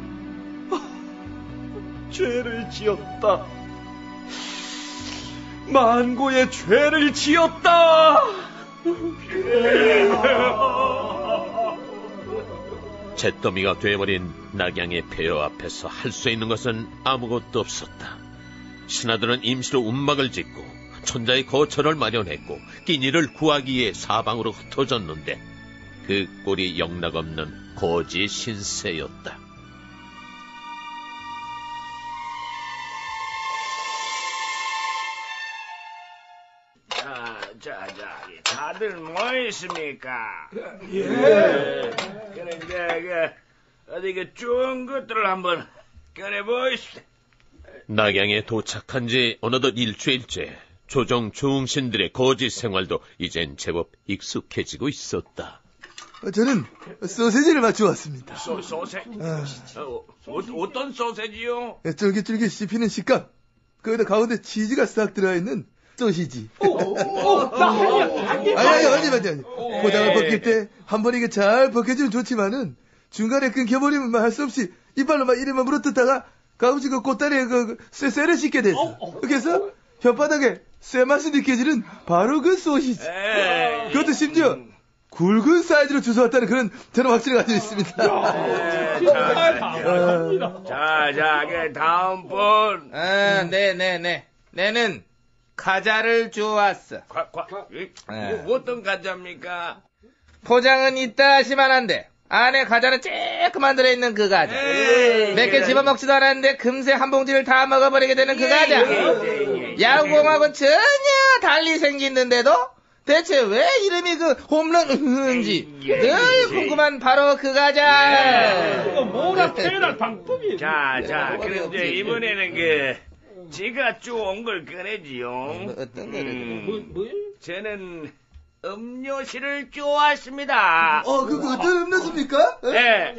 죄를 지었다. 만고의 죄를 지었다. 잿더미가 되어버린 낙양의 폐허 앞에서 할 수 있는 것은 아무것도 없었다. 신하들은 임시로 움막을 짓고 천자의 거처를 마련했고 끼니를 구하기 위해 사방으로 흩어졌는데 그 꼴이 영락없는 거지 신세였다. 자, 자, 자, 다들 뭐 있습니까? 예. 그래, 그, 그, 어디 그 좋은 것들을 한번 꺼내보시다. 낙양에 도착한 지 어느덧 일주일째 조정 중신들의 거지 생활도 이젠 제법 익숙해지고 있었다. 저는 소세지를 맞춰왔습니다. 소, 소세? 아. 어, 어, 어떤 소세지요? 쫄깃쫄깃 씹히는 식감. 거기다 가운데 치즈가 싹 들어있는 소시지. 나 한 입, 아니, 아니, 아니, 아니, 아니. 포장을 벗길 때 한 번 이게 잘 벗겨주면 좋지만은 중간에 끊겨버리면 할 수 없이 이빨로 막 이래만 물어뜯다가 가끔씩 그 꽃다리에 그 쇠쇠를 씻게 됐어. 그래서 혓바닥에 쇠맛이 느껴지는 바로 그 소시지. 그것도 심지어 굵은 사이즈로 주워왔다는 그런 저는 확신을 가지고 있습니다. 자, 자, 그 다음 분. 아, 네, 네, 네. 내는 과자를 주워왔어. 과, 과, 이, 네. 뭐, 어떤 과자입니까? 포장은 있다시만한데 안에 과자는 쬐끄만 들어있는 그 과자. 몇 개 집어먹지도 않았는데 금세 한 봉지를 다 먹어버리게 되는 그 과자. 야구공하고는 전혀 달리 생기는데도 대체 왜 이름이 그 홈런인지 늘 궁금한 바로 그 과자. 이거 뭐라 표현할 방법이. 자, 자, 그런데 이번에는 그 제가 좋은 걸 꺼내지요. 어떤 거를? 음, 뭐, 뭐? 저는 음료수를 좋아했습니다. 어, 그거 어떤 음료수입니까? 예.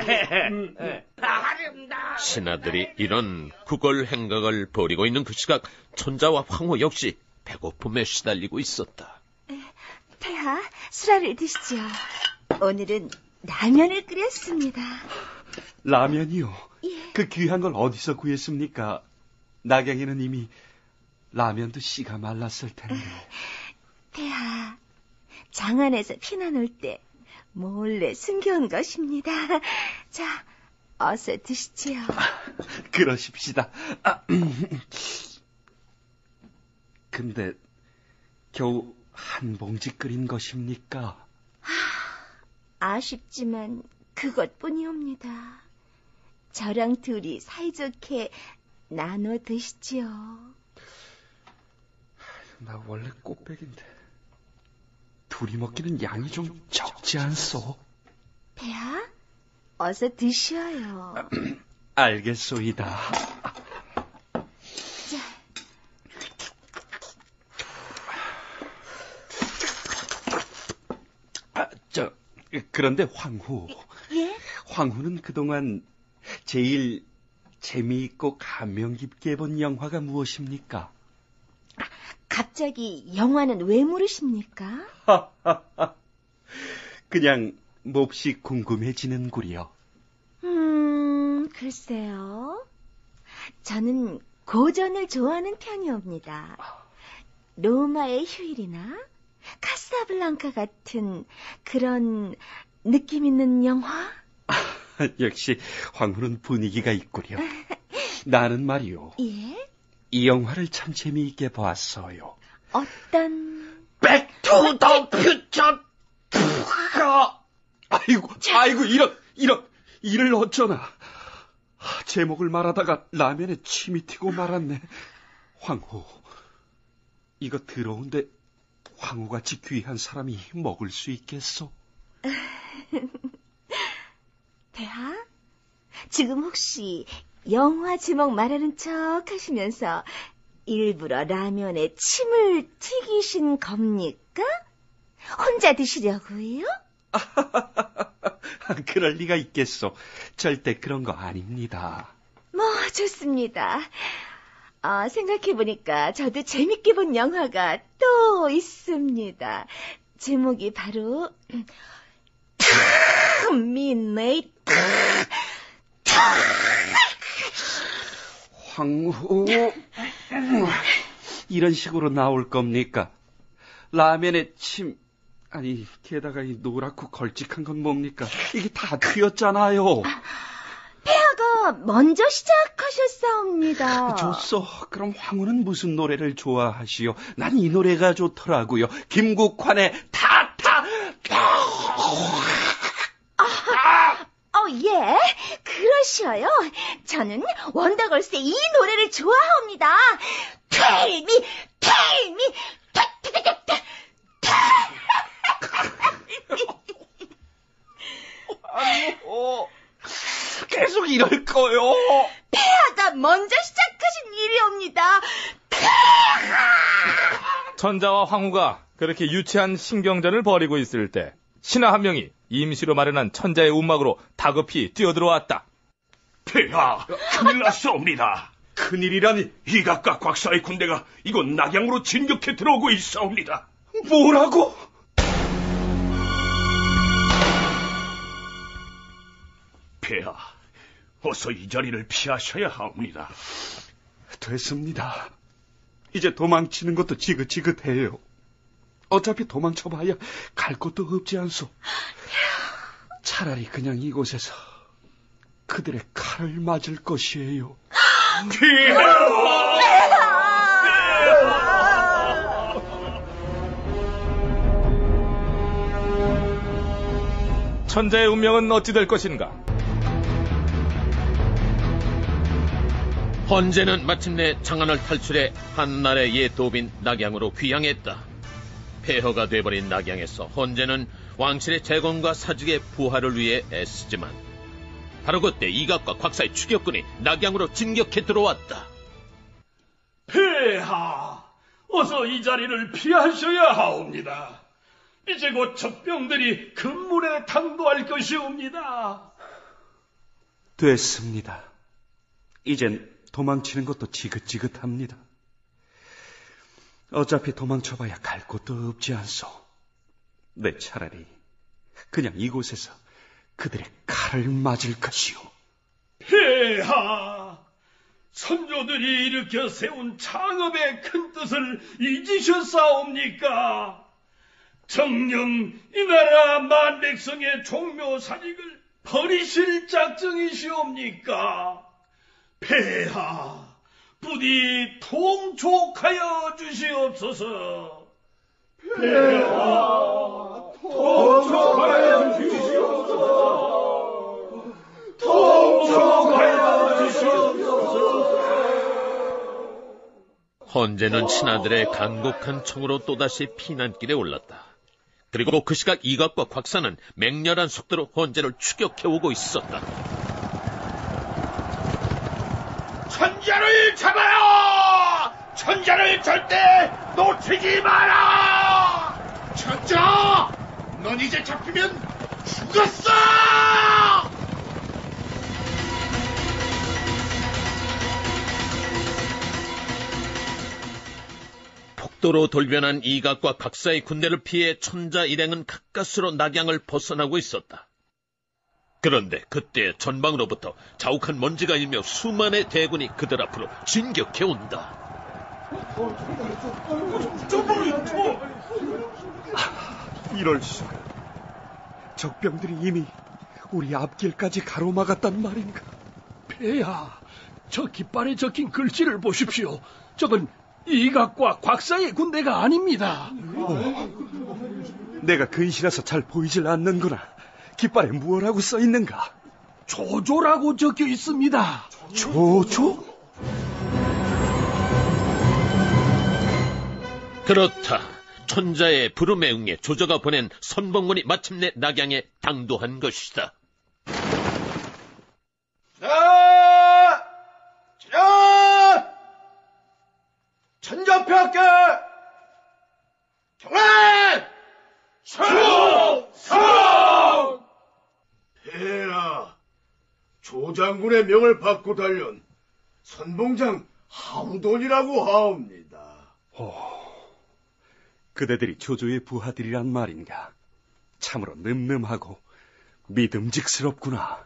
신하들이 이런 구걸 행각을 벌이고 있는 그 시각 천자와 황후 역시 배고픔에 시달리고 있었다. 폐하, 수라를 드시죠. 오늘은 라면을 끓였습니다. 라면이요? 예. 그 귀한 걸 어디서 구했습니까? 낙양에는 이미 라면도 씨가 말랐을 텐데. 폐하, 장안에서 피난 올 때 몰래 숨겨온 것입니다. 자, 어서 드시지요. 그러십시다. 아, 근데 겨우 한 봉지 끓인 것입니까? 아쉽지만 그것뿐이옵니다. 저랑 둘이 사이좋게 나눠 드시지요. 나 원래 꽃백인데 둘이 먹기는 양이 좀 적지 않소? 폐하, 어서 드셔요. 알겠소이다. 아, 저, 그런데 황후. 예? 황후는 그동안 제일 재미있고 감명 깊게 본 영화가 무엇입니까? 갑자기 영화는 왜 물으십니까? 그냥 몹시 궁금해지는구려. 음, 글쎄요. 저는 고전을 좋아하는 편이옵니다. 로마의 휴일이나 카사블랑카 같은 그런 느낌 있는 영화? 역시 황후는 분위기가 있구려. 나는 말이요. 예? 이 영화를 참 재미있게 보았어요. 어떤? 백투 더 퓨처 투가. 아이고, 아이고, 이런, 이런, 이를 어쩌나. 제목을 말하다가 라면에 침이 튀고 말았네. 황후, 이거 더러운데 황후같이 귀한 사람이 먹을 수 있겠소? 폐하, 지금 혹시 영화 제목 말하는 척 하시면서 일부러 라면에 침을 튀기신 겁니까? 혼자 드시려고요? 그럴 리가 있겠소. 절대 그런 거 아닙니다. 뭐 좋습니다. 어, 생각해보니까 저도 재밌게 본 영화가 또 있습니다. 제목이 바로 midnight. 황후, 이런 식으로 나올 겁니까? 라면에 침, 아니 게다가 이 노랗고 걸쭉한 건 뭡니까? 이게 다 트였잖아요. 폐하가 먼저 시작하셨사옵니다. 좋소. 그럼 황후는 무슨 노래를 좋아하시오? 난 이 노래가 좋더라고요. 김국환의 타타. 아, 어, 예, 그러셔요. 저는 원더걸스의 이 노래를 좋아합니다. Tell me, tell me, 아니, 어, 계속 이럴 거요. 폐하가 먼저 시작하신 일이옵니다. 천자와 황후가 그렇게 유치한 신경전을 벌이고 있을 때 신하 한 명이 임시로 마련한 천자의 움막으로 다급히 뛰어들어왔다. 폐하, 큰일 났사옵니다. 큰일이라니? 이각과 곽사의 군대가 이곳 낙양으로 진격해 들어오고 있사옵니다. 뭐라고? 폐하, 어서 이 자리를 피하셔야 하옵니다. 됐습니다. 이제 도망치는 것도 지긋지긋해요. 어차피 도망쳐봐야 갈 곳도 없지 않소. 차라리 그냥 이곳에서 그들의 칼을 맞을 것이에요. 천자의 운명은 어찌 될 것인가? 헌제는 마침내 장안을 탈출해 한나라의 옛 도빈 낙양으로 귀향했다. 폐허가 돼버린 낙양에서 헌제는 왕실의 재건과 사직의 부활을 위해 애쓰지만 바로 그때 이각과 곽사의 추격군이 낙양으로 진격해 들어왔다. 폐하, 어서 이 자리를 피하셔야 하옵니다. 이제 곧 적병들이 금문에 당도할 것이옵니다. 됐습니다. 이젠 도망치는 것도 지긋지긋합니다. 어차피 도망쳐봐야 갈 곳도 없지 않소. 내 차라리 그냥 이곳에서 그들의 칼을 맞을 것이오. 폐하, 선조들이 일으켜 세운 창업의 큰 뜻을 잊으셨사옵니까? 정녕 이 나라 만백성의 종묘 사직을 버리실 작정이시옵니까? 폐하, 부디 통촉하여 주시옵소서. 폐하, 통촉하여 주시옵소서. 통촉하여 주시옵소서. 헌제는 신하들의 간곡한 청으로 또다시 피난길에 올랐다. 그리고 그 시각 이각과 곽사는 맹렬한 속도로 헌제를 추격해오고 있었다. 천자를 잡아라! 천자를 절대 놓치지 마라! 천자! 넌 이제 잡히면 죽었어! 폭도로 돌변한 이각과 곽사의 군대를 피해 천자 일행은 가까스로 낙양을 벗어나고 있었다. 그런데 그때 전방으로부터 자욱한 먼지가 일며 수만의 대군이 그들 앞으로 진격해온다. 이럴 수가. 적병들이 이미 우리 앞길까지 가로막았단 말인가. 폐하, 저 깃발에 적힌 글씨를 보십시오. 저건 이각과 곽사의 군대가 아닙니다. 어, 내가 근시라서 잘 보이질 않는구나. 깃발에 무엇라고 써 있는가? 조조라고 적혀 있습니다. 조조? 그렇다. 천자의 부름에 응해 조조가 보낸 선봉문이 마침내 낙양에 당도한 것이다. 자! 자! 천자폐하께 경례! 충성! 폐하, 조장군의 명을 받고 달려온 선봉장 하우돈이라고 하옵니다. 오, 그대들이 조조의 부하들이란 말인가. 참으로 늠름하고 믿음직스럽구나.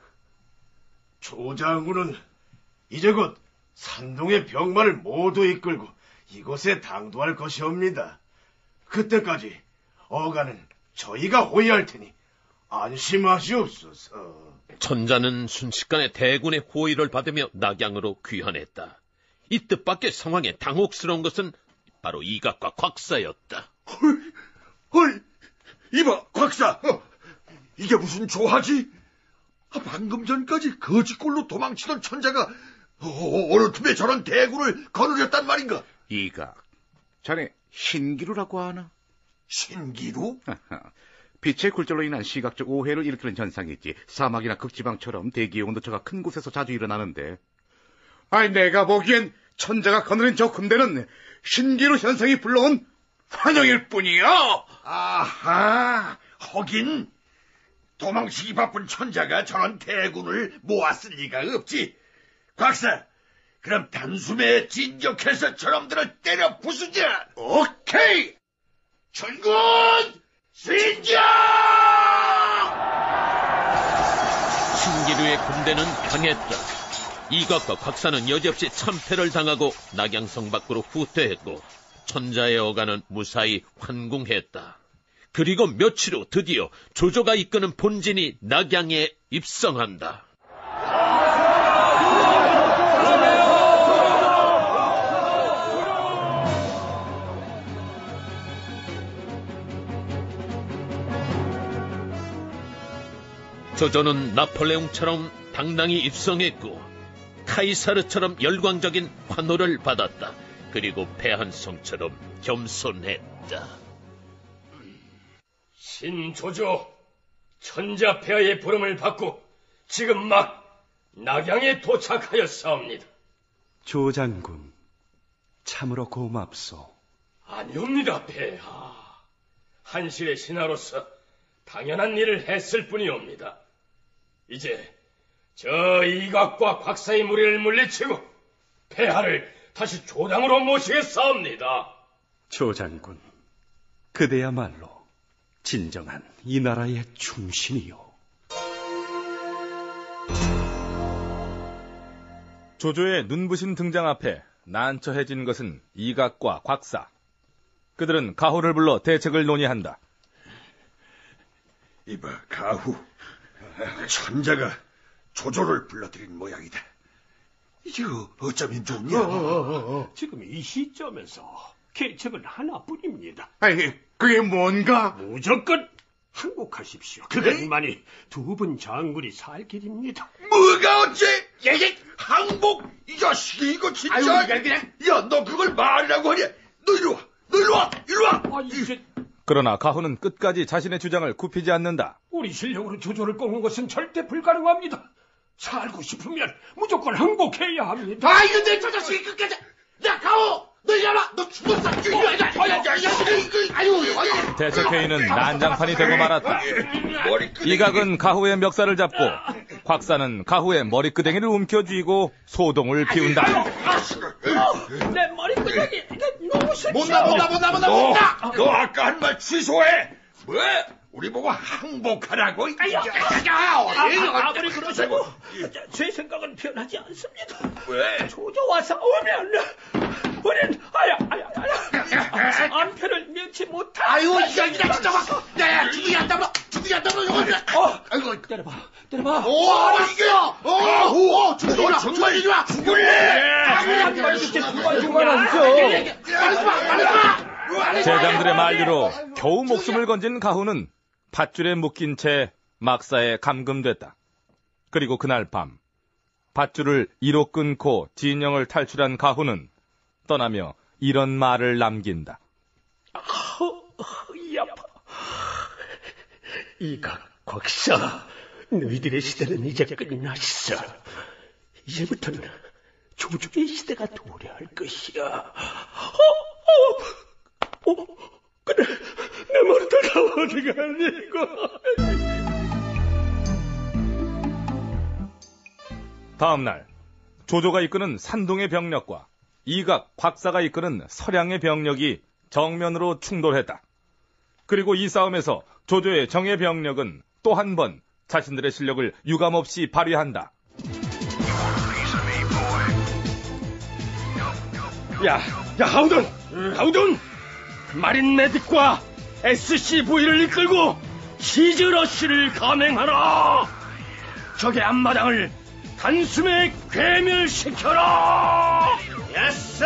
조장군은 이제 곧 산동의 병마를 모두 이끌고 이곳에 당도할 것이옵니다. 그때까지 어가는 저희가 호위할 테니 안심하시옵소서. 천자는 순식간에 대군의 호의를 받으며 낙양으로 귀환했다. 이 뜻밖의 상황에 당혹스러운 것은 바로 이각과 곽사였다. 헐, 헐, 이봐, 곽사. 어, 이게 무슨 조하지? 아, 방금 전까지 거지꼴로 도망치던 천자가 어, 어느 틈에 저런 대군을 거느렸단 말인가? 이각, 자네 신기루라고 하나? 신기루? 빛의 굴절로 인한 시각적 오해를 일으키는 현상이 있지. 사막이나 극지방처럼 대기의 온도차가 큰 곳에서 자주 일어나는데. 아니, 내가 보기엔 천자가 거느린 저 군대는 신기루 현상이 불러온 환영일 뿐이요. 아하, 하긴 도망치기 바쁜 천자가 저런 대군을 모았을 리가 없지. 곽사, 그럼 단숨에 진격해서 저놈들을 때려 부수자. 오케이! 전군 진격! 신기루의 군대는 강했다. 이각과 곽사는 여지없이 참패를 당하고 낙양성 밖으로 후퇴했고 천자의 어가는 무사히 환궁했다. 그리고 며칠 후 드디어 조조가 이끄는 본진이 낙양에 입성한다. 조조는 나폴레옹처럼 당당히 입성했고 카이사르처럼 열광적인 환호를 받았다. 그리고 패한성처럼 겸손했다. 신조조, 천자폐하의 부름을 받고 지금 막 낙양에 도착하였사옵니다. 조장군, 참으로 고맙소. 아니옵니다, 폐하. 한실의 신하로서 당연한 일을 했을 뿐이옵니다. 이제 저 이각과 곽사의 무리를 물리치고 폐하를 다시 조당으로 모시겠사옵니다. 조장군, 그대야말로 진정한 이 나라의 충신이요. 조조의 눈부신 등장 앞에 난처해진 것은 이각과 곽사. 그들은 가후를 불러 대책을 논의한다. 이봐, 가후. 천자가 조조를 불러들인 모양이다. 이제 어쩌면 좋냐? 어, 어, 어, 어. 지금 이 시점에서 계책은 하나뿐입니다. 아니, 그게 뭔가? 무조건 항복하십시오. 그것만이 두 분 장군이 살 길입니다. 뭐가 어째? 예예, 항복? 이 자식이 이거 진짜. 아유, 그냥, 그냥. 야, 너 그걸 말이라고 하냐? 너 이리 와, 너 이리 와, 이리 와. 아, 이제 그러나 가훈은 끝까지 자신의 주장을 굽히지 않는다. 우리 실력으로 조조를 꺾는 것은 절대 불가능합니다. 살고 싶으면 무조건 항복해야 합니다. 아, 이거 내 저 자식이 끝까지. 야, 가오! 너 이리와! 너 죽었어! 대척회의는 난장판이 되고 말았다. 이각은 가후의 멱살을 잡고 곽사는 가후의 머리끄댕이를 움켜쥐고 소동을 피운다. 내 머리끄댕이 너무 싫어. 못나 못나 못나 못나 못나. 너 아까 한 말 취소해. 뭐? 우리 보고 항복하라고? 아무리 그러셔도 제 생각은 변하지 않습니다. 왜? 조조와 싸우면 우린 아야 아야 아야 안편을 면치 못할. 아이고 이거 이거 진짜 막. 야야 주둥이 안 담아 주둥이 안 담아 이거. 어 아이고 때려봐 때려봐. 오 이겨. 오오 주둥이 와 주둥이 와 죽을래. 제장들의 만류로 겨우 목숨을 건진 가후는 밧줄에 묶인 채 막사에 감금됐다. 그리고 그날 밤 밧줄을 이로 끊고 진영을 탈출한 가후는 떠나며 이런 말을 남긴다. 이 아파. 이각 곽사, 너희들의 시대는 이제 끝났어. 이제부터는 조조의 시대가 도래할 것이야. 어, 어, 어, 그래, 내 머리가 어디 갔니까. 다음날 조조가 이끄는 산동의 병력과 이각, 곽사가 이끄는 서량의 병력이 정면으로 충돌했다. 그리고 이 싸움에서 조조의 정예 병력은 또 한 번 자신들의 실력을 유감없이 발휘한다. 야, 야, 하우든! 하우든! 마린 메딕과 에스씨브이를 이끌고 시즈러쉬를 감행하라! 적의 앞마당을 단숨에 괴멸시켜라! 예스!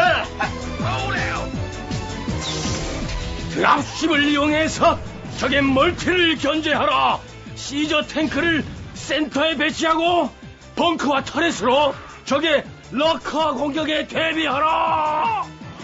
드랍십을 이용해서 적의 멀티를 견제하라! 시저 탱크를 센터에 배치하고 벙커와 터렛으로 적의 러커 공격에 대비하라!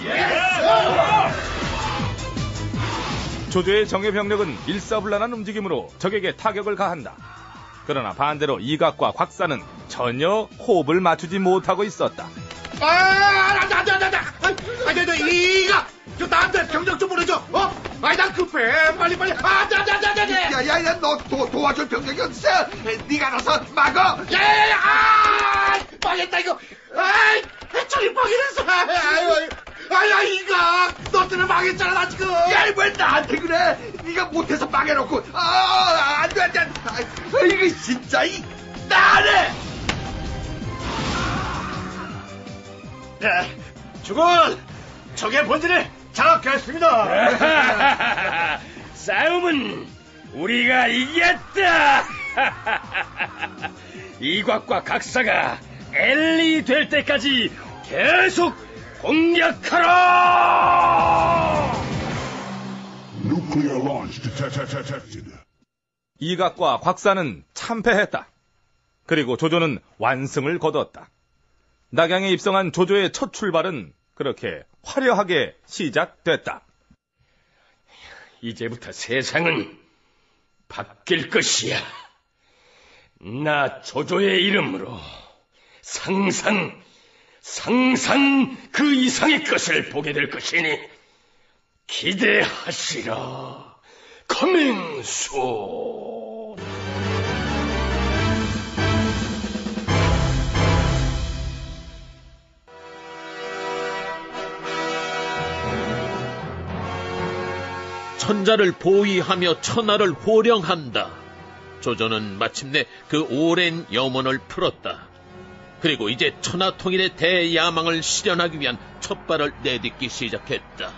조조의 정예 병력은 일사불란한 움직임으로 적에게 타격을 가한다. 그러나 반대로 이각과 곽사는 전혀 호흡을 맞추지 못하고 있었다. 아, 안돼 안돼 안돼 안돼 안돼 이각 저 나한테 병력 좀 보내줘. 어? 아이 난 급해 빨리 빨리. 안돼 안돼 안돼 안돼. 야야야 너 도, 도와줄 병력이 어딨어? 네가 알아서 막어. 야야야 아 망했다 이거. 아이 저기 망했어. 아유 아야 이각 너 때문에 망했잖아 나 지금. 야 왜 나한테 그래? 네가 못해서 망해놓고. 아 안돼 안돼. 아 이거 진짜 이 나네. 네, 죽은 적의 본질을 장악했습니다. 싸움은 우리가 이겼다. 이곽과 각사가 엘리 될 때까지 계속 공격하라. 이각과 곽사는 참패했다. 그리고 조조는 완승을 거뒀다. 낙양에 입성한 조조의 첫 출발은 그렇게 화려하게 시작됐다. 이제부터 세상은 바뀔 것이야. 나 조조의 이름으로 상상, 상상 그 이상의 것을 보게 될 것이니 기대하시라. 커밍소. 천자를 보위하며 천하를 호령한다. 조조는 마침내 그 오랜 염원을 풀었다. 그리고 이제 천하통일의 대야망을 실현하기 위한 첫발을 내딛기 시작했다.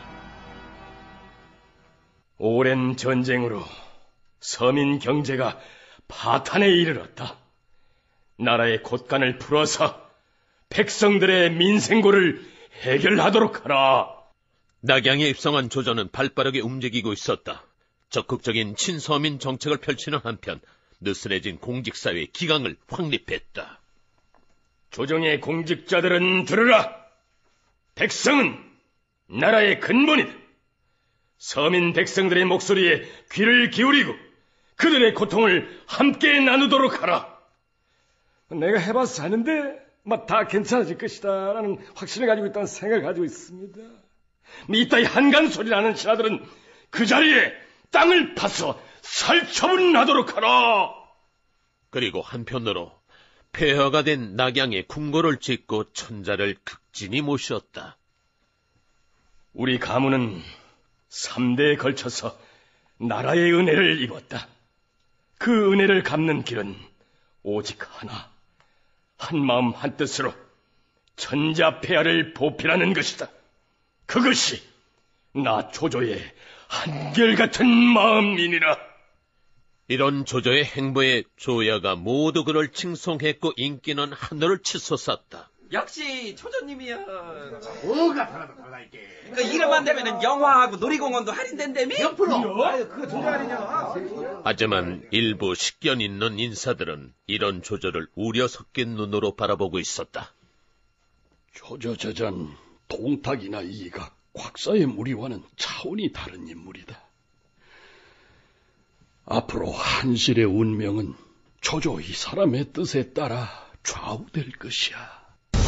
오랜 전쟁으로 서민 경제가 파탄에 이르렀다. 나라의 곳간을 풀어서 백성들의 민생고를 해결하도록 하라. 낙양에 입성한 조조는 발빠르게 움직이고 있었다. 적극적인 친서민 정책을 펼치는 한편 느슨해진 공직사회의 기강을 확립했다. 조정의 공직자들은 들으라. 백성은 나라의 근본이다. 서민 백성들의 목소리에 귀를 기울이고 그들의 고통을 함께 나누도록 하라. 내가 해봐서 아는데 다 괜찮아질 것이다 라는 확신을 가지고 있다는 생각을 가지고 있습니다. 이따위 한간 소리 나는 신하들은 그 자리에 땅을 파서 살처분하도록 하라. 그리고 한편으로 폐허가 된 낙양에 궁궐을 짓고 천자를 극진히 모셨다. 우리 가문은 삼대에 걸쳐서 나라의 은혜를 입었다. 그 은혜를 갚는 길은 오직 하나, 한마음 한뜻으로 천자폐하를 보필하는 것이다. 그것이 나 조조의 한결같은 마음이니라. 이런 조조의 행보에 조야가 모두 그를 칭송했고 인기는 하늘을 치솟았다. 역시 조조님이야. 뭐가 달라도 달라 이게. 그 이름만 되면은 영화하고 놀이공원도 할인된다며? 몇 프로? 아유 그거 도저히 아니냐. 하지만 일부 식견 있는 인사들은 이런 조조를 우려 섞인 눈으로 바라보고 있었다. 조조저전 동탁이나 이가 곽사의 무리와는 차원이 다른 인물이다. 앞으로 한실의 운명은 조조 이 사람의 뜻에 따라 좌우될 것이야.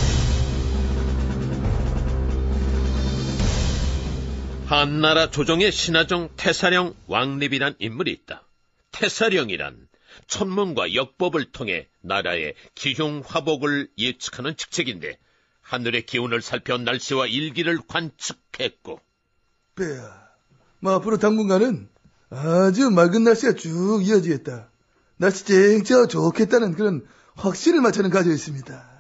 한나라 조정의 신하종 태사령 왕립이란 인물이 있다. 태사령이란 천문과 역법을 통해 나라의 기흉화복을 예측하는 직책인데 하늘의 기운을 살펴 날씨와 일기를 관측했고. 빼야, 뭐 앞으로 당분간은 아주 맑은 날씨가 쭉 이어지겠다. 날씨 쨍쨍하고 좋겠다는 그런 확신을 저는 가지고 있습니다.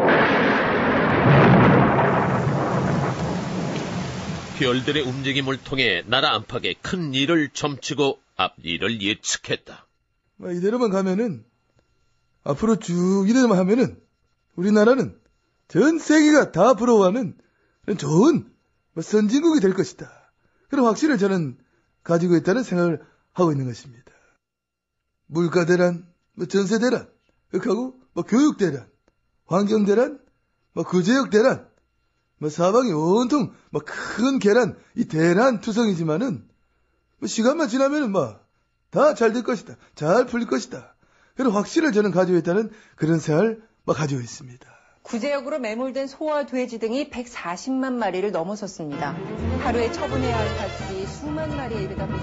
별들의 움직임을 통해 나라 안팎에 큰 일을 점치고 앞일을 예측했다. 뭐 이대로만 가면은 앞으로 쭉 이대로만 하면은 우리나라는 전 세계가 다 부러워하는 좋은 선진국이 될 것이다. 그런 확신을 저는 가지고 있다는 생각을 하고 있는 것입니다. 물가 대란, 뭐 전세 대란, 하고 뭐 교육 대란, 환경 대란, 뭐 구제역 대란, 뭐 사방이 온통 뭐 큰 계란, 이 대란 투성이지만은 뭐 시간만 지나면은 뭐 다 잘 될 것이다, 잘 풀릴 것이다. 그런 확신을 저는 가지고 있다는 그런 생각을 뭐 가지고 있습니다. 구제역으로 매몰된 소와 돼지 등이 백사십만 마리를 넘어섰습니다. 하루에 처분해야 할 가축이 수만 마리에 이르답니다.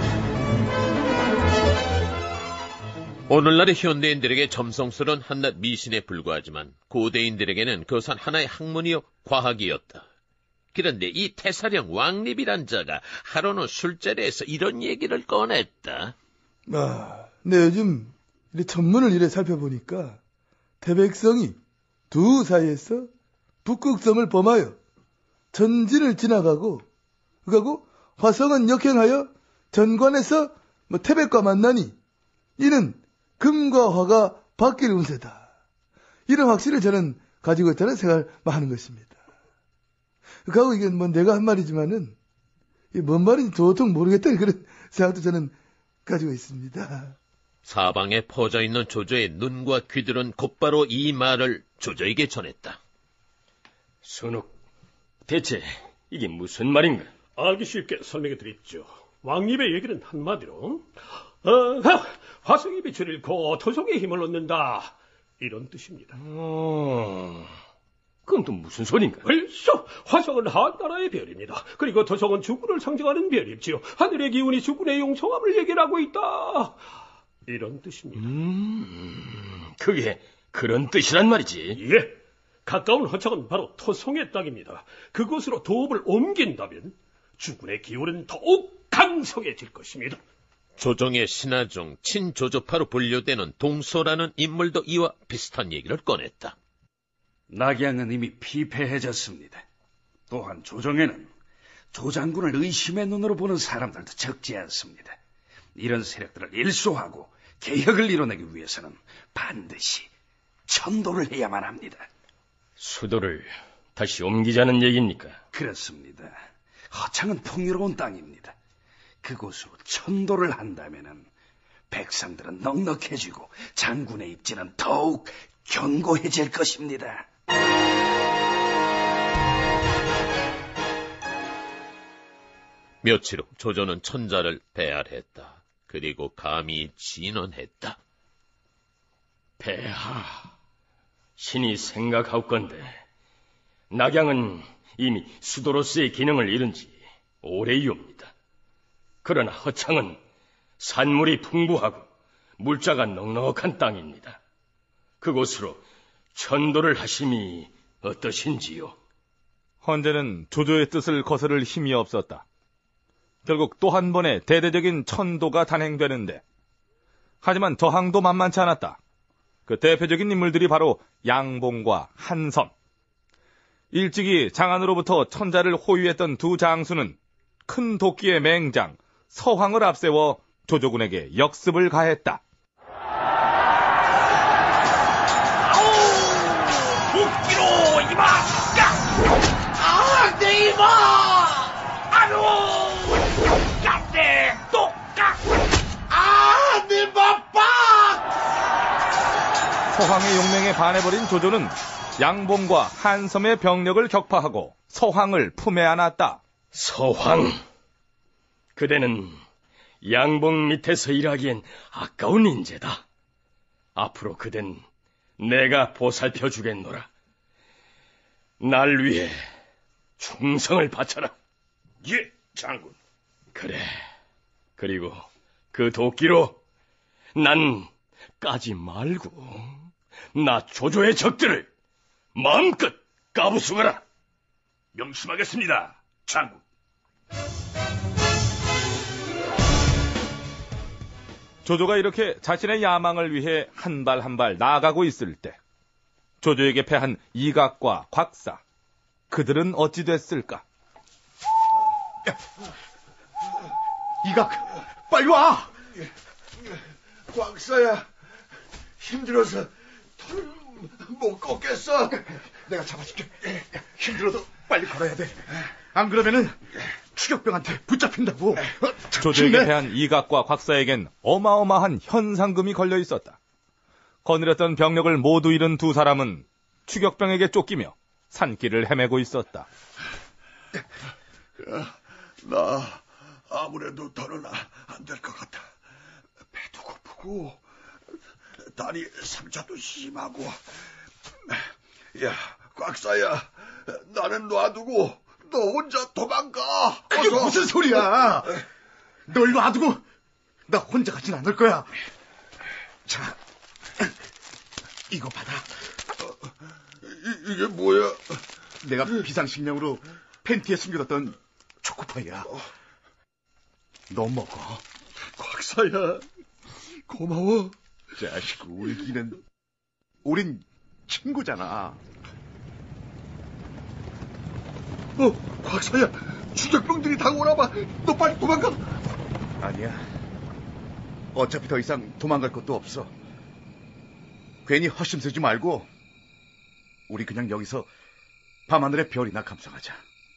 오늘날의 현대인들에게 점성스러운 한낱 미신에 불과하지만 고대인들에게는 그것은 하나의 학문이요 과학이었다. 그런데 이 태사령 왕립이란 자가 하루는 술자리에서 이런 얘기를 꺼냈다. 아, 네, 요즘 이래 전문을 이래 살펴보니까 태백성이 두 사이에서 북극성을 범하여 전진을 지나가고 그하고 화성은 역행하여 전관에서 뭐 태백과 만나니 이는 금과 화가 바뀔 운세다. 이런 확신을 저는 가지고 있다는 생각을 하는 것입니다. 그하고 이게 뭐 내가 한 말이지만은 이게 뭔 말인지 도통 모르겠다는 그런 생각도 저는 가지고 있습니다. 사방에 퍼져있는 조조의 눈과 귀들은 곧바로 이 말을 조조에게 전했다. 순욱, 대체 이게 무슨 말인가? 알기 쉽게 설명해 드립죠. 왕립의 얘기는 한마디로 어, 화성이 빛을 잃고 토성의 힘을 얻는다, 이런 뜻입니다. 어... 그건 또 무슨 소린가? 벌써 화성은 한나라의 별입니다. 그리고 토성은 주군을 상징하는 별이지요. 하늘의 기운이 주군의 용성함을 얘기하고 있다, 이런 뜻입니다. 음, 그게 그런 뜻이란 말이지. 예, 가까운 화성은 바로 토성의 땅입니다. 그곳으로 도읍을 옮긴다면 주군의 기운은 더욱 강성해질 것입니다. 조정의 신하 중 친조조파로 분류되는 동소라는 인물도 이와 비슷한 얘기를 꺼냈다. 낙양은 이미 피폐해졌습니다. 또한 조정에는 조장군을 의심의 눈으로 보는 사람들도 적지 않습니다. 이런 세력들을 일소하고 개혁을 이뤄내기 위해서는 반드시 천도를 해야만 합니다. 수도를 다시 옮기자는 얘기입니까? 그렇습니다. 허창은 풍요로운 땅입니다. 그곳으로 천도를 한다면은 백성들은 넉넉해지고 장군의 입지는 더욱 견고해질 것입니다. 며칠 후 조조는 천자를 배알했다. 그리고 감히 진언했다. 폐하, 신이 생각하건대 낙양은 이미 수도로서의 기능을 잃은 지 오래이옵니다. 그러나 허창은 산물이 풍부하고 물자가 넉넉한 땅입니다. 그곳으로 천도를 하심이 어떠신지요? 헌제는 조조의 뜻을 거스를 힘이 없었다. 결국 또 한 번의 대대적인 천도가 단행되는데, 하지만 저항도 만만치 않았다. 그 대표적인 인물들이 바로 양봉과 한섬. 일찍이 장안으로부터 천자를 호위했던 두 장수는 큰 도끼의 맹장 서황을 앞세워 조조군에게 역습을 가했다. 도끼로 이마! 아, 내 이마! 아노! 갓대 똑깍! 아, 내 바빠! 서황의 용맹에 반해버린 조조는 양봉과 한섬의 병력을 격파하고 서황을 품에 안았다. 서황, 그대는 양봉 밑에서 일하기엔 아까운 인재다. 앞으로 그댄 내가 보살펴 주겠노라. 날 위해 충성을 바쳐라. 예, 장군. 그래. 그리고 그 도끼로 난 까지 말고 나 조조의 적들을 마음껏 까부수거라. 명심하겠습니다, 장군. 조조가 이렇게 자신의 야망을 위해 한 발 한 발 나아가고 있을 때 조조에게 패한 이각과 곽사, 그들은 어찌 됐을까? 이각, 빨리 와! 곽사야, 힘들어서 털을 못 걷겠어. 내가 잡아줄게. 힘들어도 빨리 걸어야 돼. 안 그러면은 추격병한테 붙잡힌다고. 조조에게 패한 이각과 곽사에겐 어마어마한 현상금이 걸려 있었다. 거느렸던 병력을 모두 잃은 두 사람은 추격병에게 쫓기며 산길을 헤매고 있었다. 나 아무래도 더는 안 될 것 같아. 배도 고프고 다리 상처도 심하고. 야, 곽사야, 나는 놔두고 너 혼자 도망가. 그게 어서. 무슨 소리야? 널 놔두고 나 혼자 가진 않을 거야. 자, 이거 받아. 이, 이게 뭐야? 내가 비상식량으로 팬티에 숨겨뒀던 초코파이야. 너 먹어. 곽사야, 고마워. 자식 울기는. 우린 친구잖아. 어, 곽사야, 추적병들이 다오나봐. 너 빨리 도망가. 아니야. 어차피 더 이상 도망갈 것도 없어. 괜히 헛심 쓰지 말고 우리 그냥 여기서 밤하늘의 별이나 감상하자.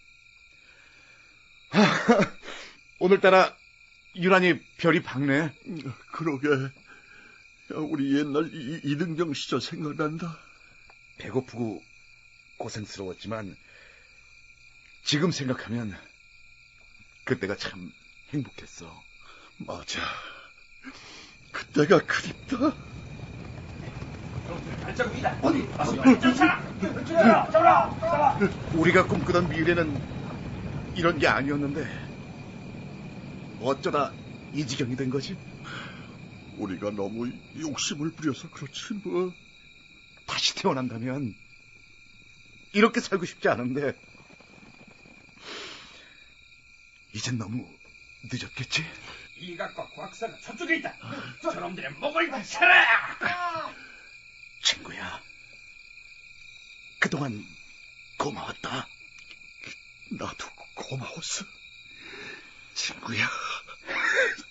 오늘따라 유난히 별이 밝네. 그러게. 야, 우리 옛날 이, 이등병 시절 생각난다. 배고프고 고생스러웠지만 지금 생각하면 그때가 참 행복했어. 맞아. 그때가 그립다. 발자국이다. 어디? 쫓아라! 쫓아라! 우리가 꿈꾸던 미래는 이런 게 아니었는데 어쩌다 이 지경이 된 거지? 우리가 너무 욕심을 부려서 그렇지 뭐. 다시 태어난다면 이렇게 살고 싶지 않은데 이젠 너무 늦었겠지? 이각과 곽사가 저쪽에 있다. 저놈들의 목을 쳐라! 친구야, 그동안 고마웠다. 나도 고마웠어, 친구야.